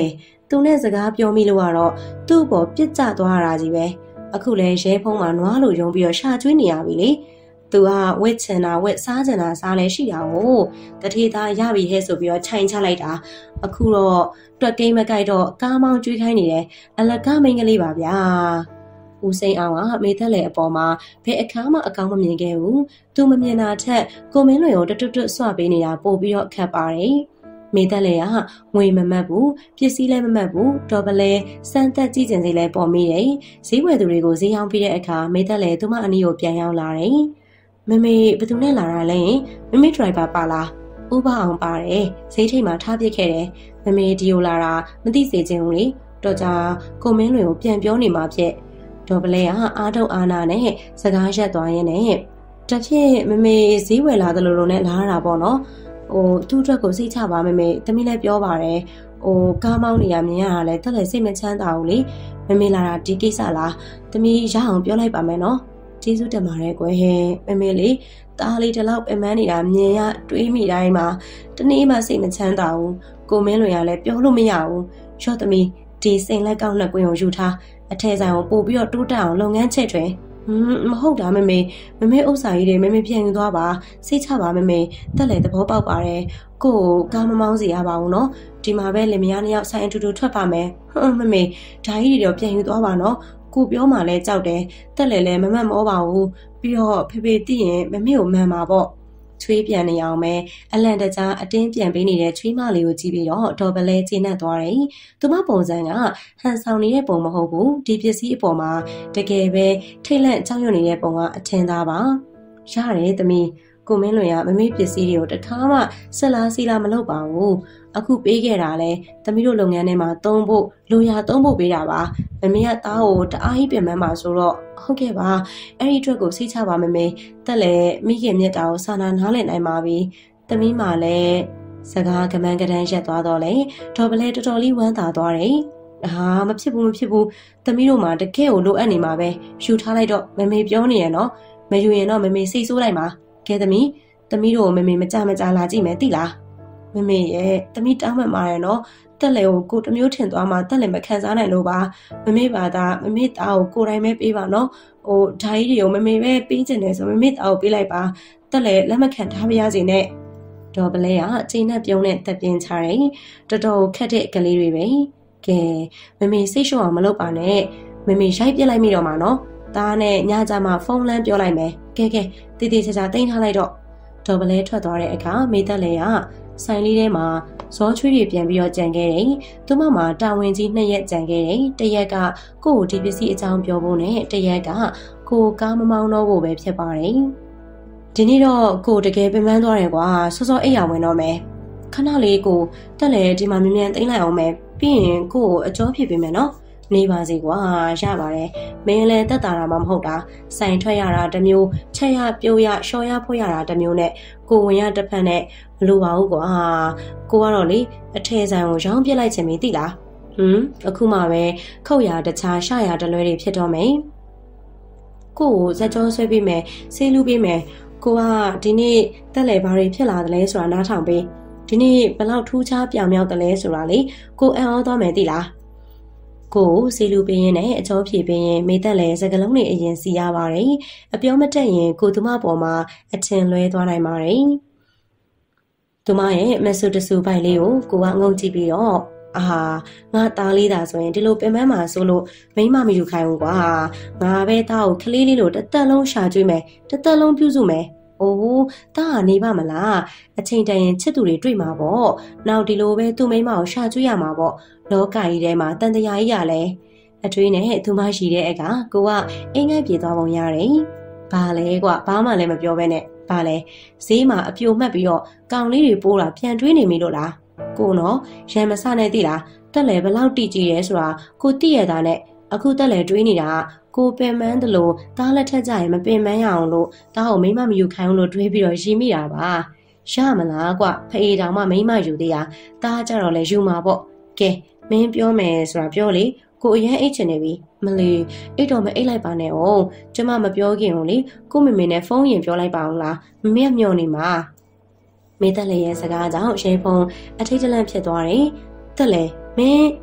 A: သူနဲ့စကားပြောမိလို့ကတော့သူ့ပေါ်ပြစ်ကျသွားတာကြီးပဲအခုလဲရဲဖုံးမှာနွားလိုယုံပြီးတော့ရှာကျွေးနေရပြီလေသူကဝက်ချင်တာဝက်စားချင်တာစားလဲရှိတာကိုတထေးသားရပြီဟဲ့ဆိုပြီးတော့ခြိုင်ချလိုက်တာအခုတော့တွက်ကိန်းမကြိုက်တော့ကားမောင်းကျွေးခိုင်းနေတယ်အလကားမိန်းကလေးပါဗျာဦးစိန်အောင်ကမေသက်လေအပေါ်မှာဘယ်အခါမှအကောင်းမမြင်ခဲ့ဘူးသူမမြင်တာထက်ကိုမင်းလွင်ကိုတွတ်ဆွပေးနေတာပို့ပြီးတော့ခက်ပါတယ်မေသက်လေကငွေမမတ်ဘူးပစ္စည်းလည်းမမတ်ဘူးတော့ပလဲစမ်းသက်ကြည့်ကျင်စိလည်းပေါ်မိတယ်ဈေးဝယ်သူတွေကိုဈေးရောင်းပြီးတဲ့အခါမေသက်လေသူမအနီးကိုပြန်ရောက်လာတယ်မမေဘယ်သူနဲ့လာတာလဲမမေဒရိုက်ဘာပါလားဥပအောင်ပါတယ်ဈေးထိပ်မှာထားပစ်ခဲ့တယ်မမေဒီယိုလာတာမသိစေချင်ဘူးလေတော့ကြာကိုမင်းလွင်ကိုပြန်ပြောနေမှာဖြစ်ဒေါ်ပလဲကအားထုတ်အာနာနဲ့စကားရက်သွားရင်းနဲ့တဖြင့်မမေဈေးဝယ်လာသလိုလိုနဲ့လာရတာပေါ့နော်သူ့အတွက်ကိုစိတ်ချပါမမေသမီးလည်းပြောပါတယ်ကားမောင်းနေရမြင်ရတာလဲတက်လည်းစိတ်မချမ်းသာဘူးလေမမေလာတာဒီကိစ္စလားသမီးရအောင်ပြောလိုက်ပါမယ်နော်ကျေးဇူးတင်ပါတယ်ကွယ်မမေလေးတားလေးတလောက်ပင်ပန်းနေတာမြင်ရတွေးမိတိုင်းမှာတနေ့မှစိတ်မချမ်းသာဘူးကိုမင်းလွင်ရလဲပြောလို့မရဘူးရော့သမီးဒီစိန်လက်ကောက်နှစ်ကွင်းကိုယူထားအထည်ဆိုင်ကိုပို့ပြီးတော့တိုးတက်အောင်လုပ်ငန်းချက်ထွင်မဟုတ်တာမမေဥစ္စာကြီးတွေမမေပြန်ယူသွားပါစိတ်ချပါမမေတက်လေသဘောပေါက်ပါတယ်ကိုကားမမောင်းစီရပါဘူးနော်ဒီမှာပဲလင်မယားနှစ်ယောက်ဆိုင်အတူတူထွက်ပါမယ်မမေဓာကြီးတွေတော့ပြန်ယူသွားပါနော်ကိုပြောမှလဲကြောက်တယ်တက်လေလည်းမမတ်မောပါဘူးပြီးတော့ဖေဖေသိရင်မမေကိုမှန်ပါပေါ့ချွေးပြန်နေအောင်ပဲအလန့်တကြားအတင်းပြန်ပေးနေတဲ့ချွေးမလေးကိုကြည့်ပြီးတော့ဒေါ်ပလဲကျဉ်းနှံ့သွားတယ်။သူမပုံစံကဟန်ဆောင်နေတဲ့ပုံမဟုတ်ဘူး။ဒီပစ္စည်းအပေါ်မှာတကယ်ပဲထိတ်လန့်ကြောက်ရွံ့နေတဲ့ပုံကအထင်သာပါ။ရတယ်သမီးကိုမင်းလွင်ကမမေ့ပစ္စည်းတွေကိုတခါမှဆက်လားစီလားမလုပ်ပါဘူး။အခုပေးခဲ့တာလဲသမီးတို့လုပ်ငန်းထဲမှာသုံးဖို့လိုရာသုံးဖို့ပေးတာပါ။မမေကသားကိုတအားကြီးပြင်ပန်းပါဆိုတော့ဟုတ်ကဲ့ပါအဲ့ဒီအတွက်ကိုစိတ်ချပါမမေတက်လေမိခင်မြတ်တာကိုစာနာနားလည်နိုင်ပါပြီသမီးမှလည်းစကားကမန်းကတန်းရက်သွားတော့လေဒေါ်ပလဲတော်တော်လေးဝမ်းသာသွားတယ်မဖြစ်ဘူးသမီးတို့မှတကယ်ကိုလိုအပ်နေမှာပဲယူထားလိုက်တော့မမေပြောနေရနော်မယူရင်တော့မမေစိတ်ဆိုးလိုက်မှာကဲသမီးတို့မမေမကြလာကြည့်မယ်သိလားမမေရဲ့သမီးတောင်းမှန်ပါတယ်နော်တက်လေကိုတမျိုးထင်သွားမှတက်လေမခံစားနိုင်လို့ပါမမေပါသားမမေသားကိုတိုင်းပဲပေးပါနော်ဓာကြီးတွေကိုမမေပဲပေးချင်တယ်ဆိုမမေသားကိုပေးလိုက်ပါတက်လေလက်မခံထားပါရစေနဲ့ဒေါ်ပလဲကအချိန်နဲ့ပြုံးနဲ့တက်ပြင်းချတယ်တော်တော်ခက်တဲ့ကလေးတွေပဲကဲမမေစိတ်ရှုံအောင်မလုပ်ပါနဲ့မမေရိုက်ပြစ်လိုက်မိတော့မှာနော်သားနဲ့ညကြမှာဖုန်းလမ်းပြောလိုက်မယ်ကဲတည်ချာတိန်းထားလိုက်တော့ဒေါ်ပလဲထွက်သွားတဲ့အခါမေတက်လေကဆိုင်လေးထဲမှာဇောချွေးတွေပြန်ပြီးတော့ကြံခဲ့တယ်။သူမမှာတာဝန်ကြီး2ရက်ကြံခဲ့တယ်။တစ်ရက်ကကို့ကိုဒီပစ္စည်းအကြောင်းပြောဖို့နဲ့တစ်ရက်ကကိုကားမမောင်းတော့ဖို့ပဲဖြစ်ပါတယ်။ဒီနေ့တော့ကိုတကယ်ပင်ပန်းသွားတယ်ကွာစောအိပ်ရဝင်တော့မယ်။ခဏလေးကိုတက်လေဒီမှာမြန်သိမ်းလိုက်အောင်မယ်။ပြီးရင်ကို့ကိုအကျော်ဖြစ်ပေးမယ်နော်။နေပါစေကွာရပါတယ်မင်းလည်းတက်တာမှမဟုတ်တာဆိုင်ထွက်ရတာတစ်မျိုးချက်ရပြိုးရရှော်ရဖွက်ရတာတစ်မျိုးနဲ့ကိုဝင်ရတစ်ဖက်နဲ့မလိုပါဘူးကွာကိုကတော့လေအထည်ဆိုင်ကိုရောင်းပြလိုက်ချင်ပြီသိလားအခုမှပဲခုတ်ရတခြားရှာရတလွဲတွေဖြစ်တော့မယ်ကိုကိုဇက်ကြောဆွဲပေးမယ်ဆေးလူပေးမယ်ကိုကဒီနေ့တက်လေဘာတွေဖြစ်လာတယ်လဲဆိုတာနားထောင်ပေးဒီနေ့ဘယ်လောက်ထူးခြားပြောင်မြောက်တယ်လဲဆိုတာလေကိုအံ့ဩသွားမယ်သိလားကိုစီလူပင်းရင်နဲ့အကျော်ဖြေပင်းရင်မေသက်လည်းစကလုံးတွေအရင်စီရပါတယ်အပြောမတက်ရင်ကိုသူမပေါ်မှာအထင်လွဲသွားနိုင်ပါတယ်သူမရဲ့မဆူတဆူပိုက်လေးကိုကငုံကြည့်ပြီးတော့ငါသားလေးသာဆိုရင်ဒီလိုပင်ပန်းမှာဆိုလို့မိမမယူခိုင်းဘူးကွာငါပဲသားကိုကလေးလေးလိုတစ်သက်လုံးရှာကျွေးမယ်တစ်သက်လုံးပြုစုမယ်သားကနေပါမလားအချိန်တန်ရင်ချစ်သူတွေတွေ့မှာပေါ့နောက်ဒီလိုပဲသူ့မိမကိုရှာကျွေးရမှာပေါ့လောကကြီးထဲမှာတန်တရားကြီးရလဲအထွေးနဲ့သူမရှိတဲ့အကကိုကအင်းငယ်ပြေသွားပုံရတယ်ဘာလဲကွာဘာမှလည်းမပြောဘဲနဲ့ဘာလဲဈေးမှာအပြိုမှတ်ပြီးတော့ကောင်လေးတွေပိုးတာပြန်တွေးနေပြီလို့လားကိုနော်ရံမစနဲ့သိလားတက်လေဘလောက်တိကြည့်ရဲဆိုတာကိုသိရတာနဲ့အခုတက်လေတွေးနေတာကိုပင်မန်းတယ်လို့သားလက်ထက်ကြရင်မပင်မန်းရအောင်လို့သားကိုမိမမယူခိုင်းလို့တွေးပြီးတော့ရီမိတာပါရမလားကွဖေးတောင်မှမိမယူသေးတာသားကြတော့လေယူမှာပေါ့ကဲမင်းပြောမယ်ဆိုတာပြောလေကိုအရင်အိတ်ချင်နေပြီမလီအိတ်တော့မအိတ်လိုက်ပါနဲ့အောင်ကျမမပြောခင်ကိုလေကိုမေမေနဲ့ဖုန်းရင်ပြောလိုက်ပါအောင်လားမမေကမျောနေမှာမေတက်လေရဲ့စကားကြောင့်ရေဖုံအထိတ်တလန့်ဖြစ်သွားတယ်တက်လေမင်း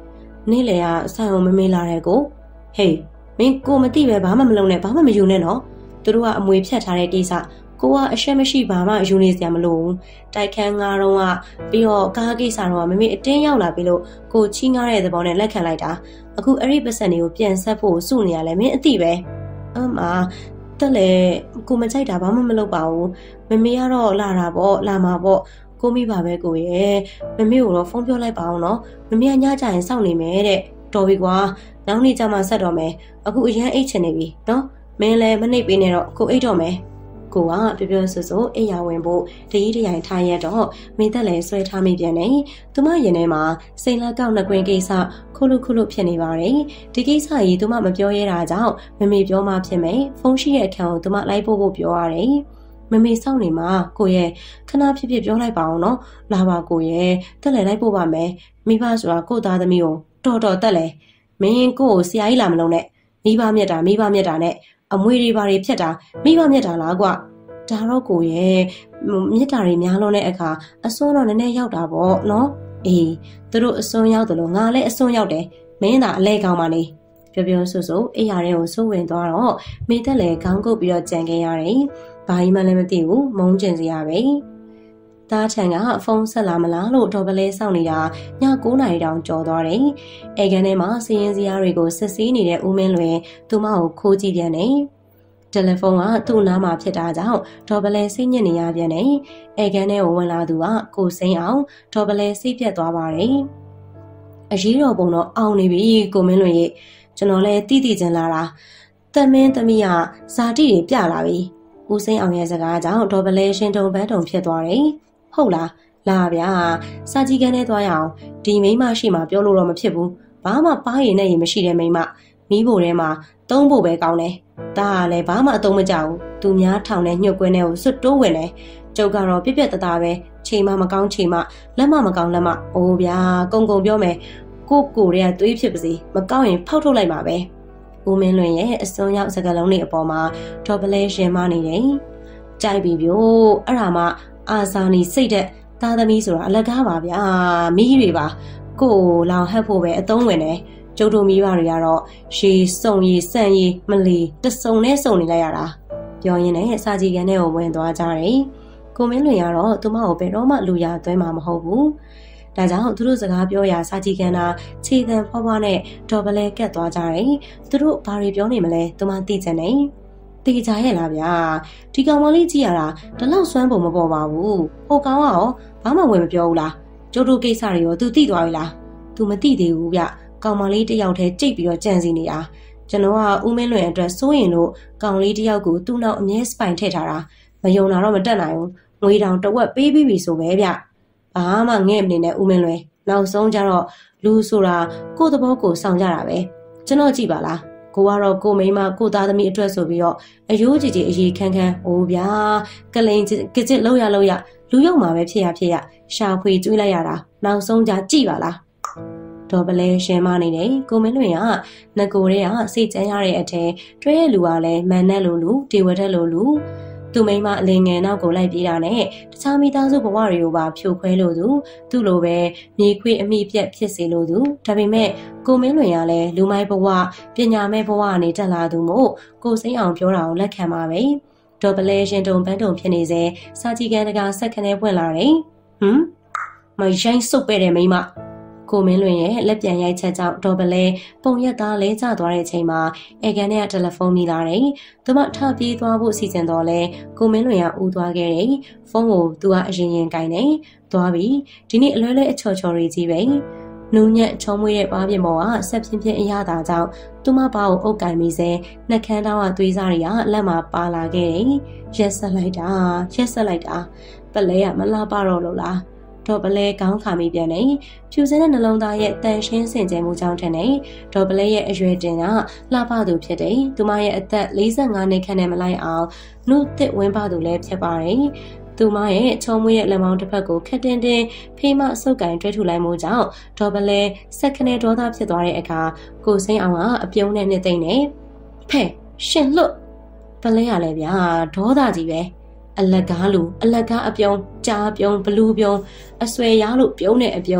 A: နေ့လေကဆိုင်အောင်မမေးလာတဲ့ကိုဟေးမင်းကိုမသိပဲဘာမှမလုပ်နဲ့ဘာမှမယူနဲ့နော်သူတို့ကအမွေဖြတ်ထားတဲ့ကိစ္စကိုကအရှက်မရှိဘာမှယူနေစရာမလိုဘူးတိုက်ခန်းငါးတော့ကပြီးတော့ကားကိစ္စတော့မမေအတင်းရောက်လာပြီးလို့ကိုချီးငားတဲ့သဘောနဲ့လက်ခံလိုက်တာအခုအဲ့ဒီပတ်စံတွေကိုပြန်ဆက်ဖို့စုနေရလဲမင်းအသိပဲအမတက်လေကိုမကြိုက်တာဘာမှမလုပ်ပါဘူးမမေကတော့လာတာပေါ့လာမှာပေါ့ကိုမိပါပဲကိုရဲ့မမေကိုတော့ဖုန်းပြောလိုက်ပါအောင်နော်မမေကညကြရင်စောင့်နေမယ်တဲ့တော်ပြီကွာနောက်နေ့ကျမှဆက်တော့မယ်အခုအရန်အိတ်ချင်နေပြီနော်မင်းလည်းမနှိပ်ပေးနဲ့တော့ကိုအိတ်တော့မယ်ကိုကပြောပြောဆိုဆိုအိယာဝင်ဖို့တကြီးတရိုင်ထားရတော့မိသက်လည်းဆွဲထားမိပြန်နေသူမရင်ထဲမှာစိန်လက်ကောက်နှကွင်းကိစ္စခုလုဖြစ်နေပါတယ်ဒီကိစ္စကြီးသူမမပြောရဲတာကြောင့်မမေပြောမှဖြစ်မယ်ဖုန်းရှိတဲ့အခန်းကိုသူမလိုက်ဖို့ပြောရတယ်မမေစောင့်နေမှာကိုရဲ့ခဏဖြစ်ပြောလိုက်ပါအောင်နော်လာပါကိုရဲ့တက်လည်းလိုက်ဖို့ပါမယ်မိဘဆိုတာကိုသားသမီးကိုတော်တက်လည်းမင်းကိုဆရာကြီးလာမလုံးနဲ့မိဘမြတ်တာနဲ့အမွေတွေဘာတွေဖြတ်တာမိဘမြတ်တာလားကွာဒါတော့ကိုရဲ့မြတ်တာတွေများလုံးတဲ့အခါအစွန်းတော့နည်းနည်းရောက်တာပေါ့နော်အေးသူတို့အစွန်းရောက်တယ်လို့ငါလည်းအစွန်းရောက်တယ်မင်းသာအလဲကောင်းပါနေပြောဆိုအိယာရဲကိုစိုးဝင်သွားတော့မိသက်လည်းခေါင်းကုပ်ပြီးတော့ကြံခဲ့ရတယ်ဘာမှလည်းမသိဘူးမုန်းကျင်စရာပဲသားချန်ကဖုန်းဆက်လာမလားလို့ဒေါ်ပလဲစောင့်နေတာည9 နာရီတောင်ကျော်သွားတယ်။အဲကန်ထဲမှာစည်ရင်စရာတွေကိုစစ်ဆေးနေတဲ့ဦးမင်းလွင်သူမကိုခိုးကြည့်ပြန်တယ်။တယ်လီဖုန်းကသူ့နားမှာဖြစ်တာကြောင့်ဒေါ်ပလဲစိတ်ညစ်နေရပြန်တယ်။အဲကန်ထဲကိုဝင်လာသူကကိုစိမ်းအောင်ဒေါ်ပလဲစိတ်ပြတ်သွားပါတယ်။အရေးတော်ပုံတော့အောင်နေပြီကိုမင်းလွင်ရဲ့ကျွန်တော်လည်းတိချင်လာတာတမင်းသမီးကဇာတိတွေပြလာပြီ။ဦးစိမ်းအောင်ရဲ့စကားကြောင့်ဒေါ်ပလဲရှင်တုံပန်းတုံဖြစ်သွားတယ်။ဟုတ်လားလာဗျာစာကြီးကန်းထဲသွားရအောင်ဒီမိမရှိမှပြောလို့တော့မဖြစ်ဘူးဘာမှပါရင်နဲ့ရင်မရှိတဲ့မိမမီးဖို့ထဲမှာသုံးဖို့ပဲကောင်းတယ်ဒါကလည်းဘာမှအသုံးမကျဘူးသူများထောင်နဲ့ညှို့ကွင်းထဲကိုစွတ်တိုးဝင်တယ်ကျုပ်ကတော့ပြက်သားပဲချိန်မကောင်းချိန်မလက်မကောင်းလက်မအိုးဗျာကုံပြောမယ်ကိုတွေကသွေးဖြစ်ပါစေမကောင်းရင်ဖောက်ထုတ်လိုက်ပါပဲဦးမင်းလွင်ရဲ့အစွန်းရောက်စကားလုံးတွေအပေါ်မှာဒေါ်ပလဲရှင်မနေတယ်ကြိုက်ပြီဗျို့အဲ့ဒါမှအာဇာနီစိတ်တဲ့သားသမီးဆိုတာအလကားပါဗျာမီးတွေပါကိုလောင်ဟက်ဖို့ပဲအသုံးဝင်တယ်ကျုပ်တို့မိဘတွေကတော့ရေစုံရေဆန့်ရေမလီတစုံနဲ့စုံနေလိုက်ရတာပြောရင်းနဲ့စာကြည့်ကန်ထဲကိုဝင်သွားကြတယ်ကိုမင်းလွင်ကတော့သူမကိုဘယ်တော့မှလူရသွဲမှာမဟုတ်ဘူးဒါကြောင့်သူတို့စကားပြောရာစာကြည့်ကန်တာခြေတံဖွားဖွားနဲ့ဒေါ်ပလဲကတ်သွားကြတယ်သူတို့ဘာတွေပြောနေမလဲသူမသိချင်တယ်တေးကြရဲ့လားဗျာဒီကောင်မလေးကြည့်ရတာဒီလောက်စွမ်းပုံမပေါ်ပါဘူးဟိုကောင်ကရောဘာမှဝင်မပြောဘူးလားကျုပ်တို့ကိစ္စတွေရော तू သိသွားပြီလား तू မသိသေးဘူးဗျကောင်မလေးတယောက်တည်းကြိတ်ပြီးတော့ကြံစီနေတာကျွန်တော်ကဦးမင်းလွင်အတွက်စိုးရင်လို့ကောင်လေးတယောက်ကိုသူ့နောက်အမြဲစပိုင်ထည့်ထားတာမယုံတာတော့မတက်နိုင်ဘူးငွေတောင်တဝက်ပေးပြီးပြီဆိုပဲဗျဘာမှငဲ့မနေနဲ့ဦးမင်းလွင်နောက်ဆုံးကျတော့လူဆိုတာကိုယ့်သဘောကိုစောင့်ကြတာပဲကျွန်တော်ကြည့်ပါလားကိုကတော့ကိုမိမကိုသားသမီးအတွက်ဆိုပြီးတော့အယိုးကြည်အရေးခန်းဟိုဗျာကလိန်ကစ်လောက်ရလူရောက်မှာပဲဖြစ်ရရှာဖွေကျွေးလိုက်ရတာနောက်ဆုံးကြကြည့်ပါလားဒေါ်ပလဲရှင်မနေတယ်ကိုမင်းလွင်ကငကိုတွေကစိတ်ကြမ်းရတဲ့အထက်တွဲရဲ့လူကလည်းမန်နဲ့လိုလူဒေဝတက်လိုလူသူမိမအလင်းငယ်နောက်ကိုလိုက်ပြေးတာနဲ့တခြားမိသားစုဘဝတွေကိုပါဖြိုခွဲလို့သူ့လိုပဲမြေခွေအမိပြက်ဖြစ်စေလို့ဒါပေမဲ့ကိုမင်းလွင်ကလည်းလူမိုက်ဘဝပညာမဲ့ဘဝကနေတက်လာသူမို့ကိုစိမ့်အောင်ပြောတာကိုလက်ခံပါပဲဒေါ်ပလဲရှင်တုံပန်းတုံဖြစ်နေစေစာကြည့်ကန်တကာဆက်ခနဲပွင့်လာတယ်မရိုင်းစုပ်ပဲ့တဲ့မိမကိုမင်းလွင်ရဲ့လက်ပြန်ရိုက်ချက်ကြောင့်ဒေါ်ပလဲပုံရက်သားလဲကျသွားတဲ့အချိန်မှာအေကန်နဲ့တယ်လီဖုန်းမိလာတယ်။သူမထပြေးသွားဖို့စီစဉ်တော့လဲကိုမင်းလွင်ကဦးသွားခဲ့တယ်။ဖုန်းကိုသူကအရင်ကင်တယ်။သွားပြီ။ဒီနေ့အလွဲလဲအချော်တွေကြီးပဲ။နုံညက်ချုံမွေးတဲ့ပါးပြင်ပေါ်ကဆက်ဖြင်းအရသာကြောင့်သူမဘာကိုအုပ်ကင်ပြီးစဲနှက်ခမ်းတောင်းကသွေးစားတွေကလက်မှာပါလာခဲ့တယ်။ရက်ဆက်လိုက်တာပလဲကမလားပါတော့လို့လားဒေါ်ပလဲကောင်းခါမိပြန်နေဖြူစင်းတဲ့နှလုံးသားရဲ့တန်ရှင်းစင်ကြယ်မှုကြောင့်ထင်နေဒေါ်ပလဲရဲ့အရွယ်တင်ကလှပသူဖြစ်တယ်သူမရဲ့အသက်45နှစ်ခန့်နဲ့မလိုက်အောင်နှုတ်သစ်ဝင်းပသူလည်းဖြစ်ပါတယ်သူမရဲ့ချုံမွေးရဲ့လက်မောင်းတစ်ဖက်ကိုခက်တင်းဖိမအဆုပ်ကင်တွဲထူလိုက်မှုကြောင့်ဒေါ်ပလဲစက်ခနဲ့ဒေါသဖြစ်သွားတဲ့အခါကိုစိမ့်အောင်ကအပြုံးနဲ့နှစ်သိမ့်နေဖဲရှင်လွတ်ပလဲရလဲဗျာဒေါသကြီးပဲအလကားလူအလကားအပြုံးကြားပြုံးဘလူးပြုံးအဆွဲရားလို့ပြုံးတဲ့အပြုံး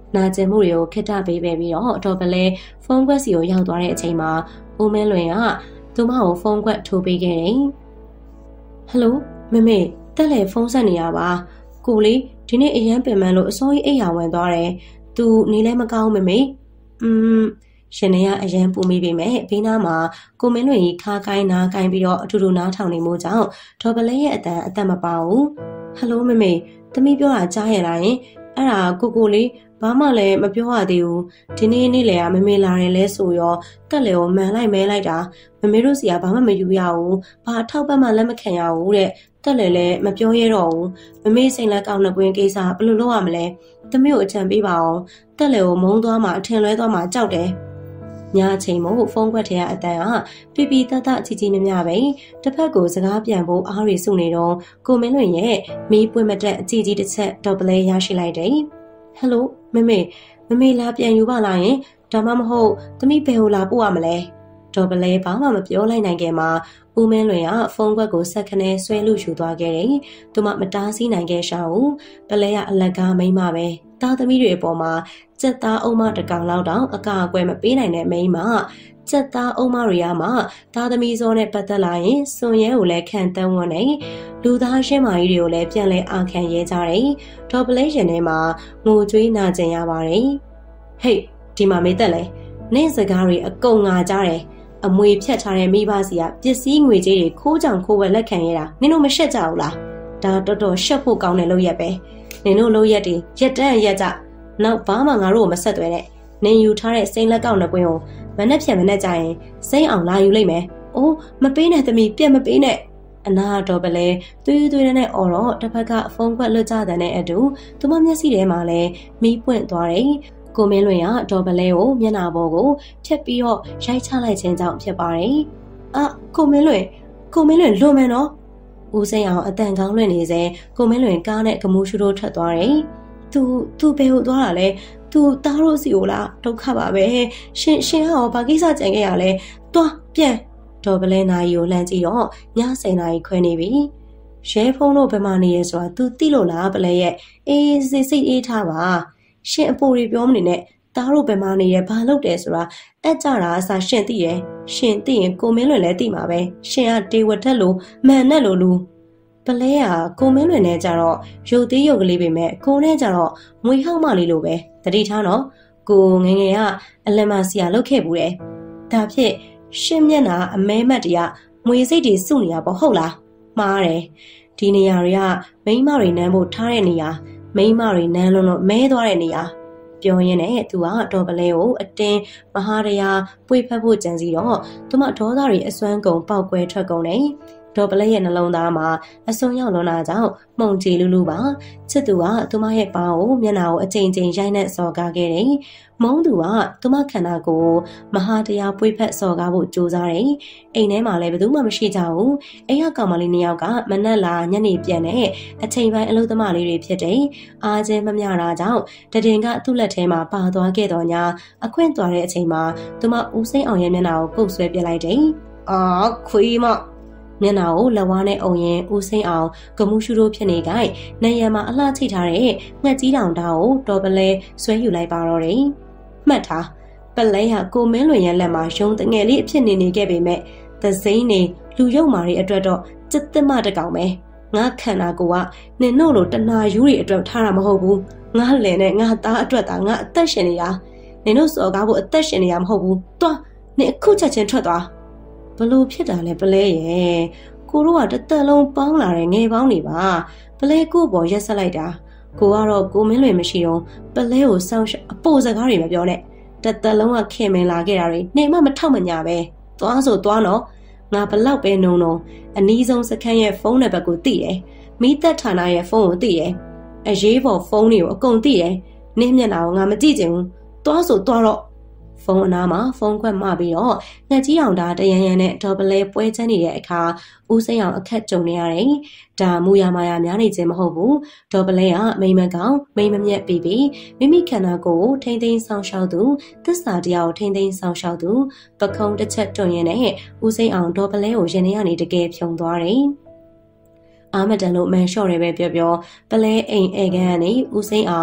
A: နာကျင်မှုတွေကိုခက်တာပေးပဲပြီးတော့ဒေါ်ပလဲဖုန်းကွက်စီကိုရောက်သွားတဲ့အချိန်မှာဦးမင်းလွင်ကသူမကိုဖုန်းကွက်ထိုးပေးခဲ့တယ်။ဟယ်လိုမမေတက်လေဖုန်းဆက်နေရပါ။ကိုလေးဒီနေ့အရန်ပင်မလို့အစိုးရအိတ်ရဝင်သွားတယ်။သူနေလဲမကောင်းမမေ။ရှင်နေရအရန်ပူမိပေမဲ့ဘေးနားမှာကိုမင်းလွင်ကြီးခါကိုင်းနားကိုင်းပြီးတော့အထူတူနားထောင်နေမှုကြောင့်ဒေါ်ပလဲရဲ့အတန်မပါဘူး။ဟယ်လိုမမေသမီးပြောတာကြားရလားယင်အဲ့ဒါကိုလေးဘာမှလည်းမပြောရသေးဘူးဒီနေ့နေ့လေကမမေလာတယ်လဲဆိုရောတက်လေကိုမှန်လိုက်မဲလိုက်တာမမေတို့စီကဘာမှမယူရဘူးဘာထောက်ပတ်မှလက်မခံရဘူးတဲ့တက်လေလည်းမပြောရတော့ဘူးမမေစိန်လက်ကောက်နှကွင်းကိစ္စဘယ်လိုလုပ်ရမလဲသမီးကိုအကြံပေးပါအောင်တက်လေကိုမုန်းသွားမှအထင်လွဲသွားမှကြောက်တယ်ညအချိန်မို့ဖုန်းခွက်ထဲကအတန်ကပြပြတတကြီးမြပဲတစ်ဖက်ကိုစကားပြန်ဖို့အားရစုနေတော့ကိုမင်းလွင်ရဲ့မီးပွင့်မတက်အကြီးတစ်ချက်ဒေါ်ပလဲရရှိလိုက်တယ်ဟယ်လိုမမေလာပြန်ယူပါလားယင်ဒါမှမဟုတ်သမီးဘယ်ဟိုလာပို့ရမလဲဒေါ်ပလဲဘာမှမပြောလိုက်နိုင်ခင်မှာဦးမင်းလွင်ကဖုန်းကွက်ကိုဆက်ခနဲဆွဲလို့ယူသွားခဲ့တယ်သူမတားဆီးနိုင်ခဲ့ရှာဘူးပလဲကအလက်ကားမိမ့်မပဲသားသမီးတွေအပေါ်မှာစက်သားအုံမတကောင်လောက်တောင်အကာအကွယ်မပေးနိုင်တဲ့မိန်းမစက်သားအုံမတွေမှသားသမီးစောနဲ့ပတ်သက်လာရင်စွန်ရဲကိုလည်းခံတန်းဝန်းနေလူသားရှင်းမာကြီးတွေကိုလည်းပြန်လဲအာခံရဲကြတယ်ဒေါ်ပလဲရှင်ထဲမှာငိုကြွေးနာကျင်ရပါတယ်ဟေးဒီမှာမေးသက်လဲနင့်စကားတွေအကုန်ငါကြားတယ်အမွေဖြတ်ထားတဲ့မိဘစီကပစ္စည်းငွေကြေးတွေခိုးကြောင်ခိုးဝယ်လက်ခံရတာနင်တို့မရှက်ကြဘူးလားဒါတော်တော်ရှက်ဖို့ကောင်းတဲ့လုပ်ရက်ပဲနင်တို့လုပ်ရက်တွေရက်တန်းရက်ကြနောက်ဘာမှငါတို့ကိုမဆက်သွဲနဲ့နင်ယူထားတဲ့စိန်လက်ကောက်နှကွင်းကိုမနဲ့ဖြတ်မနဲ့ကြရင်စိမ့်အောင်လာယူလိုက်မယ်။အိုးမပေးနဲ့သမီးပြက်မပေးနဲ့အနာတော်ပလဲသွေးနဲ့အော်တော့တစ်ဖက်ကဖုန်းခွက်လွတ်ကြတဲ့အတူသူမမျက်စိထဲမှာလည်းမီးပွင့်သွားတယ်။ကိုမင်းလွင်ကဒေါ်ပလဲကိုမျက်နှာပေါ်ကိုဖြတ်ပြီးတော့ရိုက်ချလိုက်ခြင်းကြောင့်ဖြစ်ပါတယ်။ကိုမင်းလွင်လွန်မယ်နော်။ဦးစိန်အောင်အတန်ကောင်းလွင်နေစေကိုမင်းလွင်ကားနဲ့ကမူးရှူတို့ထွက်သွားတယ်။သူဘယ်ကိုသွားတာလဲသူသားတို့စီကိုလားဒုက္ခပါပဲရှင်ဟောဘာကိစ္စကြံခဲ့ရလဲသွားပြန်ဒေါ်ပလဲနာရီကိုလှမ်းကြည့်တော့ည10 နာရီခွဲနေပြီရဲဖုန်းတို့ဘယ်မှာနေရဲဆိုတာ तू သိလို့လားပလဲရဲ့အေးစိတ်အေးထားပါရှင်အပိုတွေပြောမနေနဲ့သားတို့ဘယ်မှာနေရဲဘာလုပ်တယ်ဆိုတာအဲ့ကြတာအစားရှင်သိရယ်ရှင်သိရင်ကိုမင်းလွင်လည်းသိမှာပဲရှင်ကတေဝတ်ထက်လို့မှန်နဲ့လို့လူပလဲကကိုမင်းလွင်နဲ့ကြတော့ရုပ်သေးရုပ်ကလေးပဲမဲ့ကိုနဲ့ကြတော့မွေဟောက်မလေးလိုပဲတတိထားနော်ကိုငယ်ကအလမစီယာလုတ်ခဲ့ဘူးတယ်ဒါဖြစ်ရှင်းမျက်နှာအမဲမတ်တရမွေစိတ်တွေစုနေရပေါ့ဟုတ်လားမှားတယ်ဒီနေရာတွေကမိန်းမတွေနမ်းဖို့ထားတဲ့နေရာမိန်းမတွေနမ်းလို့မဲသွားတဲ့နေရာပြောရင်းနဲ့သူကဒေါ်ပလဲကိုအတင်းမဟာတရားပွေဖက်ဖို့ကြံစီတော့သူမဒေါသတွေအစွမ်းကုန်ပေါက်ကွဲထွက်ကုန်တယ်ဒေါ်ပလဲရဲ့နှလုံးသားမှာအစွန်းရောက်လွန်တာကြောင့်မှုန်ကြည်လူပါချစ်သူကသူမရဲ့ပါးကိုမျက်နှာကိုအချိန်ချင်းရိုက်နှက်စော်ကားခဲ့တယ်မုန်းသူကသူမခန္ဓာကိုယ်မဟာတရားပွေဖက်စော်ကားဖို့ကြိုးစားတယ်အိမ်ထဲမှာလည်းဘယ်သူမှမရှိကြဘူးအိမ်ကကောင်မလေး2ယောက်ကမနက်လာညနေပြန်တဲ့အချိန်ပိုင်းအလုပ်သမားလေးတွေဖြစ်တယ်အားချင်းမမျှတာကြောင့်တည်ငါသူ့လက်ထဲမှာပါသွားခဲ့တော့ညာအခွင့်သွားတဲ့အချိန်မှာသူမဦးစိန်အောင်ရဲ့မျက်နှာကိုကုတ်ဆွဲပြလိုက်တယ်ခွေးမမျက်နှာကိုလက်ဝါးနဲ့အုံရင်ဦးစိန်အောင်ကမှုရှုတို့ဖြစ်နေကြ။နေရံမှာအလှချိတ်ထားတဲ့ငှက်ကြီးတောင်သားကိုတော်ပလဲဆွဲယူလိုက်ပါတော့တယ်။မှတ်ထားပလဲဟာကိုမင်းလွင်ရဲ့လက်မှာရုံတငယ်လေးအဖြစ်နေခဲ့ပေမဲ့သစိမ့်နေလူရုပ်မာတွေအတွက်တော့စက်သက်မတကောင်ပဲ။ငါခန္ဓာကိုယ်ကနင်တို့လိုတနာယူတွေအတွက်ထားတာမဟုတ်ဘူး။ငါလင်နဲ့ငါသားအတွက်သာငါအသက်ရှင်နေတာ။နင်တို့စော်ကားဖို့အသက်ရှင်နေရမဟုတ်ဘူး။သွားနင်အခုချက်ချင်းထွက်သွား။ဘလို့ဖြစ်တာလဲပလဲရဲ့ကိုတို့ကတသက်လုံးပေါင်းလာတဲ့ငယ်ပေါင်းနေပါပလဲကိုပေါ်ရက်ဆက်လိုက်တာကိုကတော့ကိုမင်းလွင်မရှိတော့ပလဲကိုစောင်းအပိုစကားတွေမပြောနဲ့တသက်လုံးကခင်မင်လာခဲ့တာတွေနေမှမထောက်မညာပဲသွားဆိုသွားတော့ငါဘလောက်ပဲနုံအနည်းဆုံးစခန်းရဲ့ဖုန်းနံပါတ်ကိုသိတယ်မိသက်ဌာနရဲ့ဖုန်းကိုသိတယ်အရေးပေါ်ဖုန်းတွေကိုအကုန်သိတယ်နင်းမျက်နှာကိုငါမကြည့်ချင်ဘူးသွားဆိုသွားတော့ဖုန်းအနားမှာဖုန်းခွက်မှပြီးတော့ငှက်ကြီးအောင်ဒါတရန်နဲ့ဒေါ်ပလဲပွဲချမ်းနေတဲ့အခါဦးစိန်အောင်အခက်ကြုံနေရတယ်။ဒါမူရမာယာများနေခြင်းမဟုတ်ဘူး။ဒေါ်ပလဲကမိမကောင်မိမမြက်ပြီးမိမိခန္ဓာကိုယ်ထိမ့်သိမ်းဆောင်ရှောက်သူသစ္စာတရားကိုထိမ့်သိမ်းဆောင်ရှောက်သူပခုံးတစ်ချက်တွန်ရင်နဲ့ဦးစိန်အောင်ဒေါ်ပလဲကိုရင်ထဲကနေတကယ်ဖြုံသွားတယ်။အာမတန်လို့မန်လျှော့တယ်ပဲပြောပလဲအိမ်ဧကန်ကနေဦးစိန်အောင်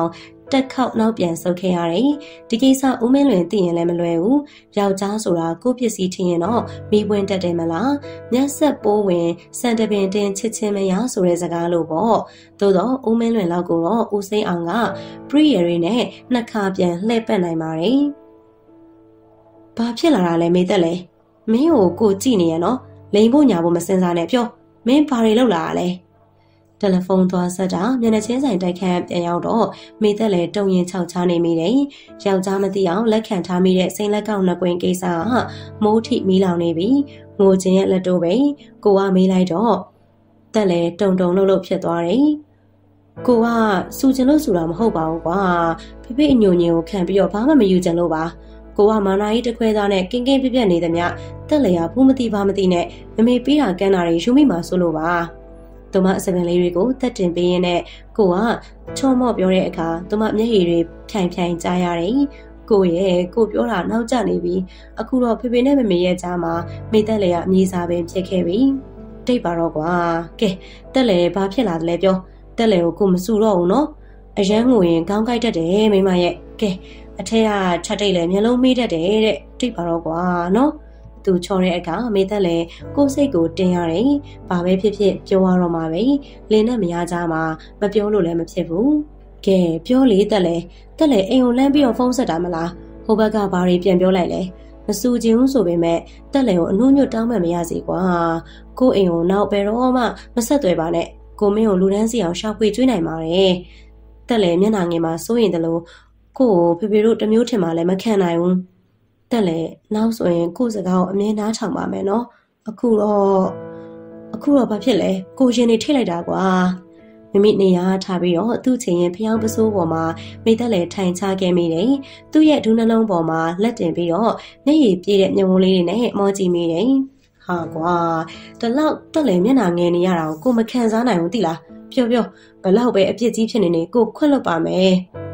A: တက်ခေါက်နောက်ပြန်ဆုတ်ခဲ့ရတယ်ဒီကိစ္စဦးမင်းလွင်သိရင်လည်းမလွယ်ဘူးယောက်ျားဆိုတာကိုပစ္စည်းထင်ရင်တော့မိပွင့်တတ်တယ်မလားမျက်ဆက်ပိုးဝင်စံတပင်တင်ချစ်ချင်းမရဆိုတဲ့စကားလို့ပေါ့သို့တော့ဦးမင်းလွင်လောက်ကိုတော့ဦးစိမ်းအောင်ကပရိယေရီနဲ့နှစ်ခါပြန်လှည့်ပတ်နိုင်ပါတယ်ဘာဖြစ်လာတာလဲမေသက်လေမင်းကိုကြည့်နေရနော်လိန်ဖို့ညာဖို့မစင်စားနဲ့ပြောမင်းဘာတွေလုပ်လာတာလဲတယ်လီဖုန်းသွားဆက်တာမျက်နှာချင်းဆိုင်တိုက်ခန်းပြန်ရောက်တော့မိသက်လည်းတုံရင်ခြောက်ချနေမိတယ်။ယောက်ျားမသိအောင်လက်ခံထားမိတဲ့စိန်လက်ကောက်နှစ်ကွင်းကိစ္စဟာမိုးထိမီးလောင်နေပြီ။ငိုချင်းရဲ့လက်တိုးပဲကိုကမေးလိုက်တော့တက်လည်းတုံလို့ဖြစ်သွားတယ်။ကိုကစူချင်လို့စူတာမဟုတ်ပါဘူးကွာ။ဖေဖေအညိုညင်ကိုခံပြီးတော့ဘာမှမယူချင်လို့ပါ။ကိုကမာနာကြီးတစ်ခွဲသားနဲ့ကင်းပြက်နေသမျှတက်လည်းရဘူးမသိဘာမသိနဲ့မမေပေးတာကန်းတာတွေယူမိမှာဆိုလို့ပါ။သူမအစပင်လေးတွေကိုတက်တင်ပေးရင်းနဲ့ကိုကချော့မော့ပြောတဲ့အခါသူမမျက်ရည်တွေဖြိုင်ကြားရတယ်။ကိုပြောတာနောက်ကျနေပြီ။အခုတော့ဖေဖေနဲ့မမေရဲ့ကြားမှာမိသက်လေကအမြည်စားပင်ဖြစ်ခဲ့ပြီ။တိတ်ပါတော့ကွာ။ကဲတက်လေဘာဖြစ်လာသလဲပြော။တက်လေကိုမစူတော့ဘူးနော်။အရန်ငိုရင်ကောင်းကြိုက်တတ်တယ်မိမရဲ့။ကဲအထက်ကချက်တိတ်လေမျက်လုံးမေးတတ်တယ်တဲ့။တိတ်ပါတော့ကွာနော်။သူချော်တဲ့အခါမေသက်လည်းကိုယ်စိတ်ကိုတင်ရတယ်။ဘာပဲဖြစ်ဖြစ်ပြောရတော့မှာပဲ။လင်းနဲ့မရကြမှာမပြောလို့လည်းမဖြစ်ဘူး။ကဲပြောလေတက်လေအိမ်ကိုလမ်းပြီးတော့ဖုန်းဆက်တာမလား။ဟိုဘက်ကဘာတွေပြန်ပြောလိုက်လဲ။မစူချင်ဘူးဆိုပေမဲ့တက်လေကိုအနှုတ်ညွတ်တောင်းမှမရစေကွာ။ကိုအိမ်ကိုနောက်ဘယ်တော့မှမဆက်သွယ်ပါနဲ့။ကိုမင်းကိုလူတန်းစီအောင်ရှောက်ဖွေကျွေးနိုင်ပါတယ်။တက်လေမျက်နှာငယ်မှာစိုးရင်တလို့ကိုဖေဖေတို့တမျိုးထင်မှလည်းမခံနိုင်ဘူး။တက်လေနောက်ဆိုရင်ကိုစကားကိုအမြဲနားထောင်ပါမယ်နော်အခုတော့ဘာဖြစ်လဲကိုရှင်နေထိလိုက်တာကွာမိမိနေရာထားပြီးတော့သူ့ချင်းရင်ဖျောင်းပစိုးပေါ်မှာမိသက်လေထိုင်ချခဲ့မိတယ်သူ့ရဲ့ဒူးနှလုံးပေါ်မှာလက်တင်ပြီးတော့မျက်ရည်ပြည့်တဲ့မျက်ဝန်းလေးတွေနဲ့မောကြည့်မိတယ်ဟာကွာဒီလောက်တက်လေမျက်နှာငယ်နေရတာကိုမခံစားနိုင်ဘူးတိလားပြောဘလောက်ပဲအပြစ်ကြီးဖြစ်နေကိုခွတ်လွတ်ပါမယ်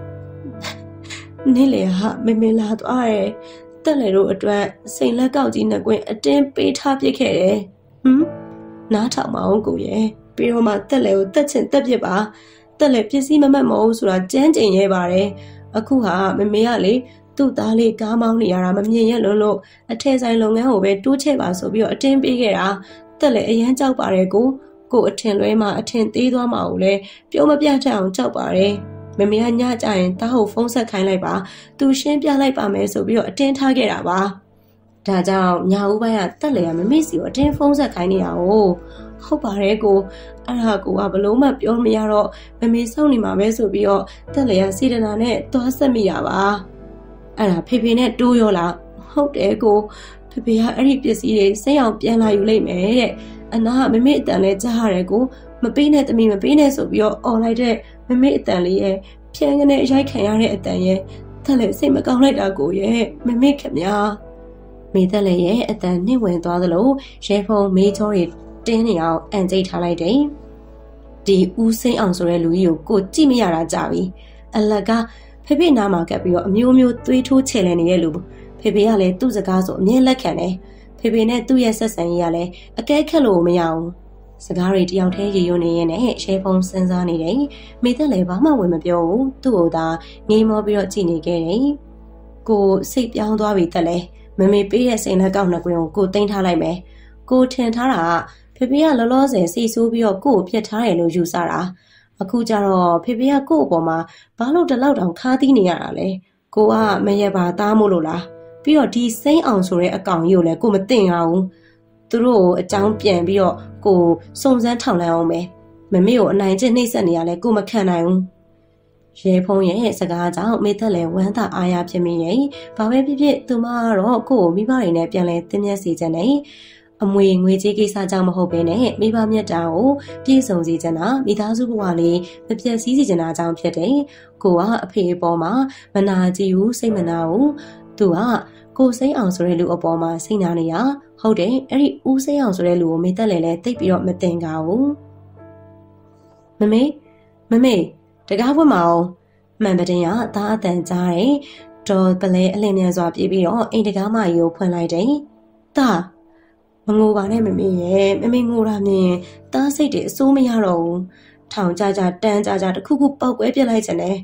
A: နေလေဟာမေလာသွားတယ်တက်လေတို့အတွက်စိန်လက်ကောက်ကြီးနှစ်ကွင်းအတင်းပေးထားပစ်ခဲ့တယ်နားထောင်မအောင်ကိုရဲ့ပြီးတော့မှတက်လေကိုတက်ချင်တက်ပြစ်ပါတက်လေပစ္စည်းမမတ်မဟုတ်ဆိုတာကြမ်းကျင်ရဲပါတယ်အခုဟာမေကလေသူ့သားလေးကားမောင်းနေရတာမမြင်ရလို့အထည်ဆိုင်လုပ်ငန်းကိုပဲတိုးချဲ့ပါဆိုပြီးတော့အတင်းပေးခဲ့တာတက်လေအရန်ကြောက်ပါတယ်ကိုအထင်လွဲမှအထင်သေးသွားမှာကိုလည်းပြောမပြတတ်အောင်ကြောက်ပါတယ်မမေကညကြရင်တားကိုဖုန်းဆက်ခိုင်းလိုက်ပါသူရှင်းပြလိုက်ပါမယ်ဆိုပြီးတော့အတင်းထားခဲ့တာပါဒါကြောင့်ညာဦးပိုင်းကတက်လေရမမေ့စီကိုအတင်းဖုန်းဆက်ခိုင်းနေတာဟုတ်ပါတယ်ကိုအဲ့ဒါကိုကဘလို့မှပြောမရတော့မမေစောင့်နေမှာပဲဆိုပြီးတော့တက်လေရစေတနာနဲ့သွားဆက်မိတာပါအဲ့ဒါဖေနဲ့တိုးရောလားဟုတ်တယ်ကိုဖေကအဲ့ဒီပစ္စည်းတွေစိတ်အောင်ပြန်လာယူလိုက်မယ်တဲ့အနာကမမေအတန်လဲကြားရတယ်ကိုမပေးနဲ့တမီမပေးနဲ့ဆိုပြီးတော့អော်လိုက်တဲ့မမေအတန်လေးရဲ့ဖြန်းကနေရိုက်ခံရတဲ့အတန်ရဲ့တက်လေစိတ်မကောင်းလိုက်တာကိုရဲ့မမေခင်ဗျာမေတက်လေရဲ့အတန်နှိမ့်ဝင်သွားသလိုရဲဖုံမေးချောတွေတင်းနေအောင်အန်ကျိတ်ထားလိုက်တယ်ဒီဦးစိမ့်အောင်ဆိုတဲ့လူကြီးကိုကြည့်မရတာကြာပြီအလကဖေနာမှာကပ်ပြီးတော့အမျိုးမျိုးသွေးထိုးချဲလဲနေတဲ့လူဖေကလည်းသူ့စကားဆိုအမြဲလက်ခံတယ်ဖေနဲ့သူ့ရဲ့ဆက်ဆံရေးကလည်းအကဲခက်လို့မရဘူးစကားတွေတယောက်တည်းရေရွနေရင်းနဲ့ရှဲဖုံစဉ်းစားနေတယ်မိသက်လည်းဘာမှဝင်မပြောဘူးသူ့ကိုသာငေးမောပြီးတော့ကြည့်နေခဲ့တယ်ကိုစိတ်ပြောင်းသွားပြီတက်လဲမမေပေးတဲ့စိန်လက်ကောက်နှစ်ကွင်းကိုတင်ထားလိုက်မယ်ကိုထင်ထားတာဖေကလောလောဆယ်စီဆိုးပြီးတော့ကို့ကိုပြစ်ထားတယ်လို့ယူဆတာအခုကျတော့ဖေကကို့အပေါ်မှာဘာလို့တလောက်တောင်ခါးသီးနေရတာလဲကိုကမရပါသားမို့လို့လားပြီးတော့ဒီစိမ့်အောင်ဆိုတဲ့အကောင်ကြီးကိုလည်းကိုမသိရဘူးသူတို့ကိုအကြောင်းပြန်ပြီးတော့ကိုစုံစမ်းထောင်လိုက်အောင်ပဲမမေကိုအနိုင်ကျင့်နှိပ်စက်နေရလဲကိုမခံနိုင်ဘူးရဲဖုံးရဲ့စကားကြောင့်မေသက်လည်းဝမ်းသာအားရဖြစ်မိတယ်ဘာပဲဖြစ်ဖြစ်သူမကတော့ကိုကိုမိဘတွေနဲ့ပြန်လဲတင်းမြတ်စီခြင်းနဲ့အမွေငွေကြေးကိစ္စကြောင့်မဟုတ်ဘဲနဲ့မိဘမြတ်တာကိုပြည့်စုံစေချင်တာမိသားစုဘဝလေးမပြတ်စည်းစေချင်တာကြောင့်ဖြစ်တယ်ကိုကအဖေအပေါ်မှာမနာကြည့်ဘူးစိတ်မနာဘူးသူကကိုစိမ့်အောင်ဆိုတဲ့လူအပေါ်မှာစိတ်နာနေရဟုတ်တယ်အဲ့ဒီဦးစိမ့်အောင်ဆိုတဲ့လူကိုမေသက်လည်းတိတ်ပြီးတော့မတင်ကြဘူးမမေတကားဖွင့်မအောင်မှန်ပတင်ကသားအတန်ကြားတယ်တော်ပလဲအလင်းမြန်စွာပြေးပြီးတော့အိမ်တကားမကြီးကိုဖွင့်လိုက်တယ်သားမငိုပါနဲ့မမေရဲ့မမေငိုတာမြင်သားစိတ်တွေအစိုးမရတော့ဘူးထောင်ကြတန်းကြတခုခုပောက်ကွဲပြစ်လိုက်ချင်တယ်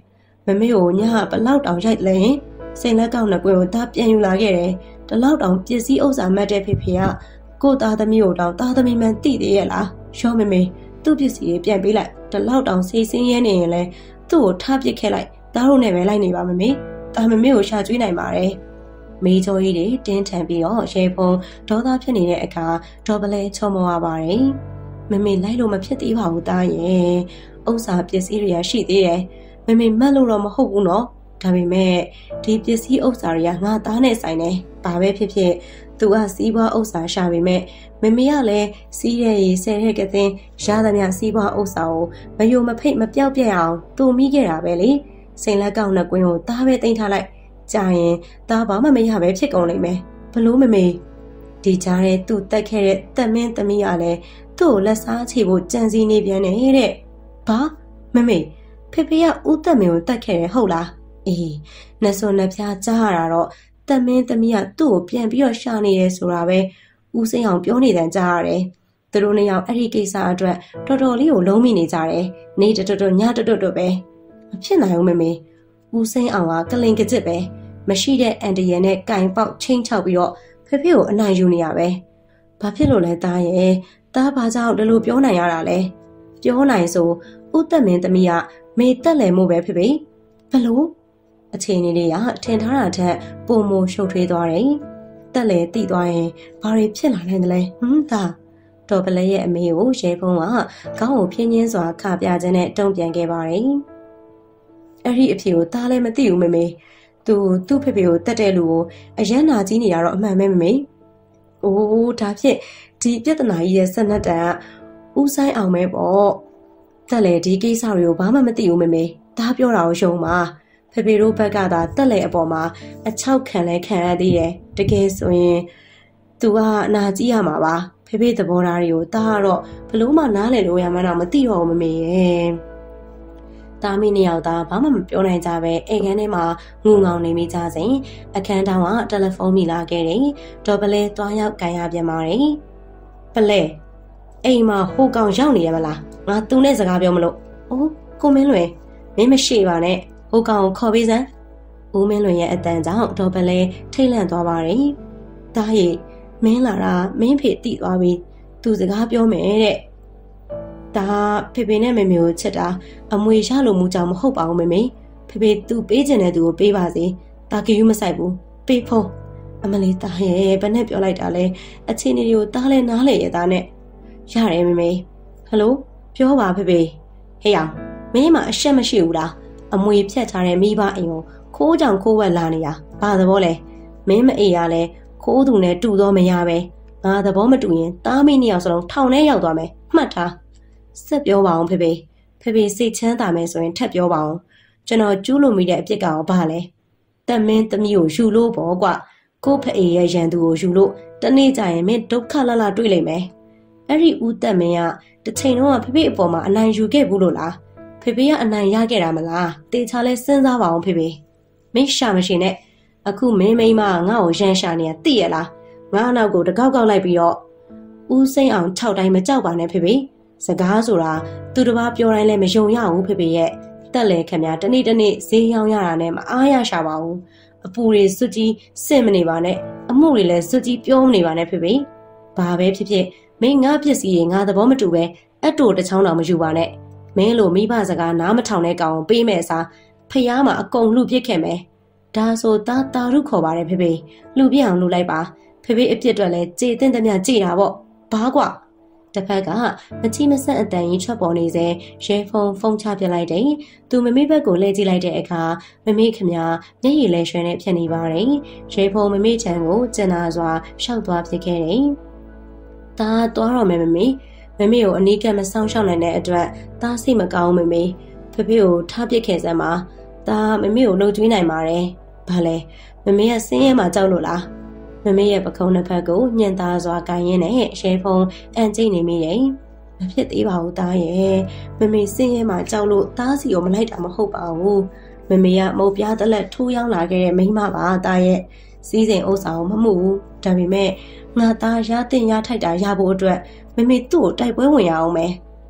A: မမေကိုညဘလောက်တောင်ရိုက်လဲစိန်လက်ကောက်နှစ်ကွင်းကိုသားပြန်ယူလာခဲ့တယ်တလောက်တောင်ပစ္စည်းဥစ္စာမှတ်တဲ့ဖေဖေကကိုသားသမီးကိုတောင်သားသမီးမှန်သိသေးရဲ့လားရောမမေသူ့ပစ္စည်းတွေပြန်ပေးလိုက်တလောက်တောင်စိတ်ဆင်းရဲနေရင်လဲသူ့ကိုထားပစ်ခဲ့လိုက်သားတို့နဲ့ပဲလိုက်နေပါမမေသားမမေကိုရှာကျွေးနိုင်ပါတယ်မေးကြောကြီးတွေတင်းထန်ပြီးတော့ရေဖုံဒေါသဖြစ်နေတဲ့အခါဒေါ်ပလဲချုံမဝပါတယ်မမေလိုက်လို့မဖြစ်သေးပါဘူးသားရဲ့ဥစ္စာပစ္စည်းတွေကရှိသေးတယ်မမေမတ်လို့တော့မဟုတ်ဘူးနော်ဒါပေမဲ့ဒီပစ္စည်းဥစ္စာတွေကငါသားနဲ့ဆိုင်နေဘာပဲဖြစ်ဖြစ်သူကစီးပွားဥစ္စာရှာပေမဲ့မမေကလည်းစီးတဲ့ရေဆယ်တဲ့ကသင်းရသမျှစီးပွားဥစ္စာကိုမယိုမဖိတ်မပြောက်ပြက်အောင်တူမိခဲ့တာပဲလေစိန်လက်ကောက်နှစ်ကွင်းကိုသားပဲတင်ထားလိုက်ကြာရင်သားဘာမှမရပဲဖြစ်ကုန်လိမ့်မယ်ဘလို့မမေဒီကြားထဲသူ့တက်ခဲ့တဲ့တက်မင်းသမီးကလည်းသူ့ကိုလက်စားချေဖို့ကြံစည်နေပြန်နေတဲ့ဘာမမေဖေဖေကဦးတက်မင်းကိုတက်ခဲ့တယ်ဟုတ်လားအေးနှစွန်နှပြားကြားရတာတော့တက်မင်းသမီးကသူ့ကိုပြန်ပြီးတော့ရှာနေတယ်ဆိုတာပဲဦးစိန်အောင်ပြောနေတယ်ကြားရတယ်သူတို့နှစ်ယောက်အဲ့ဒီကိစ္စအတွက်တော်တော်လေးကိုလုံးမိနေကြတယ်နေတွတ်ညတွတ်ပဲမဖြစ်နိုင်ဘူးမမေဦးစိန်အောင်ကကလင်ကကြစ်ပဲမရှိတဲ့အန်တရယ်နဲ့ကင်ပေါက်ချင်းချောက်ပြီးတော့ဖေဖေကိုအနိုင်ယူနေရပဲဘာဖြစ်လို့လဲသားရဲ့သားဘာကြောင့်ဒီလိုပြောနိုင်ရတာလဲပြောနိုင်ဆိုဦးသက်မင်းသမီးကမေတက်လဲမှုပဲဖေဖေဘလို့အခြေအနေလေးကထင်ထားတာထက်ပုံမရှုပ်ထွေးသွားတယ်တက်လဲတိသွားရင်ဘာတွေဖြစ်လာနိုင်တယ်လဲသားတော်ပလဲရဲ့အမေကိုရဲဖုံးကခေါင်းကိုဖြင်းချင်းစွာခပြခြင်းနဲ့တုံ့ပြန်ခဲ့ပါတယ်အဲ့ဒီအဖြစ်ကိုသားလည်းမသိဘူးမမေသူ့ဖေဖေကိုတက်တဲ့လူကိုအရန်နာကြီးနေရတော့အမှန်ပဲမမေ။အိုးဒါဖြစ်ဒီပြဿနာကြီးရဲ့ဆက်နက်တန်ကဦးဆိုင်အောင်ပဲပေါ့။တက်လေဒီကိစ္စတွေကိုဘာမှမသိဘူးမမေ။ဒါပြောတာကိုရှုံးပါ။ဖေဖေတို့ဘက်ကသာတက်လေအပေါ်မှာအချောက်ခံလဲခံရသေးတယ်။တကယ်ဆိုရင်သူကနာကြီးရမှာပါ။ဖေဖေသဘောထားတွေကိုဒါကတော့ဘလို့မှနားလည်လို့ရမှန်းတော့မသိတော့ဘူးမမေရဲ့။သားမီးနှစ်ယောက်သားဘာမှမပြောနိုင်ကြပဲအိမ်ခန်းထဲမှာငူငောင်နေမိကြစဉ်အခန်းတောင်ကတယ်လီဖုန်းမိလာခဲ့တယ်။ဒေါ်ပလဲသွားရောက်ကန်ရပြန်ပါတယ်။ပလဲအိမ်မှာဟိုကောင်ရောက်နေရမလား။ငါသူနဲ့စကားပြောမလို့။အိုးကိုမင်းလွင်မင်းမရှိပါနဲ့။ဟိုကောင်ကိုခေါ်ပေးစမ်း။ဦးမင်းလွင်ရဲ့အတန်ကြောင့်ဒေါ်ပလဲထိတ်လန့်သွားပါတယ်။သားရီမင်းလာတာမင်းဖေတိသွားပြီ။သူစကားပြောမယ်တဲ့။ဒါဖေဖေနဲ့မေမေကိုချက်တာအမွေရလို့မူကြောင်မဟုတ်ပါဘူးမေမေဖေဖေသူပေးချင်တဲ့သူကိုပေးပါစေတာကယူမဆိုင်ဘူးပေးဖုံးအမလေးတာရဲ့ဘယ်နဲ့ပြောလိုက်တာလဲအခြေအနေတွေကိုတားလဲနားလေရတာနဲ့ရတယ်မေမေဟယ်လိုပြောပါဖေဖေဟေးအောင်မင်းမအရှက်မရှိဘူးလားအမွေဖြတ်ထားတဲ့မိဘအိမ်ကိုခိုးကြောင်ခိုးဝက်လာနေတာဘာသဘောလဲမင်းမအေးရလဲခိုးသူနဲ့တူတော့မရပဲငါသဘောမတူရင်တားမိနှစ်ယောက်စလုံးထောင်ထဲရောက်သွားမယ်မှတ်ထားဆက်ပြောပါအောင်ဖေဖေစိတ်ချမ်းသာမယ်ဆိုရင်ထပ်ပြောပါအောင်ကျွန်တော်ကျူးလို့မိတဲ့အပြစ်ကောင်ဘာလဲတက်မင်းသမီးကိုယူလို့ပေါ့ကွကို့ဖအေးရဲ့ရန်သူကိုယူလို့တနေ့ကျရင်မင်းဒုက္ခလတွေ့လိမ့်မယ်အဲ့ဒီဦးတက်မင်းကတစ်ချိန်တော့ဖေအပေါ်မှာအနိုင်ယူခဲ့ဘူးလို့လားဖေကအနိုင်ရခဲ့တာမလားတေချာလဲစဉ်းစားပါအောင်ဖေမင်းရှာမရှိနဲ့အခုမင်းမိန်းမငါ့ကိုရန်ရှာနေရသိရလားငါနောက်ကိုတကောက်ကောက်လိုက်ပြီးတော့ဦးစိမ့်အောင်6တိုင်းမကြောက်ပါနဲ့ဖေစကားဆိုတာသူတစ်ပါးပြောတိုင်းလည်းမယုံရဘူးဖေရဲ့တက်လေခင်ဗျာတနေ့ဈေးရောင်းရတာနဲ့မအားရရှာပါဘူးအပူတွေစွတ်ကြီးစစ်မနေပါနဲ့အမှုတွေလည်းစွတ်ကြီးပြောမနေပါနဲ့ဖေဘာပဲဖြစ်မင်းငါပစ္စည်းတွေငါသဘောမတူပဲအတူတစ်ချောင်းတောင်မယူပါနဲ့မင်းလိုမိဘစကားနားမထောင်တဲ့ကောင်ပေးမယ်စားဖျားမှာအကုန်လှုပ်ပစ်ခဲ့မယ်ဒါဆိုတာရုခေါ်ပါတယ်ဖေလှုပ်ပြအောင်လှုပ်လိုက်ပါဖေအပြစ်အတွက်လည်းကြေတဲ့တမျှကြေတာပေါ့ဘာကွာတစ်ဖက်ကမချီမဆက်အတန်ကြီးထွက်ပေါ်နေစေရဲဖုန်းချပြလိုက်တယ်။သူမမေဘက်ကိုလှည့်ကြည့်လိုက်တဲ့အခါမမေခမမျက်ရည်လဲရွှဲနဲ့ဖြစ်နေပါတယ်။ရဲဖုန်းမမေချမ်းကိုကျန်နာစွာရှောက်သွားဖြစ်ခဲ့တယ်။ဒါသွားတော့မယ်မမေကိုအနီးကပ်မဆောင်ရှောက်နိုင်တဲ့အတွက်ဒါစိတ်မကောင်းမမေဖေကိုထားပစ်ခဲ့စမ်းပါဒါမမေကိုလှုပ်ကျွေးနိုင်ပါတယ်။ဘာလဲမမေကစင်းရဲမှာကြောက်လို့လားမမေရဲ့ပခုံးနှစ်ဖက်ကိုညံသားစွာကိုင်ရင်းနဲ့ရဲဖုံအန်ကျိတ်နေမိတယ်။မဖြစ်သေးပါဘူးသားရဲ့။မမေစင်းရဲမှာကြောက်လို့သားစီကိုမလိုက်တာမဟုတ်ပါဘူး။မမေကမုတ်ပြားတလက်ထိုးရောက်လာခဲ့တဲ့မိန်းမပါသားရဲ့။စီးစိမ်ဥစ္စာကိုမမှုဘူး။ဒါပေမဲ့ငါသားရတင်ရထိုက်တာရဖို့အတွက်မမေသူ့ကိုတိုက်ပွဲဝင်ရအောင်မယ်။ထ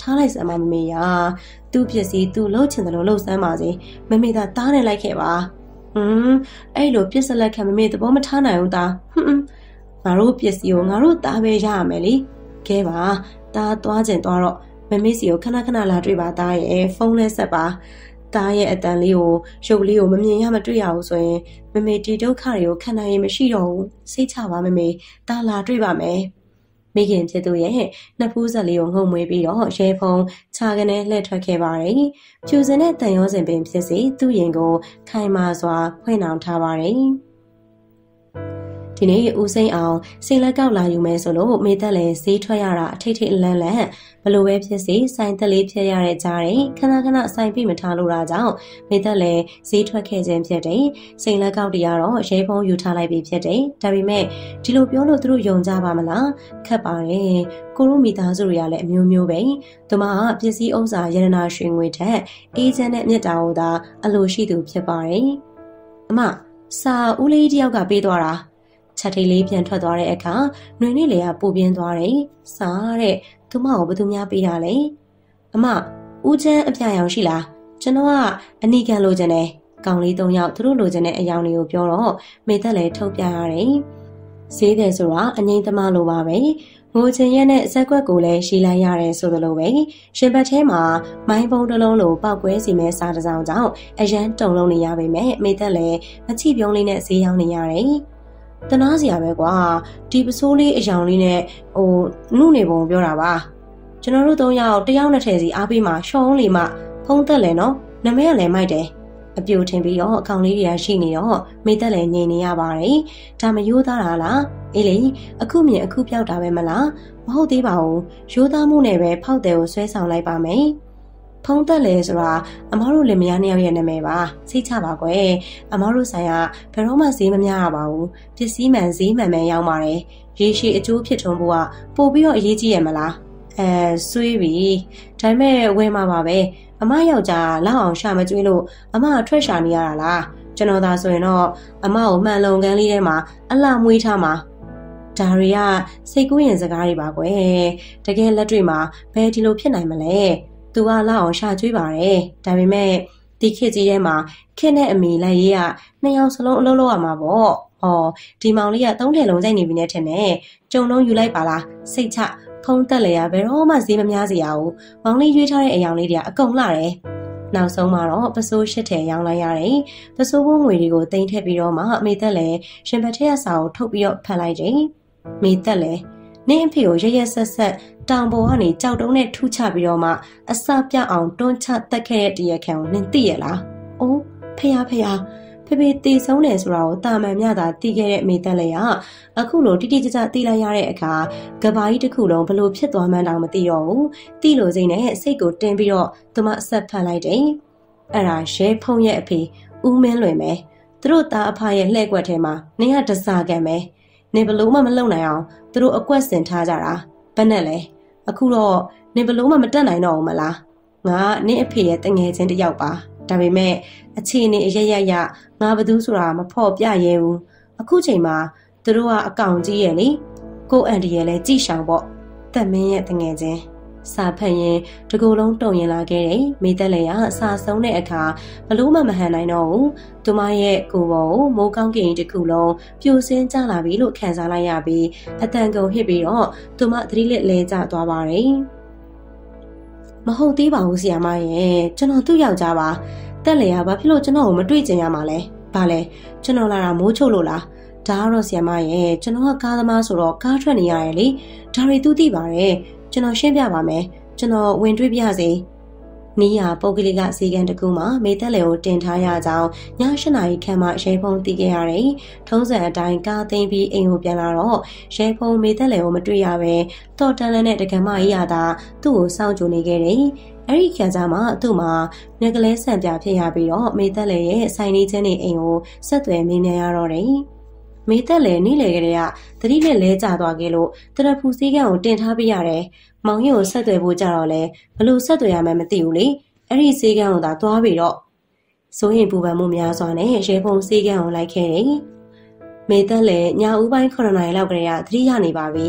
A: ထားလိုက်စမ်းပါမမေရာသူ့ပစ္စည်းသူ့လှုပ်ချင်တယ်လို့လှုပ်စမ်းပါစေမမေသာတားနေလိုက်ခဲ့ပါအဲ့လိုပြစ်စလက်ခံမမေသဘောမထားနိုင်ဘူးသားငါတို့ပစ္စည်းကိုငါတို့သားပဲရရမယ်လေကဲပါသားသွားကျင်သွားတော့မမေစီကိုခဏခဏလာတွေ့ပါသားရဲ့ဖုန်းလဲဆက်ပါသားရဲ့အတန်လေးကိုရုပ်လေးကိုမမြင်ရမတွေ့ရဘူးဆိုရင်မမေဒီဒုက္ခတွေကိုခံနိုင်ရင်မရှိတော့ဘူးစိတ်ချပါမမေသားလာတွေ့ပါမယ်မိခင်ဖြစ်သူရဲ့နှစ်ဖူးဆက်လေးကိုငုံမွေးပြီးတော့ရဲဖုံခြာကနေလှည့်ထွက်ခဲ့ပါတယ်ဖြူစင်တဲ့တန်ရောစင်ပင်ဖြစ်စီသူ့ရင်ကိုခိုင်မာစွာဖွင့်နှောင်ထားပါတယ်ဒီနေ့ဦးစိန်အောင်စိတ်လက်ကောက်လာယူမယ်ဆိုလို့မေသက်လည်းဈေးထွက်ရတာအထိတ်ထိတ်လန့်လန့်ဘလို့ပဲဖြစ်စီဆိုင်သက်လေးဖြစ်ရတဲ့ကြားရင်ခဏခဏဆိုင်ပြမထားလို့တာကြောင့်မေသက်လည်းဈေးထွက်ခဲ့ခြင်းဖြစ်တယ်စိတ်လက်ကောက်တရားတော့ရဲဖုံးယူထားလိုက်ပြီဖြစ်တယ်ဒါပေမဲ့ဒီလိုပြောလို့သူတို့ယုံကြပါမလားခက်ပါတယ်ကိုရိုမိသားစုတွေကလည်းအမျိုးမျိုးပဲသူမကပစ္စည်းဥစ္စာရတနာရွှေငွေထက်အေးချမ်းတဲ့မြတ်တာကိုသာအလိုရှိသူဖြစ်ပါတယ်အမစာဦးလေးတယောက်ကပေးသွားတာချက်ထိတ်လေးပြန်ထွက်သွားတဲ့အခါနှွေနဲ့လေကပူပြင်းသွားတယ်။စားတဲ့သူမကိုဘယ်သူများပေးတာလဲ။အမဦးချမ်းအပြာရောင်ရှိလား။ကျွန်တော်ကအနီကန်လိုချင်တယ်။ကောင်လေး၃ယောက်သူတို့လိုချင်တဲ့အယောင်တွေကိုပြောတော့မေသက်လည်းထုတ်ပြရတယ်။ဈေးတယ်ဆိုတာအငိမ့်သမားလိုပါပဲ။ငိုချင်ရက်နဲ့ဇက်ကွက်ကိုလည်းရှီလိုက်ရတယ်ဆိုလိုပဲ။ရှင်ဘတ်ထဲမှာမိုင်းပုံးတစ်လုံးလိုပောက်ကွဲစီမဲ့စားတစ်စောင်ကြောင့်အရန်တုံလုံးနေရပေမဲ့မေသက်လည်းမချိပြုံးလေးနဲ့ဈေးရောက်နေရတယ်။တနာစရာပဲကွာဒီပစိုးလေးအယောင်လေးနဲ့နှုတ်နေပုံပြောတာပါကျွန်တော်တို့၃ယောက်တယောက်နဲ့ထည့်စီအားပေးမှာရှောင်းလီမှဖုံးသက်လဲနော်နမဲကလည်းမိုက်တယ်အပြိုထင်ပြီးတော့အကောင်လေးတွေကရှိနေတော့မေသက်လည်းငြိမ်နေရပါတယ်ဒါမရိုးသားတာလားအေးလေအခုမြင်အခုပြောက်တာပဲမလားမဟုတ်သေးပါဘူးရိုးသားမှုနဲ့ပဲဖောက်တယ်ကိုဆွဲဆောင်လိုက်ပါမယ်ဖုံးသက်လဲဆိုတာအမားတို့လင်မယားနှစ်ယောက်ရဲ့နာမည်ပါစိတ်ချပါကွယ်အမားတို့ဆိုင်ကဘယ်တော့မှဈေးမများရပါဘူးပစ္စည်းမှန်ဈေးမှန်ပဲရောက်ပါတယ်ရေရှည်အကျိုးဖြစ်ထွန်းဖို့ကပို့ပြီးတော့အရေးကြီးရမလားဆွေးပြီဒါပေမဲ့ဝယ်မှာပါပဲအမယောက်ျားလောက်အောင်ရှာမကျွေးလို့အမထွက်ရှာနေရတာလားကျွန်တော်သာဆိုရင်တော့အမကိုမှန်လုံကန်းလေးထဲမှာအလှမွေးထားမှာဒါတွေကစိတ်ကူးရင်စကားတွေပါကွယ်တကယ်လက်တွေ့မှာဘယ်ဒီလိုဖြစ်နိုင်မလဲသူကလောက်အောင်ရှာကျွေးပါတယ်ဒါပေမဲ့ဒီခေတ်ကြီးထဲမှာခင်နဲ့အမေလိုက်ရေးကနှစ်ယောက်စလုံးအလုပ်လုပ်ရမှာပေါ့ဒီမောင်လေးက3ထည်လုံးကြိုက်နေပြီနဲ့ထင်တယ်ကြုံလုံးယူလိုက်ပါလားစိတ်ချဖုံးတက်လေရဘယ်တော့မှဈေးမများစေရဘူးမောင်လေးရွေးထားတဲ့အယောင်လေးတွေကအကုန်လှတယ်နောက်ဆုံးမှာတော့ပစိုး8ထည်ရောင်းလိုက်ရတယ်ပစိုးဘုံငွေတွေကိုတင်ထည့်ပြီးတော့မှအမေသက်လည်းရှင်ဘတ်ထက်စာကိုထုတ်ပြီးတော့ဖတ်လိုက်တယ်မေသက်လည်းနင်းအဖေကိုရရဆက်ဆက်တောင်ပေါ်ကနေကြောက်တုံးနဲ့ထူးချပြီးတော့မှအစပြအောင်တွန်းချတက်ခဲ့တဲ့တရားခံကိုနင်းသိရလား။အိုးဖေဖေတည်ဆုံးတယ်ဆိုတာကိုတာမန်မြတာသိခဲ့တဲ့မိသက်လေးကအခုလိုတိတိကျကျသိလိုက်ရတဲ့အခါကဘာကြီးတစ်ခုလုံးဘလို့ဖြစ်သွားမှန်းတောင်မသိတော့ဘူး။သိလို့စိတ်နဲ့စိတ်ကိုတင်းပြီးတော့သူမဆက်ဖတ်လိုက်တယ်။အဲ့ဒါရဲဖုံးရဲ့အဖေဦးမင်းလွင်ပဲ။သူတို့သားအဖရဲ့လှဲ့ကွက်ထဲမှာနင်းကတစားကန်ပဲ။နေဘလို့မှမလုံနိုင်အောင်သူတို့အကွက်စင်ထားကြတာဘယ်နဲ့လဲအခုတော့နေဘလို့မှမတက်နိုင်တော့ဘူးမလားငါနင်းအဖေရဲ့တငယ်ချင်းတစ်ယောက်ပါဒါပေမဲ့အခြေအနေအရရငါဘသူဆိုတာမဖော်ပြရဲဘူးအခုချိန်မှာသူတို့ကအကောင်ကြီးရဲ့လေကိုအန်တီရဲ့လည်းကြည်ရှောင်ပေါ့တက်မင်းရဲ့တငယ်ချင်းစာဖတ်ရင်တကူလုံးတုံရင်လာခဲ့တယ်မိသက်လည်းစာဆုံးတဲ့အခါဘလို့မှမဟန်နိုင်တော့ဘူးသူမရဲ့ကိုယ်ပေါ်ကိုမိုးကောင်းကင်တစ်ခုလုံးပြိုဆင်းကျလာပြီလို့ခံစားလိုက်ရပြီးအတန်ကုန်ဟစ်ပြီးတော့သူမသတိလစ်လဲကျသွားပါတယ်မဟုတ်သေးပါဘူးဆီယာမရဲ့ကျွန်တော်သူ့ယောက်ျားပါတက်လေဘာဖြစ်လို့ကျွန်တော်ကိုမတွေ့ကြင်ရမှာလဲဘာလဲကျွန်တော်လာတာမိုးချုပ်လို့လားဒါကတော့ဆီယာမရဲ့ကျွန်တော်ကကားသမားဆိုတော့ကားထွက်နေရတယ်လေဒါတွေသူသိပါတယ်ကျွန်တော်ရှင်းပြပါမယ်ကျွန်တော်ဝင်တွေ့ပြစေနီးရပုတ်ကလေးကစီကန်တကူမှာမေသက်လေကိုတင်ထားရကြောင်းည8 နာရီခန့်မှရဲဖုံးတီးခဲ့ရတယ်ထုံးစံအတိုင်းကားသိမ်းပြီးအိမ်ကိုပြန်လာတော့ရဲဖုံးမေသက်လေကိုမတွေ့ရပဲတော်တန်လန်းနဲ့တက္ကမကြီးရတာသူ့ကိုစောင့်ကြိုနေခဲ့တယ်အဲ့ဒီခါကျမှသူ့မှာငကလေးဆန်ပြဖြစ်ရပြီးတော့မေသက်လေရဲ့ဆိုင်နေချင်းနေအိမ်ကိုဆက်သွယ်မေးမြန်းရတော့တယ်မေသက်လေနီးလေကလေးကသတိနဲ့လဲကျသွားခဲ့လို့တရဖူစည်းကန်ကိုတင်ထားပေးရတယ်မောင်ကြီးကိုဆက်သွယ်ဖို့ကြတော့လဲဘလို့ဆက်သွယ်ရမှန်းမသိဘူးလေအဲ့ဒီစေးကန်းကိုသာသွားပြီးတော့စိုးရင်ပူပန်မှုများစွာနဲ့ရဲဖုံစေးကန်းကိုလိုက်ခဲ့တယ်မေသက်လည်းညဦးပိုင်း9 နာရီလောက်ကလေးကသတိရနေပါပြီ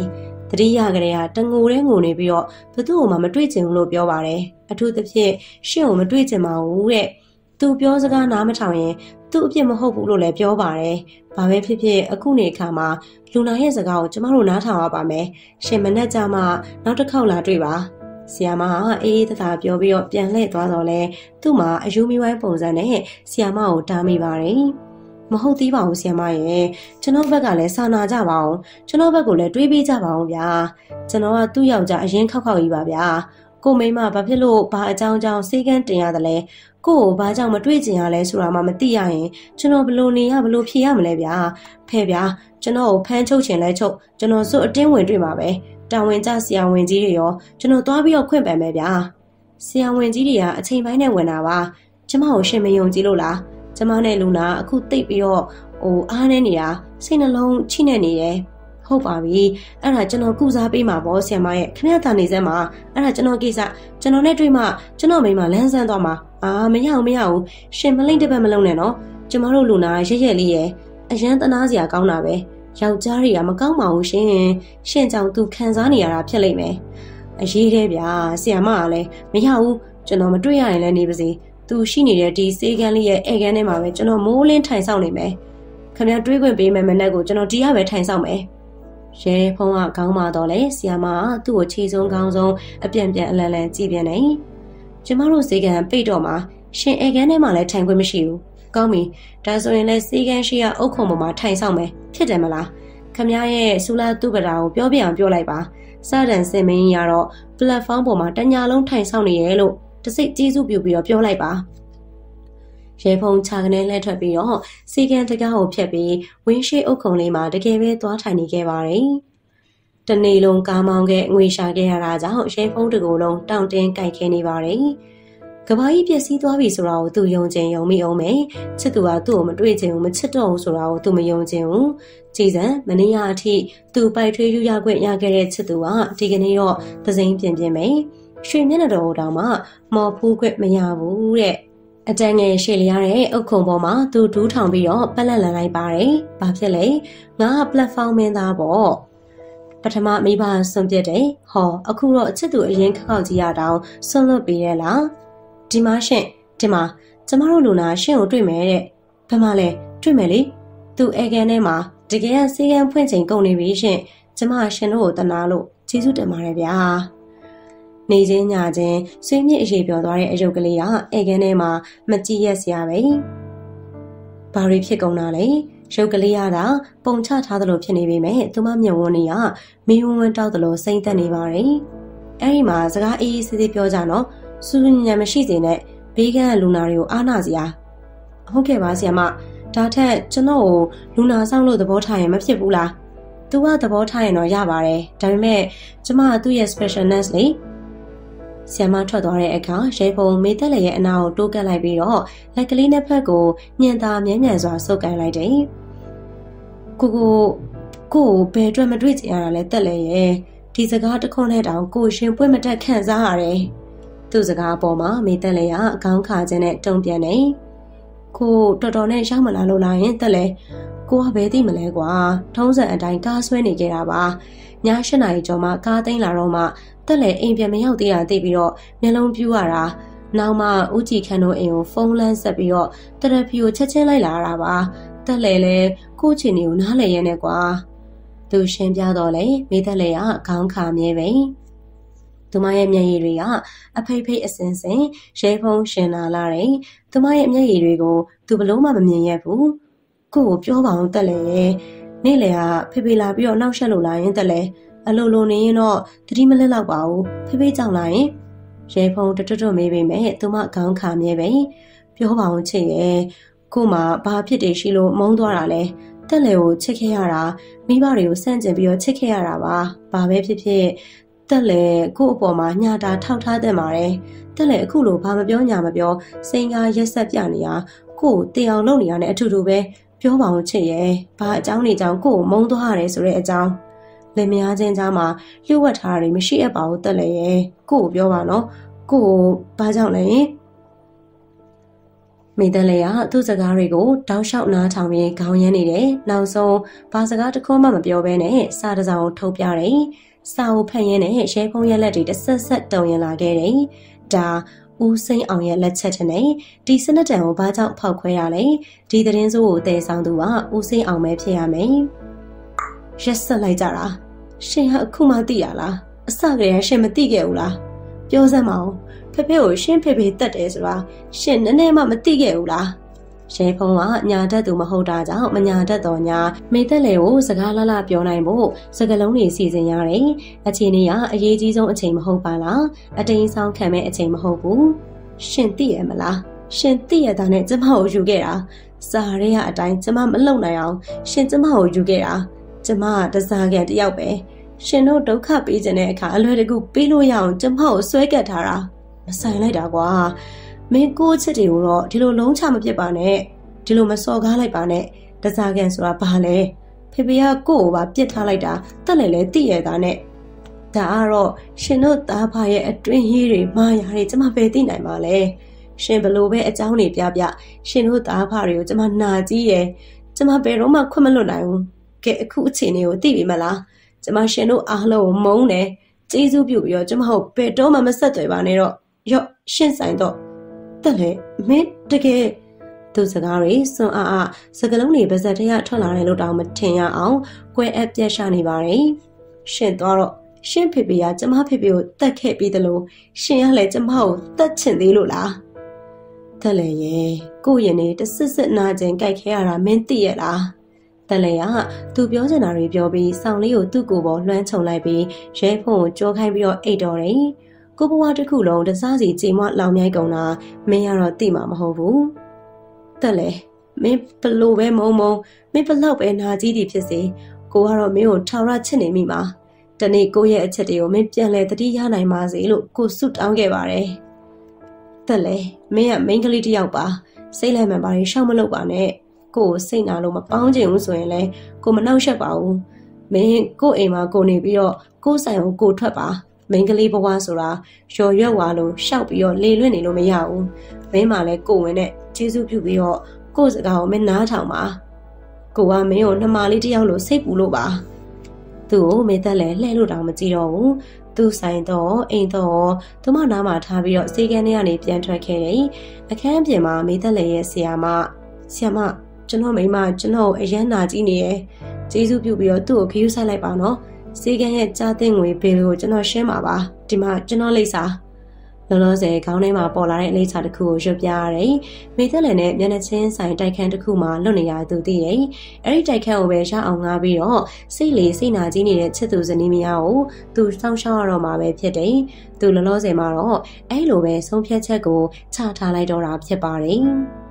A: တတိယကလေးကတငိုတဲ့ငိုနေပြီးတော့ဘသူ့ကိုမှမတွေ့ချင်ဘူးလို့ပြောပါတယ်အထူးသဖြင့်ရှင့်ကိုမတွေ့ချင်ပါဘူးတဲ့သူပြောစကားနားမထောင်ရင်သူ့အပြစ်မဟုတ်ဘူးလို့လည်းပြောပါတယ်ဘာပဲဖြစ်ဖြစ်အခုနေအခါမှာလူနာရဲ့စကားကိုကျမတို့နားထောင်ရပါမယ်ရှင်မနဲ့ကြမှာနောက်တစ်ခေါက်လာတွေ့ပါဆီယာမဟာအေးတသာပြောပြီးတော့ပြန်လှည့်သွားတော့လဲသူ့မှာအယူမီဝိုင်းပုံစံနဲ့ဆီယာမကိုတားမိပါတယ်မဟုတ်သေးပါဘူးဆီယာမရဲ့ကျွန်တော်ဘက်ကလည်းစာနာကြပါအောင်ကျွန်တော်ဘက်ကိုလည်းတွေးပေးကြပါအောင်ဗျာကျွန်တော်ကသူ့ယောက်ျားအရင်ခောက်ကြီးပါဗျာကိုမိမဘာဖြစ်လို့ဘာအကြောင်းစေကန်းတင်ရတယ်လဲကို့ကိုဘာကြောင့်မတွေ့ကျင်ရလဲဆိုတာမှမသိရရင်ကျွန်တော်ဘလို့နေရဘလို့ဖြေရမလဲဗျာဖဲ့ဗျာကျွန်တော်ကိုဖမ်းချုပ်ချင်လဲချုပ်ကျွန်တော်စွတ်အတင်းဝင်တွေ့မှာပဲတာဝန်ကျဆရာဝန်ကြီးတွေရောကျွန်တော်သွားပြီးတော့ခွင့်ပန်မယ်ဗျာဆရာဝန်ကြီးတွေကအချိန်ပိုင်းနဲ့ဝင်တာပါကျမကိုရှင်မယုံကြည်လို့လားကျမနဲ့လူနာအခုတိတ်ပြီးတော့အားနေနေတာစိတ်နှလုံးချိနေနေတယ်ဟုတ်ပါပြီအဲ့ဒါကျွန်တော်ကုစားပေးမှာပေါ့ဆရာမရဲ့ခင်ဗျာတာနေစမ်းမှာအဲ့ဒါကျွန်တော်ကိစ္စကျွန်တော်နဲ့တွေ့မှကျွန်တော်မိမလန်းဆန်းသွားမှာမရဘူးရှင်မလိမ့်တပတ်မလုံးနဲ့နော်ကျမတို့လူနာရက်လေးရဲ့အရန်တနာစရာကောင်းတာပဲယောက်ျားတွေကမကောင်းပါဘူးရှင်ကြောင့်သူခံစားနေရတာဖြစ်လိမ့်မယ်အရေးသေးဗျာဆရာမကလည်းမရဘူးကျွန်တော်မတွေ့ရရင်လည်းနေပါစေသူရှိနေတဲ့ဒီစေကန်းလေးရဲ့ဧကန်းထဲမှာပဲကျွန်တော်မိုးလင်းထိုင်ဆောင်နေမယ်ခင်ဗျာတွေးခွင့်ပေးမယ်မနဲ့ကိုကျွန်တော်ဒီရပဲထိုင်ဆောင်မယ်ရဲဖုံးကခေါင်းမာတော့လေဆီယာမကသူ့ကိုခြေဆုံးခေါင်းဆုံးအပြန်အလန်ကြည့်ပြန်နေကျမတို့စေကန်းပိတ်တော့မှာရှင်ဧကန်းထဲမှာလည်းထိုင်ခွင့်မရှိဘူးကောင်းပြီဒါဆိုရင်လည်းစေကန်းရှိကအုတ်ခုံပေါ်မှာထိုင်ဆောင်မယ်ဖြစ်တယ်မလားခမရဲ့ဆူလာသူ့ပဒါကိုပြောပြအောင်ပြောလိုက်ပါစတန်စင်မင်းကြီးကတော့ platform ပေါ်မှာတညာလုံးထိုင်ဆောင်နေရဲလို့တစိတ်ကျေးဇူးပြုပြီးတော့ပြောလိုက်ပါရဲဖုံခြာကနေလှည့်ထွက်ပြီးတော့စေကန်းတကားကိုဖြတ်ပြီးဝင်းရှိအုတ်ခုံလေးမှာတကယ်ပဲသွားထိုင်နေခဲ့ပါတယ်တနေ့လုံးကားမောင်းခဲ့ငွေရှာခဲ့ရတာကြောင့်ရဲဖုံတကူလုံးတောင့်တင်းကြိုက်ခဲနေပါတယ်ကဘာကြီးပျက်စီးသွားပြီဆိုတာကိုသူယုံချင်ယုံမိအောင်မယ်ချစ်သူကသူ့ကိုမတွေ့ချင်ဘူးမချစ်တော့ဘူးဆိုတာကိုသူမယုံချင်ဘူးကြည်စံမနေ့ကအထိသူပိုက်ထွေးယူရခွင့်ရခဲ့တဲ့ချစ်သူကဒီကနေ့တော့သစိမ်းပြင်မယ်ရွှေမျက်နှာတော်တောင်မှမော်ဖူးခွင့်မရဘူးတဲ့အတန်းငယ်ရှေ့လျားတဲ့အုတ်ခုံပေါ်မှာသူဒူးထောင်ပြီးတော့ပက်လက်လန်လိုက်ပါတယ်ဘာဖြစ်လဲငါက platform မင်းသားပေါ့ပထမမိဘဆွန့်ပြစ်တယ်ဟောအခုတော့အချစ်သူအရင်ခောက်ကြီးရတောင်ဆွန့်လွတ်ပေးရလားဒီမှာရှင်ဒီမှာကျမတို့လူနာရှင်ကိုတွေ့မယ်တဲ့ဘယ်မှာလဲတွေ့မယ်လေသူဧကန်ထဲမှာတကယ်စေကန်းဖွင့်ချိန်ကုန်နေပြီရှင်ကျမရှင်တို့ကိုတနာလို့ကျေးဇူးတင်ပါတယ်ဗျာနေချင်းညချင်းဆွေးမြစ်အရေးပြောသွားတဲ့အယုတ်ကလေးကဧကန်ထဲမှာမကြည့်ရက်စရာပဲဘာတွေဖြစ်ကုန်တာလဲရုပ်ကလေးရတာပုံချထားသလိုဖြစ်နေပေမဲ့သူမမျက်ဝန်းတွေကမီးဝန်းတောက်သလိုစိမ့်သက်နေပါတယ်အဲ့ဒီမှာစကားအေးအေးဆေးဆေးပြောကြနော်စူးညံမရှိစေနဲ့ဘေးကန်းလူနာတွေကိုအားနာစရာဟုတ်ကဲ့ပါဆရာမဒါထက်ကျွန်တော်ကိုလူနာဆောင်လို့သဘောထားရင်မဖြစ်ဘူးလားသူကသဘောထားရင်တော့ရပါတယ်ဒါပေမဲ့ကျမကသူ့ရဲ့ special nurse လေဆရာမထွက်သွားတဲ့အခါရဲဖုံမေသက်လည်းရဲ့အနာကိုတိုးကပ်လိုက်ပြီးတော့လက်ကလေးနှစ်ဖက်ကိုညှင်သာမြဲမြံစွာဆုပ်ကိုင်လိုက်တယ်ကိုဘယ်အတွက်မတွေ့ကြရတာလဲတက်လည်းရဲ့ဒီစကားတစ်ခွန်းနဲ့တောင်ကိုရှင်ပွင့်မတက်ခံစားရတယ်သူ့စကားအပေါ်မှာမေသက်လည်းကအကောင်းခါခြင်းနဲ့တုံ့ပြန်နေကိုတော်တော်နဲ့ရောက်မလာလို့လားရင်တက်လည်းကိုကဘယ်သိမလဲကွာထုံးစံအတိုင်းကားဆွဲနေကြတာပါည8 နာရီကျော်မှကားသိမ်းလာတော့မှတက်လည်းအိမ်ပြန်မရောက်သေးတာသိပြီးတော့မျက်လုံးပြူးရတာနောက်မှဦးကြည်ခန့်တို့အိမ်ကိုဖုန်းလန်းဆက်ပြီးတော့တရဖီကိုချက်ချင်းလိုက်လာတာပါတက်လည်းကိုချင်နေကိုနားလဲရဲနဲ့ကွာသူရှင်းပြတော့လေမေသက်လည်းကခေါင်းခါမြဲပဲသူမရဲ့မျက်ရည်တွေကအဖိတ်ဖိတ်အစင်စင်ရဲဖုံးရှင်လာလာတယ်သူမရဲ့မျက်ရည်တွေကိုသူဘလို့မှမမြင်ရဘူးကိုကိုပြောပါအောင်တက်လေရဲ့နေ့လေကဖေလာပြီးတော့နောက်ဆက်လို့လာရင်တက်လေအလိုလိုနေရင်တော့တတိမလက်တော့ပါဘူးဖေကြောင်လာရင်ရဲဖုံးတွတ်မေးပေမဲ့သူမခေါင်းခါမြဲပဲပြောပါအောင်ချစ်ရဲ့ကိုမှဘာဖြစ်တယ်ရှိလို့မုန်းသွားတာလဲတက်လေကိုချစ်ခဲ့ရတာမိဘတွေကိုစန့်ကျင်ပြီးတော့ချစ်ခဲ့ရတာပါဘာပဲဖြစ်ဖြစ်တက်လေကို့အပေါ်မှာညတာထောက်ထားတဲ့မှာတယ်တက်လေအခုလိုဘာမပြောညာမပြောစိန်ကားရက်ဆက်ပြနေရကို့တေအောင်လုပ်နေရတဲ့အထူတူပဲပြောပါအောင်ချစ်ရဲ့ဘာအကြောင်းနေကြောင်းကို့မုန်းသွားရတယ်ဆိုတဲ့အကြောင်းလင်မယားချင်းကြားမှာလျှို့ဝှက်ထားတာတွေမရှိအပ်ပါဘူးတက်လေရဲ့ကို့ကိုပြောပါနော်ကို့ဘာကြောင့်လဲမိသက်လေးကသူ့စကားတွေကိုတောက်လျှောက်နားထောင်ပြီးခေါင်းရမ်းနေတယ်နောက်ဆုံးဘာစကားတစ်ခုမှမပြောဘဲနဲ့စာတစောင်ထုတ်ပြတယ်စာအုပ်ဖတ်ရင်းနဲ့ရဲဖုံးရဲ့လက်တွေတဆက်ဆက်တုံရင်လာခဲ့တယ်။ဒါဦးစိန်အောင်ရဲ့လက်ချက်နဲ့ဒီစနစ်တန်ကိုဘာကြောင့်ဖောက်ခွဲရလဲ။ဒီသတင်းစိုးကိုတည်ဆောင်သူကဦးစိန်အောင်ပဲဖြစ်ရမယ်။ရက်ဆက်လိုက်ကြတာရှင်ဟာအခုမှသိရလား။အစကတည်းကရှင်မသိခဲ့ဘူးလား။ပြောစမ်းမအောင်ဖေဖေကိုရှင်ဖေတတ်တယ်ဆိုတာရှင်နည်းနည်းမှမသိခဲ့ဘူးလား။ရဲဖုံးကညာတတ်သူမဟုတ်တာကြောင့်မညာတတ်တော်ညာမိသက်လေကိုစကားလာပြောနိုင်ဖို့စကလုံးတွေစီစဉ်ရတယ်။အချိန်ကြီးကအရေးကြီးဆုံးအချိန်မဟုတ်ပါလား။အတိမ်ဆောင်ခံမဲ့အချိန်မဟုတ်ဘူး။ရှင်သိရမလား။ရှင်သိရတာနဲ့ကျမကိုယူခဲ့တာ။စာရဲရအတိုင်းကျမမလုံနိုင်အောင်ရှင်ကျမကိုယူခဲ့တာ။ကျမကတစားကန်တယောက်ပဲ။ရှင်တို့ဒုက္ခပေးခြင်းတဲ့အခါအလွယ်တကူပေးလို့ရအောင်ကျမကိုဆွဲကပ်ထားတာ။မဆိုင်လိုက်တာကွာ။မင်းကိုချစ်တွေကိုတော့ဒီလိုလုံးချမပြစ်ပါနဲ့ဒီလိုမစော်ကားလိုက်ပါနဲ့တစားကန်ဆိုတာဘာလဲဖေဖေကကို့ကိုပါပြစ်ထားလိုက်တာတက်လည်းလဲသိရတာနဲ့ဒါကတော့ရှင်တို့သားဖရဲ့အတွင်းရေးတွေမာယာတွေကျမပဲသိနိုင်ပါလဲရှင်ဘလို့ပဲအကြောင်းတွေပြရှင်တို့သားဖတွေကိုကျမနာကြီးရယ်ကျမဘယ်တော့မှခွင့်မလွတ်နိုင်ဘူးကဲအခုအချိန်လေးကိုသိပြီမလားကျမရှင်တို့အားလုံးကိုမုန်းတယ်ကျေးဇူးပြုပြီးတော့ကျမတို့ဘယ်တော့မှမဆက်သွယ်ပါနဲ့တော့ရော့ရှင်းဆိုင်တော့တက်လေမင်းတကယ်သူစကားတွေစွန်အားစကလုံးတွေပါဇက်တရထွက်လာတယ်လို့တောင်မထင်ရအောင်ကွဲအပ်ပြက်ရှာနေပါတယ်ရှင်တော့ရှင်ဖေဖေကကျမဖေဖေကိုတတ်ခဲ့ပြီးတယ်လို့ရှင်ကလည်းကျမကိုတတ်ချင်သေးလို့လားတက်လေရဲ့ကိုယ့်ရင်နေတစစ်စစ်နာကျင်ကြိုက်ခဲရတာမင်းသိရလားတက်လေကသူပြောချင်တာတွေပြောပြီးဆောင်းလေးကိုသူ့ကိုယ်ပေါ်လွှမ်းခြုံလိုက်ပြီးရဲဖုန်းကိုကြောခိုင်းပြီးတော့အိတ်တော်တယ်ကိုဘဝတစ်ခုလုံးတစားစီချိန်မလောင်မြိုက်ကုန်တာမင်းကတော့သိမှာမဟုတ်ဘူးတက်လေမင်းဘလို့ပဲမုံမင်းဘလောက်ပဲနာကြီးတည်ဖြစ်စေကိုကတော့မင်းကိုထောင်ရချစ်နေမိမှာတနေ့ကိုရဲ့အချက်တွေကိုမင်းပြန်လဲတတိရနိုင်ပါစေလို့ကိုဆုတောင်းခဲ့ပါတယ်တက်လေမင်းကမိန်းကလေးတစ်ယောက်ပါစိတ်လိုက်မှန်ပါရင်ရှောက်မလုပ်ပါနဲ့ကိုစိတ်နာလို့မပေါင်းချင်ဘူးဆိုရင်လဲကိုမနှောက်ယှက်ပါဘူးမင်းကိုအိမ်မှာကိုနေပြီးတော့ကိုဆိုင်ကိုကိုထွက်ပါမိန်းကလေးဘဝဆိုတာရော်ရွက်ဝါလို့ရှောက်ပြီးတော့လေလွင့်နေလို့မရဘူးမင်းမှလည်းကိုဝင်နဲ့ကျေးဇူးပြုပြီးတော့ကိုစကားကိုမင်းနားထောင်ပါကိုကမင်းကိုနှမလေးတစ်ယောက်လို့စိတ်ပူလို့ပါသူ့ကိုမေသက်လည်းလှဲ့လို့တောင်မကြည့်တော့ဘူးသူဆိုင်တော့အိမ်တော့သူမနားမှာထားပြီးတော့စေကန်းထဲကနေပြန်ထွက်ခဲ့တယ်အခန်းပြင်မှာမေသက်လည်းရဲ့ဆရာမကျွန်တော်မိမကျွန်တော်အရန်နာကြီးနေရယ်ကျေးဇူးပြုပြီးတော့သူ့ကိုခရူးဆိုင်လိုက်ပါနော်စေကန်းရဲ့ကြားသိငွေဘေကိုကျွန်တော်ရှင်းပါပါဒီမှာကျွန်တော်လိပ်စာလောလောဆယ်ခေါင်းထဲမှာပေါ်လာတဲ့လိပ်စာတစ်ခုကိုရွတ်ပြရတယ်မိသက်လည်းနဲ့မျက်နှာချင်းဆိုင်တိုက်ခန်းတစ်ခုမှာလွတ်နေရသူသိတယ်အဲ့ဒီတိုက်ခန်းကိုပဲရအောင်ငားပြီးတော့စိတ်လေစိတ်နာကြီးနေတဲ့ချစ်သူဇနီးမယားကိုသူစောင့်ရှောက်ရတော့မှာပဲဖြစ်တယ်သူလောလောဆယ်မှာတော့အဲ့လိုပဲဆုံးဖြတ်ချက်ကိုချထားလိုက်တော့တာဖြစ်ပါတယ်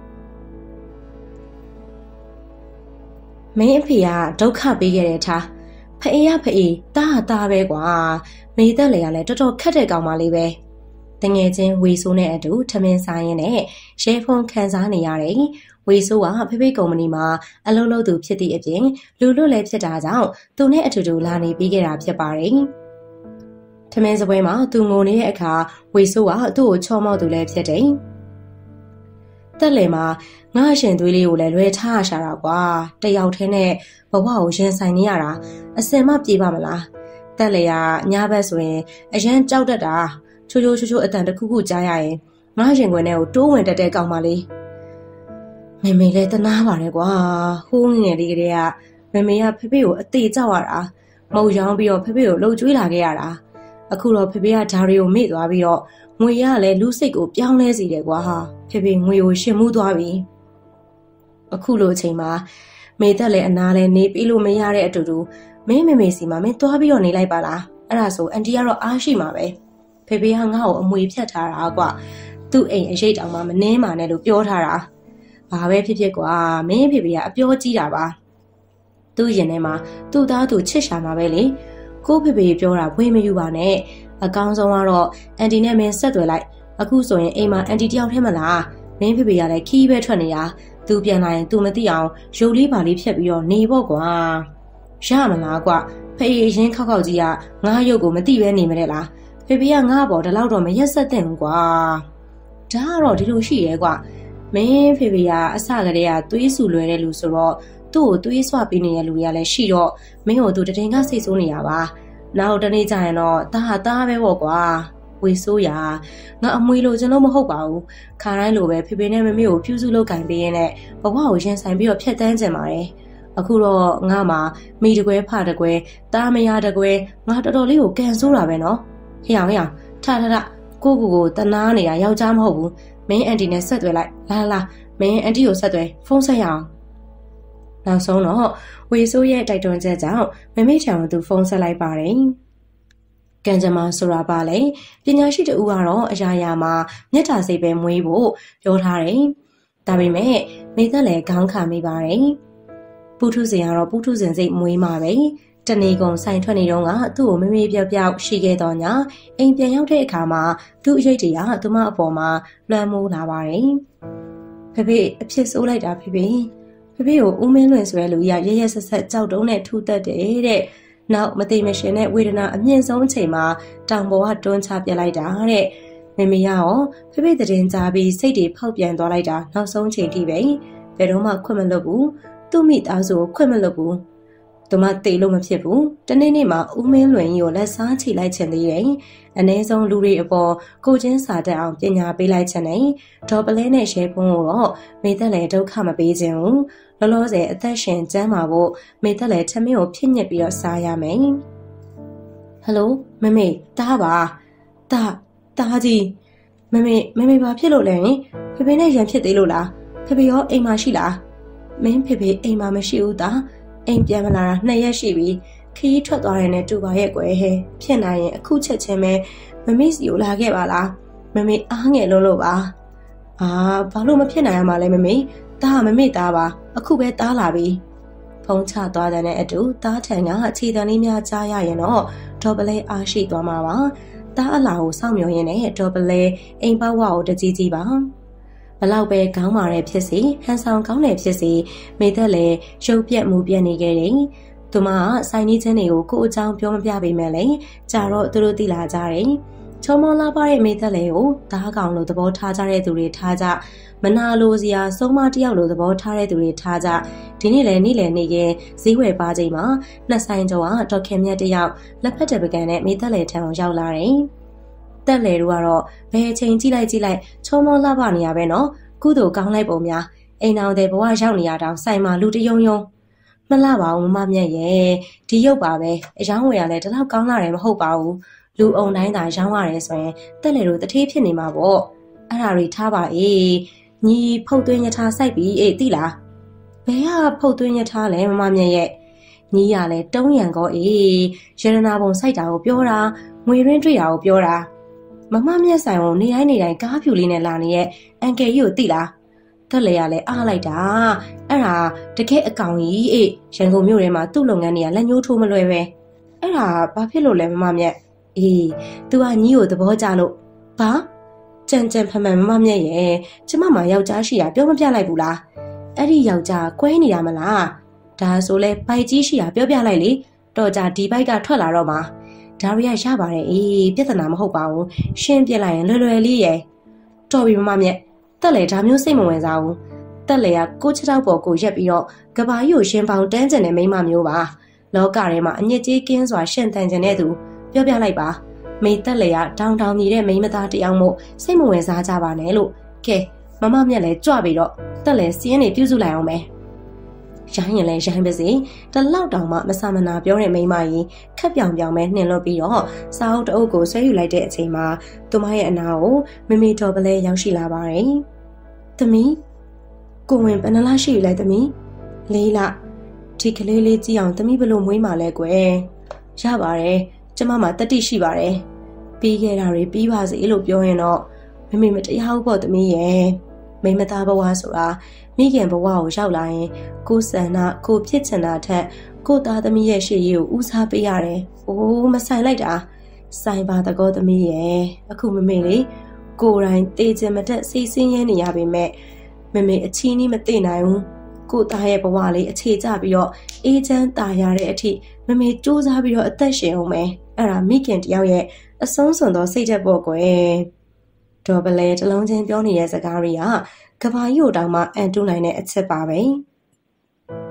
A: မင်းအဖေကဒုက္ခပေးခဲ့တဲ့ထားဖေးတားပဲကွာမိသက်လေကလည်းတော်တော်ခက်တဲ့ကောင်မလေးပဲတငယ်ချင်းဝေဆိုးနဲ့အတူထမင်းစားရင်းနဲ့ရဲဖုန်းခံစားနေရတယ်ဝေဆိုးကဖေကုမ္ပဏီမှာအလုပ်လုပ်သူဖြစ်သည့်အပြင်လူလွတ်လည်းဖြစ်တာကြောင့်သူနဲ့အတူတူလာနေပြီးခဲ့တာဖြစ်ပါတယ်ထမင်းစပွဲမှာသူငိုနေတဲ့အခါဝေဆိုးကသူ့ကိုချော်မော့သူလည်းဖြစ်တယ်တက်လေမှာငါရှင်သွေးလေးကိုလည်းလွယ်ထားရှာတာကွာတယောက်တည်းနဲ့ဘဝကိုရင်ဆိုင်နေရတာအစင်မပြေပါမလားတက်လေကညဘက်ဆိုရင်အရန်ကြောက်တတ်တာချိုးအတန်တစ်ခုကြားရရင်ငါရှင်ခွင်ထဲကိုတိုးဝင်တတ်တဲ့ကောင်မလေးမေလည်းတနာပါတယ်ကွာဟိုးငယ်လေးကလေးကမေကဖေကိုအသေးကြောက်ရတာမုံရောင်းပြီးတော့ဖေကိုလှုပ်ကြွေးလာခဲ့ရတာအခုတော့ဖေကဓာရီကိုမေ့သွားပြီးတော့ငွေရလည်းလူစိတ်ကိုပြောင်းလဲစေတယ်ကွာဖေငွေကိုရှင်မှုသွားပြီအခုလိုအချိန်မှာမေသက်လည်းအနာလည်းနေပြီးလို့မရတဲ့အတူတူမင်းမေစီမှာမင်းသွားပြီးတော့နေလိုက်ပါလားအဲ့ဒါဆိုအန်တီကတော့အားရှိမှာပဲဖေကငါ့ကိုအမွေဖြတ်ထားတာကွာသူ့အိမ်အရေးတောင်မှမနှင်းပါနဲ့လို့ပြောထားတာဘာပဲဖြစ်ကွာမင်းဖေကအပြောကြီးတာပါသူ့ရင်ထဲမှာသူ့သားသူချစ်ရှာမှာပဲလေကိုဖေပြောတာဝေးမယူပါနဲ့အကောင်းဆုံးကတော့အန်တီနဲ့မင်းဆက်သွယ်လိုက်အခုဆိုရင်အိမ်မှာအန်တီတယောက်ထဲမလားမင်းဖေကလည်းခီးပဲထွက်နေတာသူပြန်လာရင်သူမသိအောင်ရုပ်လေးပါလေးဖြတ်ပြီးတော့နေပေါ့ကွာရမလားကွာဖေရင်ခောက်ကြီးကငါရုပ်ကိုမသိပဲနေမလဲလားဖေကငါ့ဘော်ဒီလောက်တော့မရက်ဆက်တဲ့ဘူးကွာဒါကတော့ဒီလိုရှိရဲကွာမင်းဖေကအစကတည်းကသွေးဆူလွယ်တဲ့လူဆိုတော့သူ့ကိုသွေးဆွပေးနေတဲ့လူတွေကလည်းရှိတော့မင်းကိုသူတတင်ကစိတ်ဆိုးနေရပါနောက်တနေ့ကျရင်တော့တားတားပဲပေါ့ကွာဝေဆိုးရငါအမွေလိုချင်လို့မဟုတ်ပါဘူးခါတိုင်းလိုပဲဖေဖေနဲ့မမေကိုပြုစုလုပ်ကင်ပေးရင်းနဲ့ဘဝကိုရင်ဆိုင်ပြီးတော့ဖြတ်တန်းကြင်ပါတယ်အခုတော့ငါမှာမိတကွဲဖတကွဲတားမရတကွဲငါတော်တော်လေးကိုကန်ဆိုးတာပဲနော်ဟေ့အောင်ထကိုတနာနေတာယောက်ျားမဟုတ်ဘူးမင်းအန်တီနဲ့ဆက်သွယ်လိုက်လာမင်းအန်တီကိုဆက်သွယ်ဖုန်းဆက်ရအောင်နောက်ဆုံးတော့ဝေဆိုးရဲ့တိုက်တွန်းချက်ကြောင့်မမေချောင်သူဖုန်းဆက်လိုက်ပါတယ်ကံကြမ္မာဆိုတာပါလေပညာရှိတူကတော့အရာရာမှာမျက်တာစိတ်ပဲမွေးဖို့ပြောထားတယ်ဒါပေမဲ့မိသက်လည်းခေါင်းခါမိပါတယ်ပုထုဇဉ်ကတော့ပုထုဇဉ်စိတ်မွေးမှာပဲတနေ့ကုန်ဆိုင်ထွက်နေတော့ကသူ့ကိုမမေပြောက်ရှိခဲ့တော့ညာအိမ်ပြန်ရောက်တဲ့အခါမှာသူ့အရေးတွေကသူမအပေါ်မှာလွှမ်းမိုးလာပါတယ်ဖေဖေအဖြစ်ဆိုးလိုက်တာဖေဖေကိုဦးမင်းလွင်ဆိုတဲ့လူကြီးကရဲဆက်ဆက်ကြောက်တုံးနဲ့ထူသက်တယ်တဲ့နောက်မသိမရှင်တဲ့ဝေဒနာအမြင့်ဆုံးအချိန်မှာတောင်ပေါ်ကတွန်းချပြလိုက်တာတဲ့မမေရောဖေဖေတဲ့တင်ကြားပြီးစိတ်တွေဖောက်ပြန်သွားလိုက်တာနောက်ဆုံးချိန်ထိပဲဘယ်တော့မှခွင့်မလွတ်ဘူးသူ့မိသားစုကိုခွင့်မလွတ်ဘူးသူမတေလို့မဖြစ်ဘူးတနေ့မှာဦးမင်းလွင်ကြီးကိုလက်စားချီလိုက်ချင်သေးတယ်အ ਨੇ ဆုံးလူတွေအပေါ်ကိုချင်းစာတတ်အောင်ပညာပေးလိုက်ချင်တယ်ဒေါ်ပလဲနဲ့ရှဲဖုံးကိုတော့မိသက်လည်းဒုက္ခမပေးခြင်းဘူးလောလောဆယ်အသက်ရှင်ကျန်းမာဖို့မိသက်လည်းချမင်းကိုဖြစ်ညစ်ပြီးတော့စားရမယ်ဟယ်လိုမမေတားပါတားကြီးမမေဘာဖြစ်လို့လဲဖေဖေနဲ့ရန်ဖြစ်သေးလို့လားဖေဖေရောအိမ်မှာရှိလားမင်းဖေဖေအိမ်မှာမရှိဘူးတာအိမ်ပြန်မလာတာ2 ရက်ရှိပြီခရီးထွက်သွားတယ်နဲ့တူပါရဲ့ကွယ်ဟဲ့ဖြစ်နိုင်ရင်အခုချက်ချင်းပဲမမေစီကိုလာခဲ့ပါလားမမေအားငယ်လို့ပါဘာလို့မဖြစ်နိုင်ရမှာလဲမမေတားမမေသားပါအခုပဲတားလာပြီဖုံးချသွားတဲ့အတူတားထန်ကခြေတံလေးများကြားရရင်တော့ဒေါ်ပလဲအားရှိသွားမှာပါတားအလာကိုစောင့်မျှော်ရင်းနဲ့ဒေါ်ပလဲအိမ်ပေါက်ဝကိုတကြီးပါဘလောက်ပဲခေါင်းမာတဲ့ဖြစ်စီဟန်ဆောင်ကောင်းတဲ့ဖြစ်စီမိသက်လည်းရုပ်ပြက်မှုပြက်နေခဲ့တယ်။သူမကစိုင်းနီးချင်းတွေကိုကိုယ့်အကြောင်းပြောမပြပေမဲ့လည်းကြာတော့သူတို့သိလာကြတယ်။ချုံမောလာပါတဲ့မိသက်လည်းကိုဓားကောင်လိုသဘောထားကြတဲ့သူတွေထားကြမနာလိုစရာဆုံးမတယောက်လိုသဘောထားတဲ့သူတွေထားကြဒီနေ့လည်းနေ့လည်နေရင်ဈေးဝယ်ပါချိန်မှာနှစ်ဆိုင်ကျော်ကဒေါက်ခင်မြတ်တယောက်လက်ဖက်တပကံနဲ့မိသက်လည်းထံအောင်ရောက်လာတယ်။တက်လေတို့ကတော့ဘယ်ချိန်ကြည့်လိုက်ချုံမောလှပနေရပဲနော်ကုသိုလ်ကောင်းလိုက်ပုံများအိမ်အောင်တဲ့ဘဝရောက်နေရတောင်ဆိုင်မှာလူတယုံမလှပါဘူးမမမြတ်ရဲ့ဒီရုပ်ပါပဲအယောင်းဝယ်ရလဲဒီလောက်ကောင်းလာတယ်မဟုတ်ပါဘူးလူအုံတိုင်းသာရောင်းရတယ်ဆိုရင်တက်လေတို့တထေးဖြစ်နေမှာပေါ့အဲ့ဒါတွေထားပါအေးညီဖုတ်သွင်းရထားစိုက်ပြီးအေးသိလားဘယ်ကဖုတ်သွင်းရထားလဲမမမြတ်ရဲ့ညီရလဲတုံးရံကောအေးရတနာပုံစိုက်တာကိုပြောတာငွေရင်းတွေ့တာကိုပြောတာမမမျက်ဆိုင်ကိုနေတိုင်းကားဖြူလေးနဲ့လာနေရဲ့အန်ကယ်ကြီးကိုသိလားတက်လေရလဲအားလိုက်တာအဲ့ဒါတကယ်အကောင်ကြီးအေးရန်ကုန်မြို့ထဲမှာသူ့လုပ်ငန်းတွေကလက်ညှိုးထိုးမလွယ်ပဲအဲ့ဒါဘာဖြစ်လို့လဲမမမျက်အေး तू ကညီကိုသဘောကျလို့ဘာကြံဖမှန်မမမျက်ရဲ့ကျမမှာယောက်ျားရှိတာပြောမပြလိုက်ဘူးလားအဲ့ဒီယောက်ျားကွဲနေတာမလားဒါဆိုလဲဘိုက်ကြီးရှိတာပြောပြလိုက်လေတော့ကြဒီဘိုက်ကထွက်လာတော့မှာဒါရီရရပါတယ်အေးပြဿနာမဟုတ်ပါဘူးရှင်းပြလိုက်ရင်လွယ်လေးရဲ့တော်ပြီမမမြက်တက်လေဒါမျိုးစိတ်မဝင်စားဘူးတက်လေကကိုချတောက်ပေါ်ကိုရက်ပြီးတော့ကဘာကြီးကိုရှင်းပေါင်းတန်းကျင်တဲ့မိန်းမမျိုးပါလောကထဲမှာအညစ်ကြေးကင်းစွာရှင်းတန်ကျင်တဲ့သူပြောပြလိုက်ပါမိတက်လေကတောင်းမြည်တဲ့မိန်းမသားတယောက်မို့စိတ်မဝင်စားကြပါနဲ့လို့ကဲမမမြက်လည်းကြွပြီးတော့တက်လေစီးရင်နေပြုစုလိုက်အောင်ပဲရိုင်းရင်လည်းရိုင်းပါစေတလောက်တောင်မှမဆာမနာပြောတဲ့မိန်းမကြီးခက်ပြောင်ပဲနှင်လွတ်ပြီးတော့စာအုပ်တအုပ်ကိုဆွဲယူလိုက်တဲ့အချိန်မှာသူမရဲ့အနာကိုမမေတော်ပလဲရောက်ရှိလာပါတယ်။သမီးကိုဝင်ဘယ်နှလားရှိယူလိုက်သမီး၄လဒီကလေးလေးကြည့်အောင်သမီးဘလို့မွေးမှလဲကွယ်ရပါတယ်ကျမမှာတတိရှိပါတယ်ပြီးခဲ့တာတွေပြီးပါစေလို့ပြောရင်တော့မမေမတရားဘူးပေါ့သမီးရဲ့မိမသားဘဝဆိုတာမိခင်ဘဝကိုရောက်လာရင်ကိုယ်ဆန္ဒကိုဖြစ်ချင်တာထက်ကိုသားသမီးရဲ့ရှေ့ရေးကိုဦးစားပေးရတယ်။အိုးမဆိုင်လိုက်တာဆိုင်ပါတကောသမီးရဲ့အခုမမေလေးကိုယ်တိုင်တေးချင်မတက်စိတ်ဆင်းရဲနေရပေမဲ့မမေအချီးနှီးမသိနိုင်ဘူး။ကိုသားရဲ့ဘဝလေးအခြေကျပြီးတော့အေးချမ်းသာရတဲ့အထိမမေစူးစမ်းပြီးတော့အသက်ရှင်အောင်မယ်။အဲ့ဒါမိခင်တယောက်ရဲ့အဆုံးစွန်သောစိတ်သက်ပေါ့ကွယ်။ဒေါ်ပလဲတလုံးချင်းပြောနေတဲ့စကားတွေကကဘာကြီးကိုတောင်မှအန်တူးနိုင်တဲ့အချက်ပါပဲ။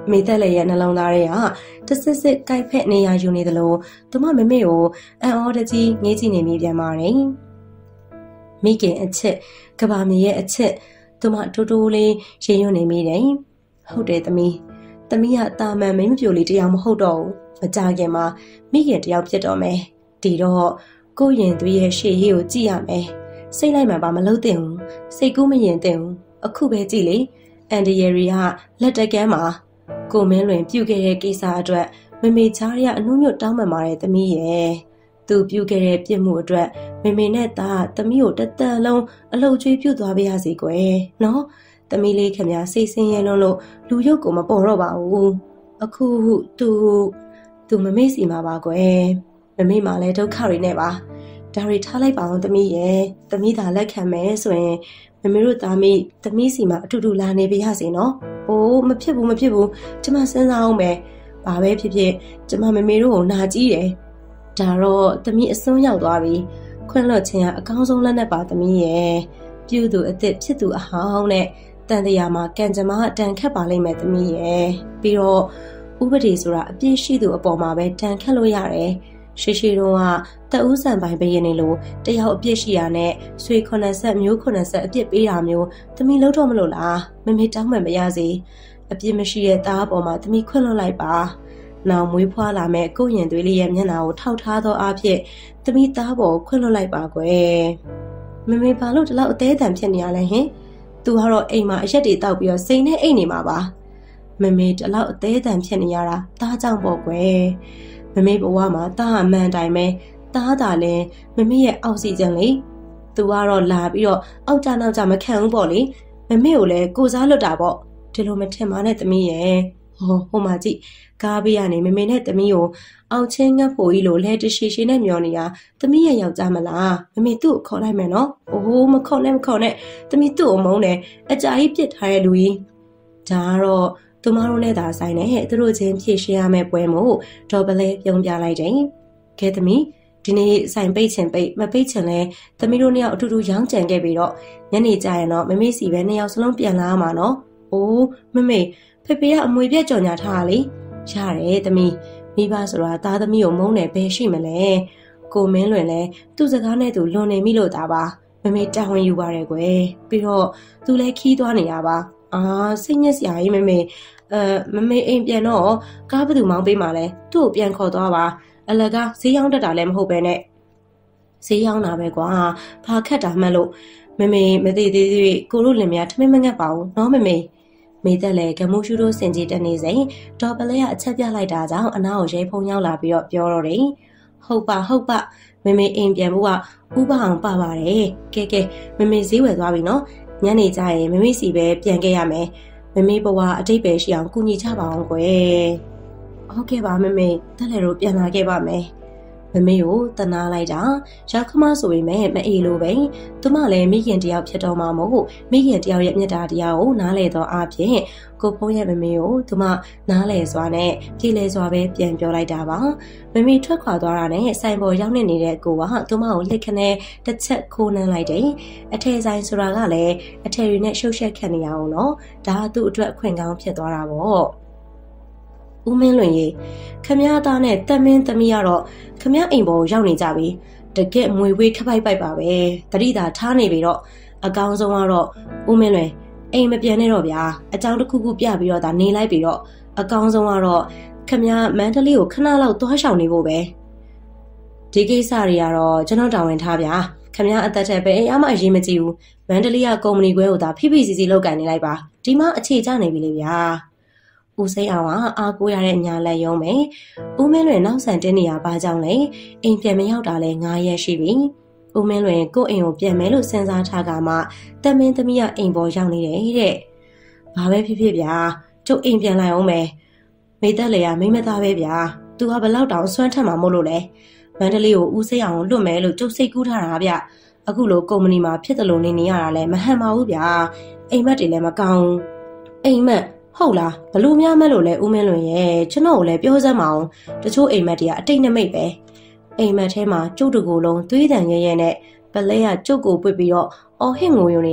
A: မိသက်လည်းရဲ့နှလုံးသားတွေကတစစ်စစ်ကိုက်ဖက်နေရယူနေသလိုသူမမမေကိုအံ့ဩတကြီးငေးကြည့်နေမိပြန်ပါတယ်မိခင်အချစ်ကဘာမြေရဲ့အချစ်သူမတိုးတိုးလေးရင်ရွံ့နေမိတယ်ဟုတ်တယ်သမီးကတာမန်မင်းမပြိုလေးတယောက်မဟုတ်တော့ဘူးမကြခင်မှာမိခင်တယောက်ဖြစ်တော့မယ်ဒီတော့ကိုရင်သွေးရဲ့ရှေ့ရေးကိုကြည့်ရမယ်စိတ်လိုက်မှန်ပါမလုပ်သင့်ဘူးစိတ်ကူးမရင်သင့်ဘူးအခုပဲကြည့်လေအန်ဒီယရီကလက်တကမ်းမှာကိုမင်းလွင်ပြုတ်ခဲ့တဲ့ကိစ္စအတွက်မမေချားရအနှုံးညွတ်တောင်းပန်ပါတယ်သမီးရဲ့သူပြုတ်ခဲ့တဲ့ပြစ်မှုအတွက်မမေနဲ့သားသမီးကိုတသက်လုံးအလှုပ်ကျွေးပြုတ်သွားပေးရစီကွယ်နော်သမီးလေးခင်ဗျာစိတ်ဆင်းရဲလွန်းလို့လူရုပ်ကိုမပေါ်တော့ပါဘူးအခုသူမမေ့စီမှာပါကွယ်မမေ့မှာလဲဒုက္ခတွေနဲ့ပါဒါတွေထားလိုက်ပါအောင်သမီးရဲ့သမီးသာလက်ခံမယ်ဆိုရင်မမေတို့သမီးစီမှာအတူတူလာနေပြရစီနော်။အိုးမဖြစ်ဘူးကျမစဉ်းစားအောင်ပဲ။ဘာပဲဖြစ်ဖြစ်ကျမမမေတို့ကိုနာကြည့်တယ်။ဒါတော့သမီးအစွန်းရောက်သွားပြီ။ခွင့်လွှတ်ခြင်းကအကောင်းဆုံးလက်နက်ပါသမီးရဲ့။ပြုသူအစ်စ်ဖြစ်သူအဟောင်းနဲ့တန်တရားမှာကံကြမ္မာတန်ခတ်ပါလိမ့်မယ်သမီးရဲ့။ပြီးတော့ဥပဒေဆိုတာအပြည့်ရှိသူအပေါ်မှာပဲတန်ခတ်လို့ရတယ်။ရှိတော့ကတဦးဆန်ပိုင်ဘရင်နေလို့တယောက်အပြစ်ရှိရနဲ့ဆွေ80မျိုး80အပြစ်ပေးတာမျိုးသမီးလုံးတော့မလို့လားမမေတောင်းမှန်မရစေအပြစ်မရှိတဲ့သားအပေါ်မှာသမီးခွင့်လွှတ်လိုက်ပါနောက်မွေးဖွားလာမဲ့ကိုရင်သွေးလေးရဲ့မျက်နှာကိုထောက်ထားသောအဖြစ်သမီးသားပေါ်ခွင့်လွှတ်လိုက်ပါကွယ်မမေဘာလို့ဒီလောက်အသေးအံဖြစ်နေရလဲဟင်သူကတော့အိမ်မှာအရက်တွေတောက်ပြီးတော့စိန်နဲ့အိတ်နေမှာပါမမေဒီလောက်အသေးအံဖြစ်နေရတာသားကြောင့်ပေါ့ကွယ်မမေဘဝမှာတားအမှန်တိုင်းပဲတားတာလဲမမေရဲ့အောက်စီဂျင်လေသူကတော့လာပြီးတော့အောက်ကြနောက်ကြမခံဘူးပေါ့လေမမေကိုလည်းကိုစားလွတ်တာပေါ့ဒီလိုမထင်ပါနဲ့သမီးရဲ့ဟိုမှာကြည့်ကားပေးရနေမမေနဲ့သမီးကိုအောက်ချင်းငတ်ဖို့ကြီးလို့လဲတရှိရှိနဲ့မျောနေတာသမီးရဲ့ယောက်ျားမလားမမေသူ့ကိုခေါ်လိုက်မယ်နော်မခေါ်နဲ့သမီးသူ့ကိုမုန်းတယ်အကြာကြီးပြစ်ထားတဲ့လူကြီးဒါကတော့သူမတို့နဲ့သာဆိုင်နဲ့သူတို့ချင်းဖြည့်ရှင်းရမယ့်ပွဲမို့ဒေါ်ပလဲပြုံးပြလိုက်တယ်။ကဲသမီးဒီနေ့ဆိုင်ပိတ်ချင်ပိတ်မပိတ်ချင်လဲသမီးတို့နှစ်ယောက်အတူတူရောင်းကြံခဲ့ပြီးတော့ညနေကျရင်တော့မမေစီပဲနှစ်ယောက်စလုံးပြန်လာမှာနော်။အိုးမမေဖေကအမွေပြက်ကြော်ညာထားတာလေ။ရတယ်သမီးမိဘဆိုတာသားသမီးကိုမုန်းတယ်ပဲရှိမလဲ။ကိုမင်းလွင်လဲသူ့စကားနဲ့သူလွန်နေမိလို့သားပါ။မမေတာဝန်ယူပါတယ်ကွယ်။ပြီးတော့သူလဲခီးသွားနေရပါ။စိတ်ညစ်စရာကြီးမမေမမေအိမ်ပြန်တော့ကားဘသူမောင်းပေးမှလဲသူ့ကိုပြန်ခေါ်သွားပါအလကားဈေးရောက်တတ်တာလည်းမဟုတ်ပဲနဲ့ဈေးရောက်တာပဲကွာဘာခက်တာမှတ်လို့မမေမသေးသေးသေးကိုတို့လင်မယားထမင်းမငတ်ပါဘူးနော်မမေမိသက်လည်းကမိုးရှူတို့စင်ကြီးတက်နေစဉ်ဒေါ်ပလဲကအချက်ပြလိုက်တာကြောင့်အနားကိုရဲဖုံရောက်လာပြီးတော့ပြောတော့တယ်ဟုတ်ပါမမေအိမ်ပြန်ဖို့ကဥပအောင်ပါပါတယ်ကဲမမေဈေးဝယ်သွားပြီနော်ညနေကျရင်မမေစီပဲပြန်ခဲ့ရမယ်မမေဘဝအတိတ်ပဲရှိအောင်ကူညီချပါအောင်ကွယ်ဟုတ်ကဲ့ပါမမေတက်လေတို့ပြန်လာခဲ့ပါမယ်မမေကိုတနာလိုက်တာရောက်ခမဆိုပေမဲ့မအေးလို့ပဲသူမလည်းမိခင်တယောက်ဖြစ်တော့မှမဟုတ်မိခင်တယောက်ရဲ့မြတ်တာတရားကိုနားလေတော့အဖြစ်ကိုဖုံးရဲ့မမေကိုသူမနားလေစွာနဲ့ပြေလေစွာပဲပြန်ပြောလိုက်တာပါမမေထွက်ခွာသွားတာနဲ့ဆိုင်ပေါ်ရောက်နေတဲ့ကိုကသူမကိုလက်ခနဲ့တစ်ချက်ခိုးနှမ်းလိုက်တယ်အထည်ဆိုင်ဆိုတာကလည်းအထည်တွေနဲ့ရှုပ်ရှက်ခတ်နေရအောင်နော်ဒါသူ့အတွက်အခွင့်ကောင်းဖြစ်သွားတာပေါ့ဦးမင်းလွင်ရေခမည်းသားနဲ့တက်မင်းသမီးကတော့ခမည်းအိမ်ပေါ်ရောက်နေကြပြီတကက်မွေဝေးခပိုက်ပိုက်ပါပဲတတိသာထားနေပြီတော့အကောင်းဆုံးကတော့ဦးမင်းလွင်အိမ်မပြန်နဲ့တော့ဗျာအကြောင်းတစ်ခုခုပြပြီးတော့ဒါနေလိုက်ပြီးတော့အကောင်းဆုံးကတော့ခမည်းမန္တလေးကိုခဏလောက်သွားရှောင်နေဖို့ပဲဒီကိစ္စတွေကတော့ကျွန်တော်တာဝန်ထားဗျာခမည်းအသက်ထက်ပဲအမှအရေးမကြည့်ဘူးမန္တလေးကကုမ္ပဏီခွဲကိုဒါဖိဖိစီစီလောက်ကန်နေလိုက်ပါဒီမှာအခြေချနေပြီလေဗျာဦးစိန်အောင်ကအားကိုးရတဲ့ညာလက်ရုံးပဲဦးမင်းလွင်နောက်ဆန်တင်းနေရပါကြောင်းလေအိမ်ပြန်မရောက်တာလဲ9ရက်ရှိပြီဦးမင်းလွင်ကိုယ့်အိမ်ကိုပြန်မယ်လို့စဉ်းစားထားကမှတက်မင်းသမီးကအိမ်ပေါ်ရောက်နေတယ်တဲ့ဘာပဲဖြစ်ဖြစ်ဗျာကျုပ်အိမ်ပြန်လိုက်အောင်မယ်မိသက်လေကမိမသားပဲဗျာသူကဘလောက်တောင်ဆွမ်းထက်မှာမို့လို့လဲမန္တလေးကိုဦးစိန်အောင်လွတ်မယ်လို့ကျုပ်စိတ်ကူးထားတာဗျအခုလိုကုမ္ပဏီမှာဖြစ်တယ်လို့နေရတာလဲမဟန်ပါဘူးဗျာအိမ်မက်တွေလည်းမကောင်းအိမ်မက်ဟုတ်လားဘလို့များမဲ့လို့လဲဦးမင်းလွင်ရဲ့ကျွန်တော်ကိုလည်းပြောစမ်းမအောင်တချို့အိမ်မက်တွေကအတိတ်နမိတ်ပဲအိမ်မက်ထဲမှာကျုပ်တကူလုံးသွေးတန်ရဲရဲနဲ့ပလဲကကျုပ်ကိုပွေပြီးတော့အော်ဟစ်ငိုယုံနေတာ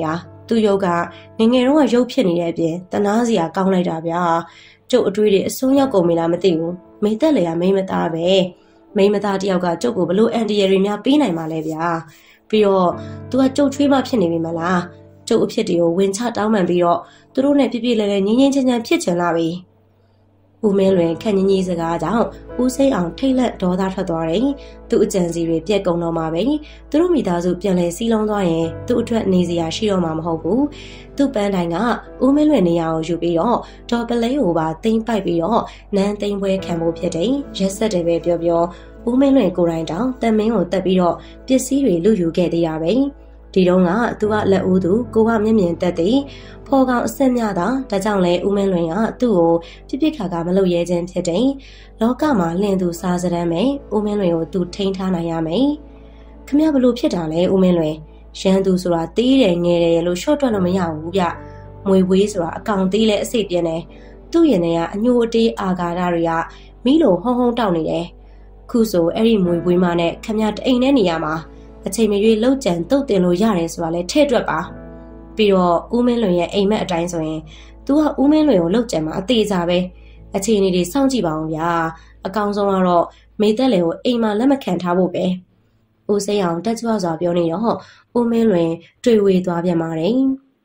A: သူ့ရုပ်ကငယ်တုန်းကရုပ်ဖြစ်နေတဲ့အပြင်တနာစရာကောင်းလိုက်တာဗျာကျုပ်အတွေးတွေအစွန်းရောက်ကုန်ပြီလားမသိဘူးမိသက်လေကမိမသားပဲမိမသားတယောက်ကကျုပ်ကိုဘလို့အန်တီရတွေများပေးနိုင်မှာလဲဗျာပြီးတော့ तू ကကျုပ်ချွေးမဖြစ်နေပြီမလားကျုပ်အဖြစ်တွေကိုဝင်ချတောင်းပန်ပြီးတော့သူတို့နဲ့ပြပြလဲလဲငင်းငင်းချမ်းချမ်းဖြစ်ချင်လာပြီဦးမင်းလွင်ခက်ညင်းကြီးစကားကြောင့်ဦးစိမ်းအောင်ထိတ်လက်ဒေါသထွက်သွားတယ်။သူ့အကြံစီတွေပြက်ကုန်တော့မှာပဲ။သူတို့မိသားစုပြန်လဲစီးလုံးသွားရင်သူ့အတွက်နေစရာရှိတော့မှာမဟုတ်ဘူး။သူ့ပန်းတိုင်ကဦးမင်းလွင်နေရာကိုယူပြီးတော့ဒေါ်ပလဲကိုပါသိမ့်ပိုက်ပြီးတော့နန်းသိမ့်ပွဲခံဖို့ဖြစ်တယ်။ရက်ဆက်တယ်ပဲပြောဦးမင်းလွင်ကိုယ်တိုင်တောင်တန်မင်းကိုတက်ပြီးတော့ပစ္စည်းတွေလူယူခဲ့သေးရပဲ။ဒီတော့ကသူကလက်ဦးသူကိုကမျက်မြင်တက်သည်ဖော်ကောင်အဆက်များတာဒါကြောင့်လဲဦးမင်းလွင်ကသူ့ကိုပြစ်ခါမလုပ်ရဲခြင်းဖြစ်တယ်လောကမှာလင်းသူစားစရမ်းမယ်ဦးမင်းလွင်ကိုသူထိန်းထားနိုင်ရမယ်ခမရဘလို့ဖြစ်တာလဲဦးမင်းလွင်ရန်သူဆိုတာတေးတယ်ငယ်တယ်လို့ရှော့တွက်လို့မရဘူးဗျမွေဝေးဆိုတာအကောင်သေးလဲအစိပ်ပြင်းတယ်သူ့ရင်ထဲကအညိုအတေးအာဃာတတွေကမိလို့ဟုံးဟုံးတောက်နေတယ်ခုဆိုအဲ့ဒီမွေဝေးမနဲ့ခမရတအိမ်နဲ့နေရမှာအချိန်မရွေးလောက်ကြံတုတ်တင်လို့ရတယ်ဆိုတာလဲထဲ့တွက်ပါပြီးတော့ဦးမင်းလွင်ရဲ့အိမ်မက်အတိုင်းဆိုရင် तू ကဦးမင်းလွင်ကိုလောက်ကြံမှာအသေးစားပဲအချိန်တွေစောင့်ကြည့်ပါအောင်ဗျာအကောင်ဆုံးကတော့မိသက်လေကိုအိမ်မှာလက်မခံထားဖို့ပဲဦးစိမ်းအောင်တက်ကြွစွာပြောနေတော့ဦးမင်းလွင်တွေ့ဝေသွားပြန်ပါတယ်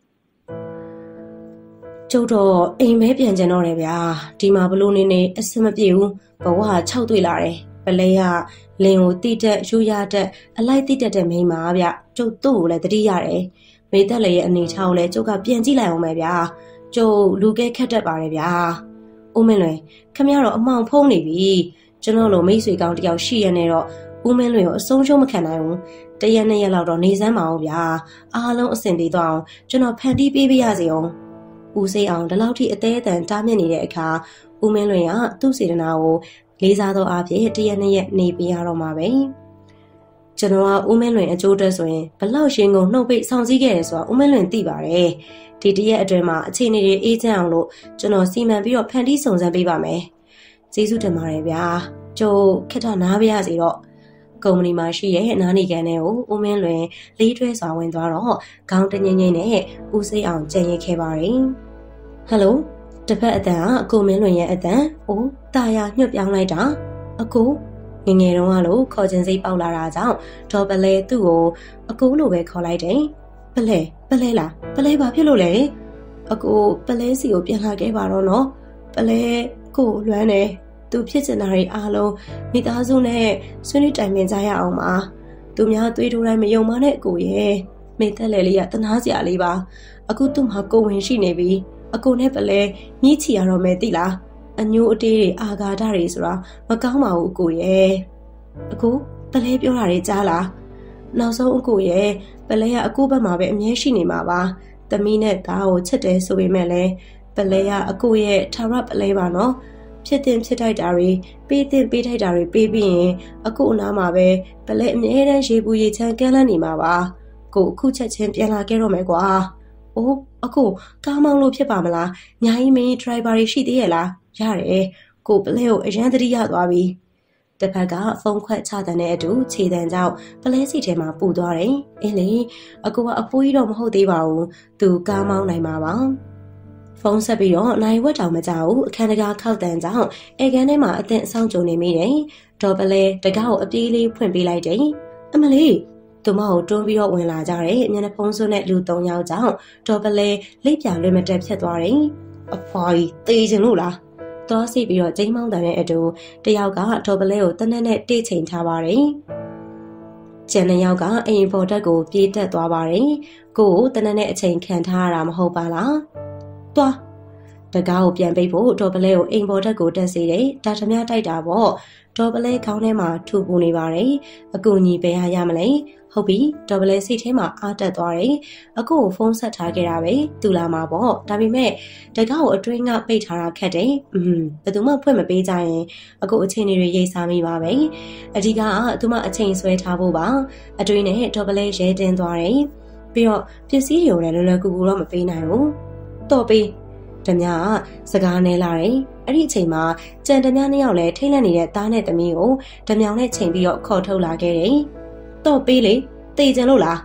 A: ကျုပ်တော့အိမ်မဲပြန်ကျင်တော့တယ်ဗျာဒီမှာဘလို့နေအဆင်မပြေဘူးဘဝ6တွေ့လာတယ်ပလဲကလင်ကိုတိတက်ယူရတဲ့အလိုက်တိတက်တဲ့မိန်းမဗျကျုပ်သူ့ကိုလည်းတတိရတယ်မိသက်လေရဲ့အနေထားကိုလည်းကျုပ်ကပြန်ကြည့်လိုက်အောင်ပဲဗျာကျုပ်လူကဲခက်တတ်ပါတယ်ဗျာဦးမင်းလွင်ခမရတော့အမောင်ဖုံးနေပြီကျွန်တော်လိုမိတ်ဆွေကောင်းတယောက်ရှိရနေတော့ဦးမင်းလွင်ကိုအဆုံးရှုံးမခံနိုင်ဘူးတရက်နှစ်ရက်လောက်တော့နေစမ်းပါအောင်ဗျာအားလုံးအဆင်ပြေသွားအောင်ကျွန်တော်ဖန်တီးပေးပြရစီအောင်ဦးစိမ်းအောင်ဒီလောက်ထိအသေးအတန်တားမြစ်နေတဲ့အခါဦးမင်းလွင်ကသူ့စေတနာကိုလေးစားသောအားဖြင့်တရက်နှစ်ရက်နေပြရတော့မှာပဲကျွန်တော်ကဦးမင်းလွင်အကျိုးတက်ဆိုရင်ဘလောက်ရှင်ကုန်နှုတ်ပိတ်ဆောင်စည်းခဲ့တယ်ဆိုတာဦးမင်းလွင်သိပါတယ်ဒီတရက်အတွင်းမှာအခြေအနေတွေအေးချမ်းအောင်လို့ကျွန်တော်စီမံပြီးတော့ဖန်တီးစုံစမ်းပေးပါမယ်ကျေးဇူးတင်ပါတယ်ဗျာကျိုးခက်တာနားပြရစီတော့ကုမ္ပဏီမှာရှိရဲ့နားနေကန်တွေကိုဦးမင်းလွင်လေးတွဲစွာဝင်သွားတော့ခေါင်းတငိမ့်ငိမ့်နဲ့ဦးစိမ်းအောင်ကြံရခဲ့ပါတယ်ဟယ်လိုတစ်ဖက်အတန်ကအကိုမင်းလွင်ရဲ့အတန်တာယာညှပ်ပြောင်းလိုက်တာအကိုငယ်တုန်းကလို့ခေါ်ခြင်းစိတ်ပေါက်လာတာကြောင့်ဒေါ်ပလဲသူ့ကိုအကိုလိုပဲခေါ်လိုက်တယ်ပလဲလားပလဲဘာဖြစ်လို့လဲအကိုပလဲစီကိုပြန်လာခဲ့ပါတော့နော်ပလဲကိုလွမ်းနေသူဖြစ်ချင်တာတွေအားလုံးမိသားစုနဲ့ဆွေးနွေးတိုင်ပင်ကြရအောင်ပါသူများသွေးထိုးတိုင်းမယုံမနဲ့အကိုရဲ့မိသက်လေလေးကတနာစရာလေးပါအခုသူ့မှာကိုဝင်ရှိနေပြီအကိုနဲ့ပလဲညှိချီရတော့မယ်သိလားအညိုးအတေးတွေအာဃာတတွေဆိုတာမကောင်းပါဘူးအကိုရဲ့အကိုပလဲပြောတာတွေကြားလားနောက်ဆုံးအကိုရဲ့ပလဲကအကိုဘက်မှာပဲအမြဲရှိနေမှာပါသမီးနဲ့သားကိုချစ်တယ်ဆိုပေမဲ့လည်းပလဲကအကိုရဲ့ထာဝရပလဲပါနော်ဖြစ်တင်ဖြစ်ထိုက်တာတွေပေးတင်ပေးထိုက်တာတွေပေးပြီးရင်အကိုအနားမှာပဲပလဲအမြဲတမ်းရေပူရေချမ်းကမ်းလှမ်းနေမှာပါကိုအခုချက်ချင်းပြန်လာခဲ့တော့မယ်ကွာအကိုကားမောင်းလို့ဖြစ်ပါမလားညာကြီးမင်းဒရိုင်ဘာတွေရှိသေးရဲ့လားရတယ်ကိုပလဲကိုအရန်သတိရသွားပြီတစ်ဖက်ကဖုန်းခွက်ချတဲ့အတူခြေတံကြောင့်ပလဲစီထဲမှာပူသွားတယ်အင်းလေအကိုကအဖိုးကြီးတော့မဟုတ်သေးပါဘူးသူကားမောင်းနိုင်မှာပါဖုန်းဆက်ပြီးတော့နိုင်ဝက်တောင်မကြဘူးအခန်းတကာခောက်တန်ကြောင့်အေကန်ထဲမှာအသင့်အဆောင်ကြုံနေမိတယ်ဒေါ်ပလဲတကားကိုအပြေးလေးဖွင့်ပေးလိုက်တယ်အမလေးသူမကိုတွန်းပြီးတော့ဝင်လာကြတယ်မျက်နှာဖုံးစွန်းတဲ့လူ၃ယောက်ကြောင့်ဒေါ်ပလဲလိပ်ပြလွင်မတက်ဖြစ်သွားတယ်အဖွာကြီးတေးချင်လို့လားသွားစီပြီးတော့ကျင်းမောင်းတဲ့အတူတယောက်ကဒေါ်ပလဲကိုတနက်နဲ့တိတ်ချိန်ထားပါတယ်ကျန်တဲ့ယောက်ကအိမ်ပေါ်တက်ကိုပြေးတက်သွားပါတယ်ကိုကိုတနက်နဲ့အချိန်ခံထားရတာမဟုတ်ပါလားသွားတကားကိုပြန်ပိတ်ဖို့ဒေါ်ပလဲကိုအိမ်ပေါ်တက်ကိုတက်စေတယ်ဒါထမတိုက်တာပေါ့ဒေါ်ပလဲခေါင်းထဲမှာထူပူနေပါတယ်အကူညီပေးရမလဲဟုတ်ပြီဒေါ်ပလဲစိတ်ထဲမှာအားတက်သွားတယ်အကူကိုဖုန်းဆက်ထားခဲ့တာပဲသူလာမှာပေါ့ဒါပေမဲ့တကားကိုအတွင်းကပိတ်ထားတာခက်တယ်ဘယ်သူမှဖွင့်မပေးကြရင်အကူအချိန်တွေရိတ်စားမိပါပဲအဓိကသူမအချိန်ဆွဲထားဖို့ပါအတွင်းနဲ့ဒေါ်ပလဲရဲတင်းသွားတယ်ပြီးတော့ပစ္စည်းတွေကိုလည်းလွယ်လွယ်ကူကူတော့မပေးနိုင်ဘူးတော့ပေးဓမြကစကားနဲလာတယ်အဲ့ဒီအချိန်မှာကြံဓမြနှစ်ယောက်လည်းထိတ်လန့်နေတဲ့သားနဲ့သမီးကိုဓမြောင်နဲ့ချိန်ပြီးတော့ခေါ်ထုတ်လာခဲ့တယ်တော့ပေးလေတေးကြလို့လား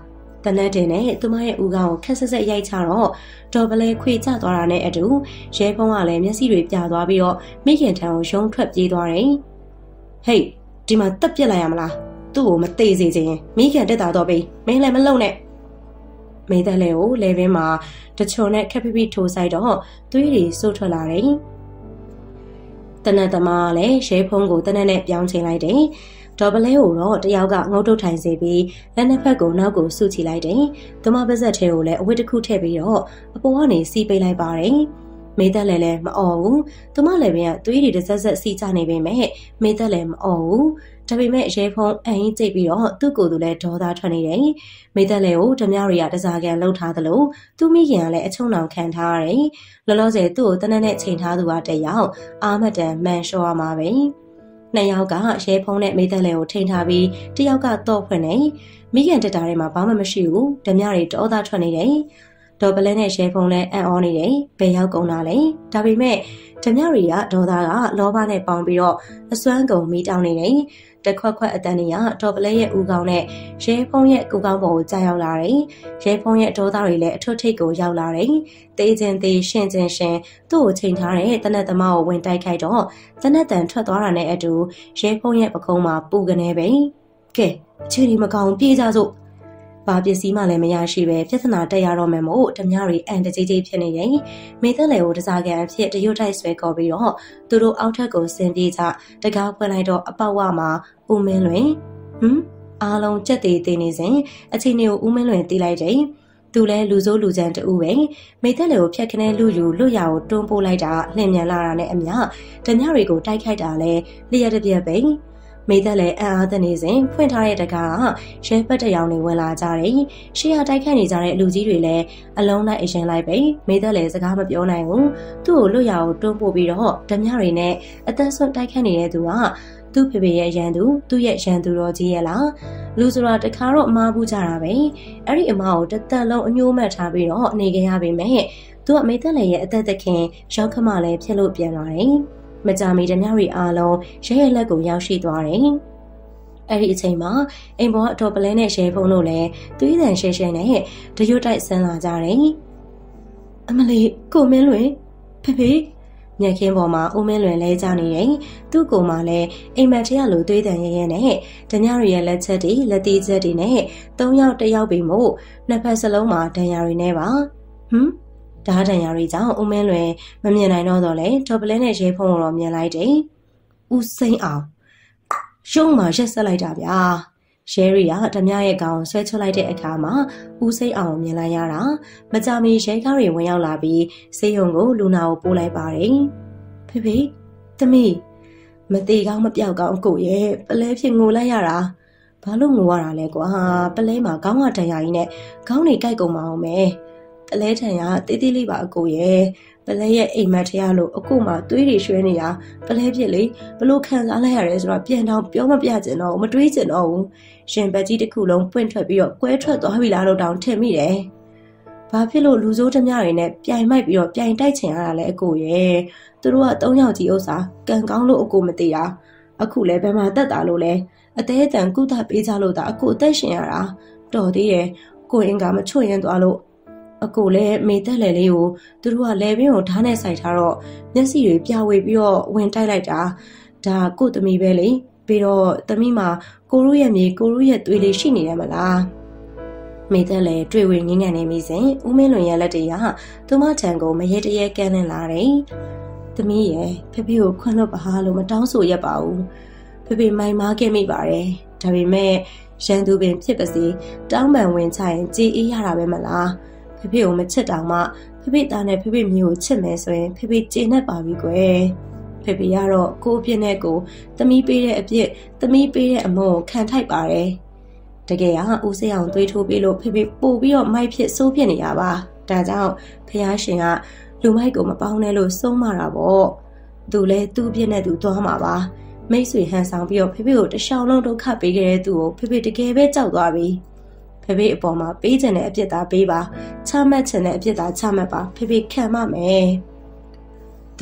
A: တနက်တင်နဲ့သူမရဲ့ဦးခေါင်းကိုခက်ဆက်ဆက်ရိုက်ချတော့ဒေါ်ပလဲခွေကျသွားတာနဲ့အတူရဲဖုံးကလည်းမျက်စိတွေပြသွားပြီးတော့မိခင်ထံကိုရုံးထွက်ပြေးသွားတယ်။ဟေးဒီမှာတက်ပြစ်လိုက်ရမလား။သူ့ကိုမသေးစေချင်မိခင်တက်တာတော့ပြီမင်းလည်းမလုံနဲ့။မိသက်လေကိုလေပင်မှာတချုံနဲ့ခက်ဖိဖိထိုးဆိုင်တော့သွေးတွေစိုးထွက်လာတယ်။တနက်သမားလည်းရဲဖုံးကိုတနက်နဲ့ပြောင်းချိန်လိုက်တယ်။ဒေါ်ပလဲကိုတော့တယောက်ကငုတ်တုတ်ထိုင်စေပြီးလက်နှစ်ဖက်ကိုနောက်ကိုဆုချီလိုက်တယ်။သူမပါဇက်ထဲကိုလည်းအဝတ်တစ်ခုထည့်ပြီးတော့အပေါ်ကနေစီးပေးလိုက်ပါတယ်။မေသက်လည်းမအော်ဘူး။သူမလည်းပင်ကသွေးတွေတစ်ဆက်ဆက်စီးချနေပေမဲ့မေသက်လည်းမအော်ဘူး။ဒါပေမဲ့ရဲဖုံးအရင်ကြိတ်ပြီးတော့သူ့ကိုယ်သူလည်းဒေါသထွက်နေတယ်။မေသက်လည်းကိုဓမြတွေကတစားကန်လှုပ်ထားသလိုသူမိခင်ကလည်းအချုံနောင်ခံထားရတယ်။လောလောဆယ်သူ့ကိုတနက်နဲ့ချိန်ထားသူကတယောက်အာမတန်မန်လျှော်ရမှာပဲ။နှစ်ယောက်ကရဲဖုံးနဲ့မိသက်လည်းကိုထိန်ထားပြီးတယောက်ကတော့ဖွင့်နေမိခင်တက်တာထဲမှာဘာမှမရှိဘူးဓမြတွေဒေါသထွက်နေတယ်ဒေါ်ပလဲနဲ့ရဲဖုံးလည်းအံ့ဩနေတယ်ဘယ်ရောက်ကုန်တာလဲဒါပေမဲ့ဓမြတွေကဒေါသကလောဘနဲ့ပေါင်းပြီးတော့အစွမ်းကုန်မိတောင်းနေတယ်တခွက်ခွက်အတန်တွေကဒေါ်ပလဲရဲ့ဦးခေါင်းနဲ့ရဲဖုံးရဲ့ကိုယ်ကောင်းပေါ်ကိုကြာရောက်လာတယ်ရဲဖုံးရဲ့ဒေါသတွေလည်းအထွတ်ထိပ်ကိုရောက်လာတယ်တေးချင်းသေးရှင်ချင်းရှင်သူ့ကိုချိန်ထားတဲ့တနက်သမားကိုဝင်တိုက်ခိုက်တော့တနက်တန်ထွက်သွားတာနဲ့အတူရဲဖုံးရဲ့ပကုံးမှာပူကနေပဲကဲအခြေအနေမကောင်းပြေးကြစို့ဘာပစ္စည်းမှလည်းမရရှိပဲပြဿနာတက်ရတော့မယ်မို့ဓမြတွေအန်တကြီးကြီးဖြစ်နေတယ်မိသက်လေကိုတစားကန်အဖြစ်တရွတ်တိုက်ဆွဲခေါ်ပြီးတော့သူတို့အောက်ထက်ကိုဆင်းပြေးကြတကားဖွင့်လိုက်တော့အပေါက်ဝမှာဦးမင်းလွင်အားလုံးကြက်သေးသေးနေစဉ်အချိန်ကိုဦးမင်းလွင်တီးလိုက်တယ်သူလဲလူစိုးလူချမ်းတူပဲမိသက်လေကိုဖြတ်ခနဲလူယူလွတ်ရကိုတွန်းပို့လိုက်တာလှင်မြန်လာတာနဲ့အမျှဓမြတွေကိုတိုက်ခိုက်တာလဲလျှက်တစ်ပြက်ပဲမိသက်လည်းအံ့အားသနေစဉ်ဖွင့်ထားတဲ့တကားကရဲပတ်တရောင်တွေဝင်လာကြတယ်။ရှေ့ကတိုက်ခတ်နေကြတဲ့လူကြီးတွေလည်းအလုံးလိုက်အရင်လိုက်ပဲမိသက်လည်းစကားမပြောနိုင်ဘူး။သူ့ကိုလွတ်ရအောင်တွန်းပို့ပြီးတော့ဓမြတွေနဲ့အသက်ဆွတိုက်ခတ်နေတဲ့သူကသူ့ဖေဖေရဲ့ရန်သူသူ့ရဲ့ရန်သူတော်ကြီးရဲ့လားလူဆိုတာတခါတော့အမားဘူးကြတာပဲ။အဲ့ဒီအမားကိုတစ်သက်လုံးအညှိုးမှတ်ထားပြီးတော့နေကြရပေမဲ့သူကမိသက်လည်းရဲ့အသက်သခင်ရောက်ခမလည်းဖြစ်လို့ပြန်လာတယ်။မကြမီဓမြတွေအားလုံးရဲရဲ့လက်ကိုရောက်ရှိသွားတယ်။အဲ့ဒီအချိန်မှာအိမ်ပေါ်အတော်ပလဲနဲ့ရဲဖုံးတို့လည်းသွေးတန်ရှဲရှဲနဲ့တရွတ်တိုက်ဆန်းလာကြတယ်။အမလီကိုမင်းလွင်ဖေဖေညက်ခင်းပေါ်မှာဦးမင်းလွင်လဲကြနေတယ်။သူ့ကိုယ်မှာလည်းအိမ်မက်ထဲကလိုသွေးတန်ရဲရဲနဲ့ဓမြတွေရဲ့လက်ချက်တွေလက်သေးချက်တွေနဲ့၃ယောက်တစ်ယောက်ပြီးမို့နှစ်ဖက်စလုံးမှာဒဏ်ရာတွေနဲ့ပါဓာတ်ဒဏ်ရာတွေကြောင့်ဦးမင်းလွင်မမြင်နိုင်တော့လေဒေါ်ပလဲနဲ့ရဲဖုံးကိုတော့မြင်လိုက်တယ်။ဦးစိမ့်အောင်ရုံးမှာရက်ဆက်လိုက်တာဗျာ။ရဲရီကဓမြရဲ့ကောင်ဆွဲချလိုက်တဲ့အခါမှာဦးစိမ့်အောင်မြင်လိုက်ရတာမကြမီရဲကားတွေဝင်ရောက်လာပြီးစေယုံကိုလူနာကိုပို့လိုက်ပါတယ်။ဖေဖေသမီးမသေးကောင်းမပြောက်ကောင်းကိုရဲ့ပလဲဖြစ်ငိုလိုက်ရတာဘာလို့ငိုရတာလဲကွာပလဲမှာခေါင်းကဒဏ်ရာကြီးနဲ့ခေါင်းတွေကြိုက်ကုန်ပါအောင်မယ်ပလဲထန်ရတေးသေးလေးပါအကိုရဲ့ပလဲရဲ့အိမ်မက်ထရလို့အကိုမှသွေးတွေရွှဲနေတာပလဲဖြစ်လေဘလို့ခံစားလိုက်ရတယ်ဆိုတော့ပြန်တော့ပြောမပြချင်တော့မတွေးချင်တော့ဘူးရှင်ဘက်ကြီးတစ်ခုလုံးပွင့်ထွက်ပြီးတော့ကွဲထွက်သွားပြီလားလို့တောင်ထင်မိတယ်ဘာဖြစ်လို့လူစိုးဓမြတွေနဲ့ပြိုင်မိုက်ပြီးတော့ပြိုင်တိုက်ချင်ရတာလဲအကိုရဲ့သူတို့က၃ယောက်ကြီးဥစ္စာကံကောင်းလို့အကိုမသိတာအခုလဲဘယ်မှာတက်တာလို့လဲအသေးအတန်ကုသပေးကြလို့ဒါအကိုအသက်ရှင်ရတာတော်သေးတယ်ကိုအင်ကမချွတ်ရင်သွားလို့အကိုလည်းမေသက်လေလေးကိုသူတို့ကလဲပင်ကိုဓာတ်နဲ့ဆိုင်ထားတော့မျက်စိတွေပြဝေပြီးတော့ဝင်တိုက်လိုက်တာဒါကိုသမီးပဲလေပြီးတော့သမီးမှာကိုရုရဲ့မြေကိုရုရဲ့သွေးလေးရှိနေတယ်မလားမေသက်လေတွေ့ဝေငင်းငန်နေမိစဉ်ဦးမင်းလွင်ရဲ့လက်တွေကသူမထံကိုမရေတရေကန်းလင်းလာတယ်သမီးရဲ့ဖေဖေကိုခွန့်လွတ်ပါလို့မတောင်းဆိုရပါဘူးဖေဖေမိုင်မားခဲ့မိပါတယ်ဒါပေမဲ့ရန်သူပင်ဖြစ်ပါစေတောင်းပန်ဝင်ချရင်ကြည်အေးရတာပဲမလားဖေဖေကိုမချစ်တောင်မှဖေဖေသားနဲ့ဖေဖေမျိုးကိုချစ်မယ်ဆိုရင်ဖေဖေကျေနပ်ပါပြီကွယ်ဖေဖေကတော့ကိုအပြစ်နဲ့ကိုသမီးပေးတဲ့အပြစ်သမီးပေးတဲ့အမုန်းကိုခံထိုက်ပါတယ်တကယ်ကဦးစိအောင်သွေးထိုးပြီးလို့ဖေဖေပို့ပြီးတော့မိုက်ဖြစ်စိုးဖြစ်နေရပါဒါကြောင့်ဖះရှင်ကလူမိုက်ကိုမပေါင်းနဲ့လို့ဆုံးမတာပေါ့သူလည်းသူ့အပြစ်နဲ့သူသွားမှာပါမိတ်ဆွေဟန်ဆောင်ပြီးတော့ဖေဖေကိုတခြားလုံးဒုက္ခပေးခဲ့တဲ့သူကိုဖေဖေတကယ်ပဲကြောက်သွားပြီဖေဖေအပေါ်မှာပေးချင်တဲ့အပြစ်သားပေးပါချမှတ်ချင်တဲ့အပြစ်သားချမှတ်ပါဖေဖေခံမမယ်သူ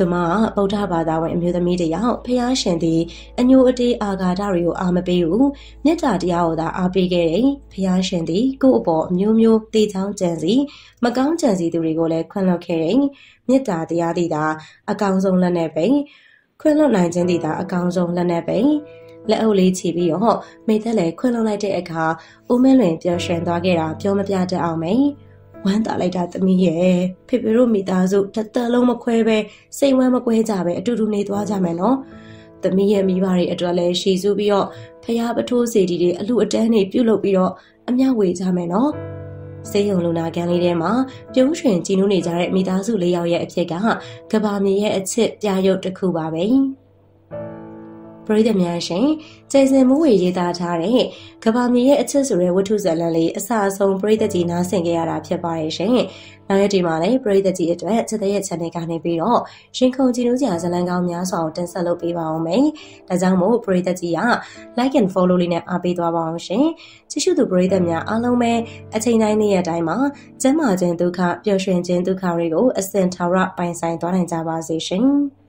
A: သူမကဗုဒ္ဓဘာသာဝင်အမျိုးသမီးတယောက်ဖျားရှင်သည်အညိုအတေးအာဃာတတွေကိုအားမပေးဘူးမေတ္တာတရားကိုသာအားပေးခဲ့တယ်ဖျားရှင်သည်ကိုယ့်အပေါ်အမျိုးမျိုးတေချောင်းကြံစီမကောင်းကြံစီသူတွေကိုလည်းခွင့်လွှတ်ခဲ့တယ်မေတ္တာတရားသည်သာအကောင်းဆုံးလက်နဲ့ပဲခွင့်လွှတ်နိုင်ခြင်းသည်သာအကောင်းဆုံးလက်နဲ့ပဲလက်အုပ်လေးချီပြီးတော့မိသက်လည်းခွင့်လွှတ်လိုက်တဲ့အခါဦးမင်းလွင်ပျော်ရွှင်သွားခဲ့တာပြောမပြတတ်အောင်ပဲဝမ်းသာလိုက်တာသမီးရဲ့ဖေဖေတို့မိသားစုတစ်သက်လုံးမခွဲပဲစိတ်ဝမ်းမကွဲကြပဲအတူတူနေသွားကြမယ်နော်သမီးရဲ့မိဘတွေအတွက်လည်းရှည်စုပြီးတော့ဖျားပထိုးစီတီတွေအလှအတန်းတွေပြုတ်လုပ်ပြီးတော့အမျှဝေကြမယ်နော်စေယုံလူနာကန်လေးထဲမှာပြုံးရွှင်ကြည်နူးနေကြတဲ့မိသားစု၄ယောက်ရဲ့အဖြစ်ကကဘာမြေရဲ့အချစ်ပြရုပ်တစ်ခုပါပဲပရိသတ်များရှင်ကျေစင်မှုဝေရေးသားထားတဲ့ကဘာမြေရဲ့အချစ်ဆိုတဲ့ဝတ္ထုဇာတ်လမ်းလေးအစအဆုံးပရိသတ်ကြီးနားဆင်ကြရတာဖြစ်ပါတယ်ရှင်။နောက်ရက်ဒီမှာလည်းပရိသတ်ကြီးအတွက်ချစ်တဲ့ရဲ့ channel ကနေပြီးတော့ရှင်ခုန်ကြည့်လို့စရာဇာတ်လမ်းကောင်းများစွာကိုတင်ဆက်လုပ်ပေးပါအောင်မယ်။ဒါကြောင့်မို့ပရိသတ်ကြီးက like and follow လေးနဲ့အားပေးသွားပါအောင်ရှင်။ကြည့်ရှုသူပရိသတ်များအားလုံးပဲအချိန်တိုင်းနေ့ရက်တိုင်းမှာကျန်းမာခြင်းဒုက္ခပျော်ရွှင်ခြင်းဒုက္ခတွေကိုအစဉ်ထာဝရပိုင်ဆိုင်သွားနိုင်ကြပါစေရှင်။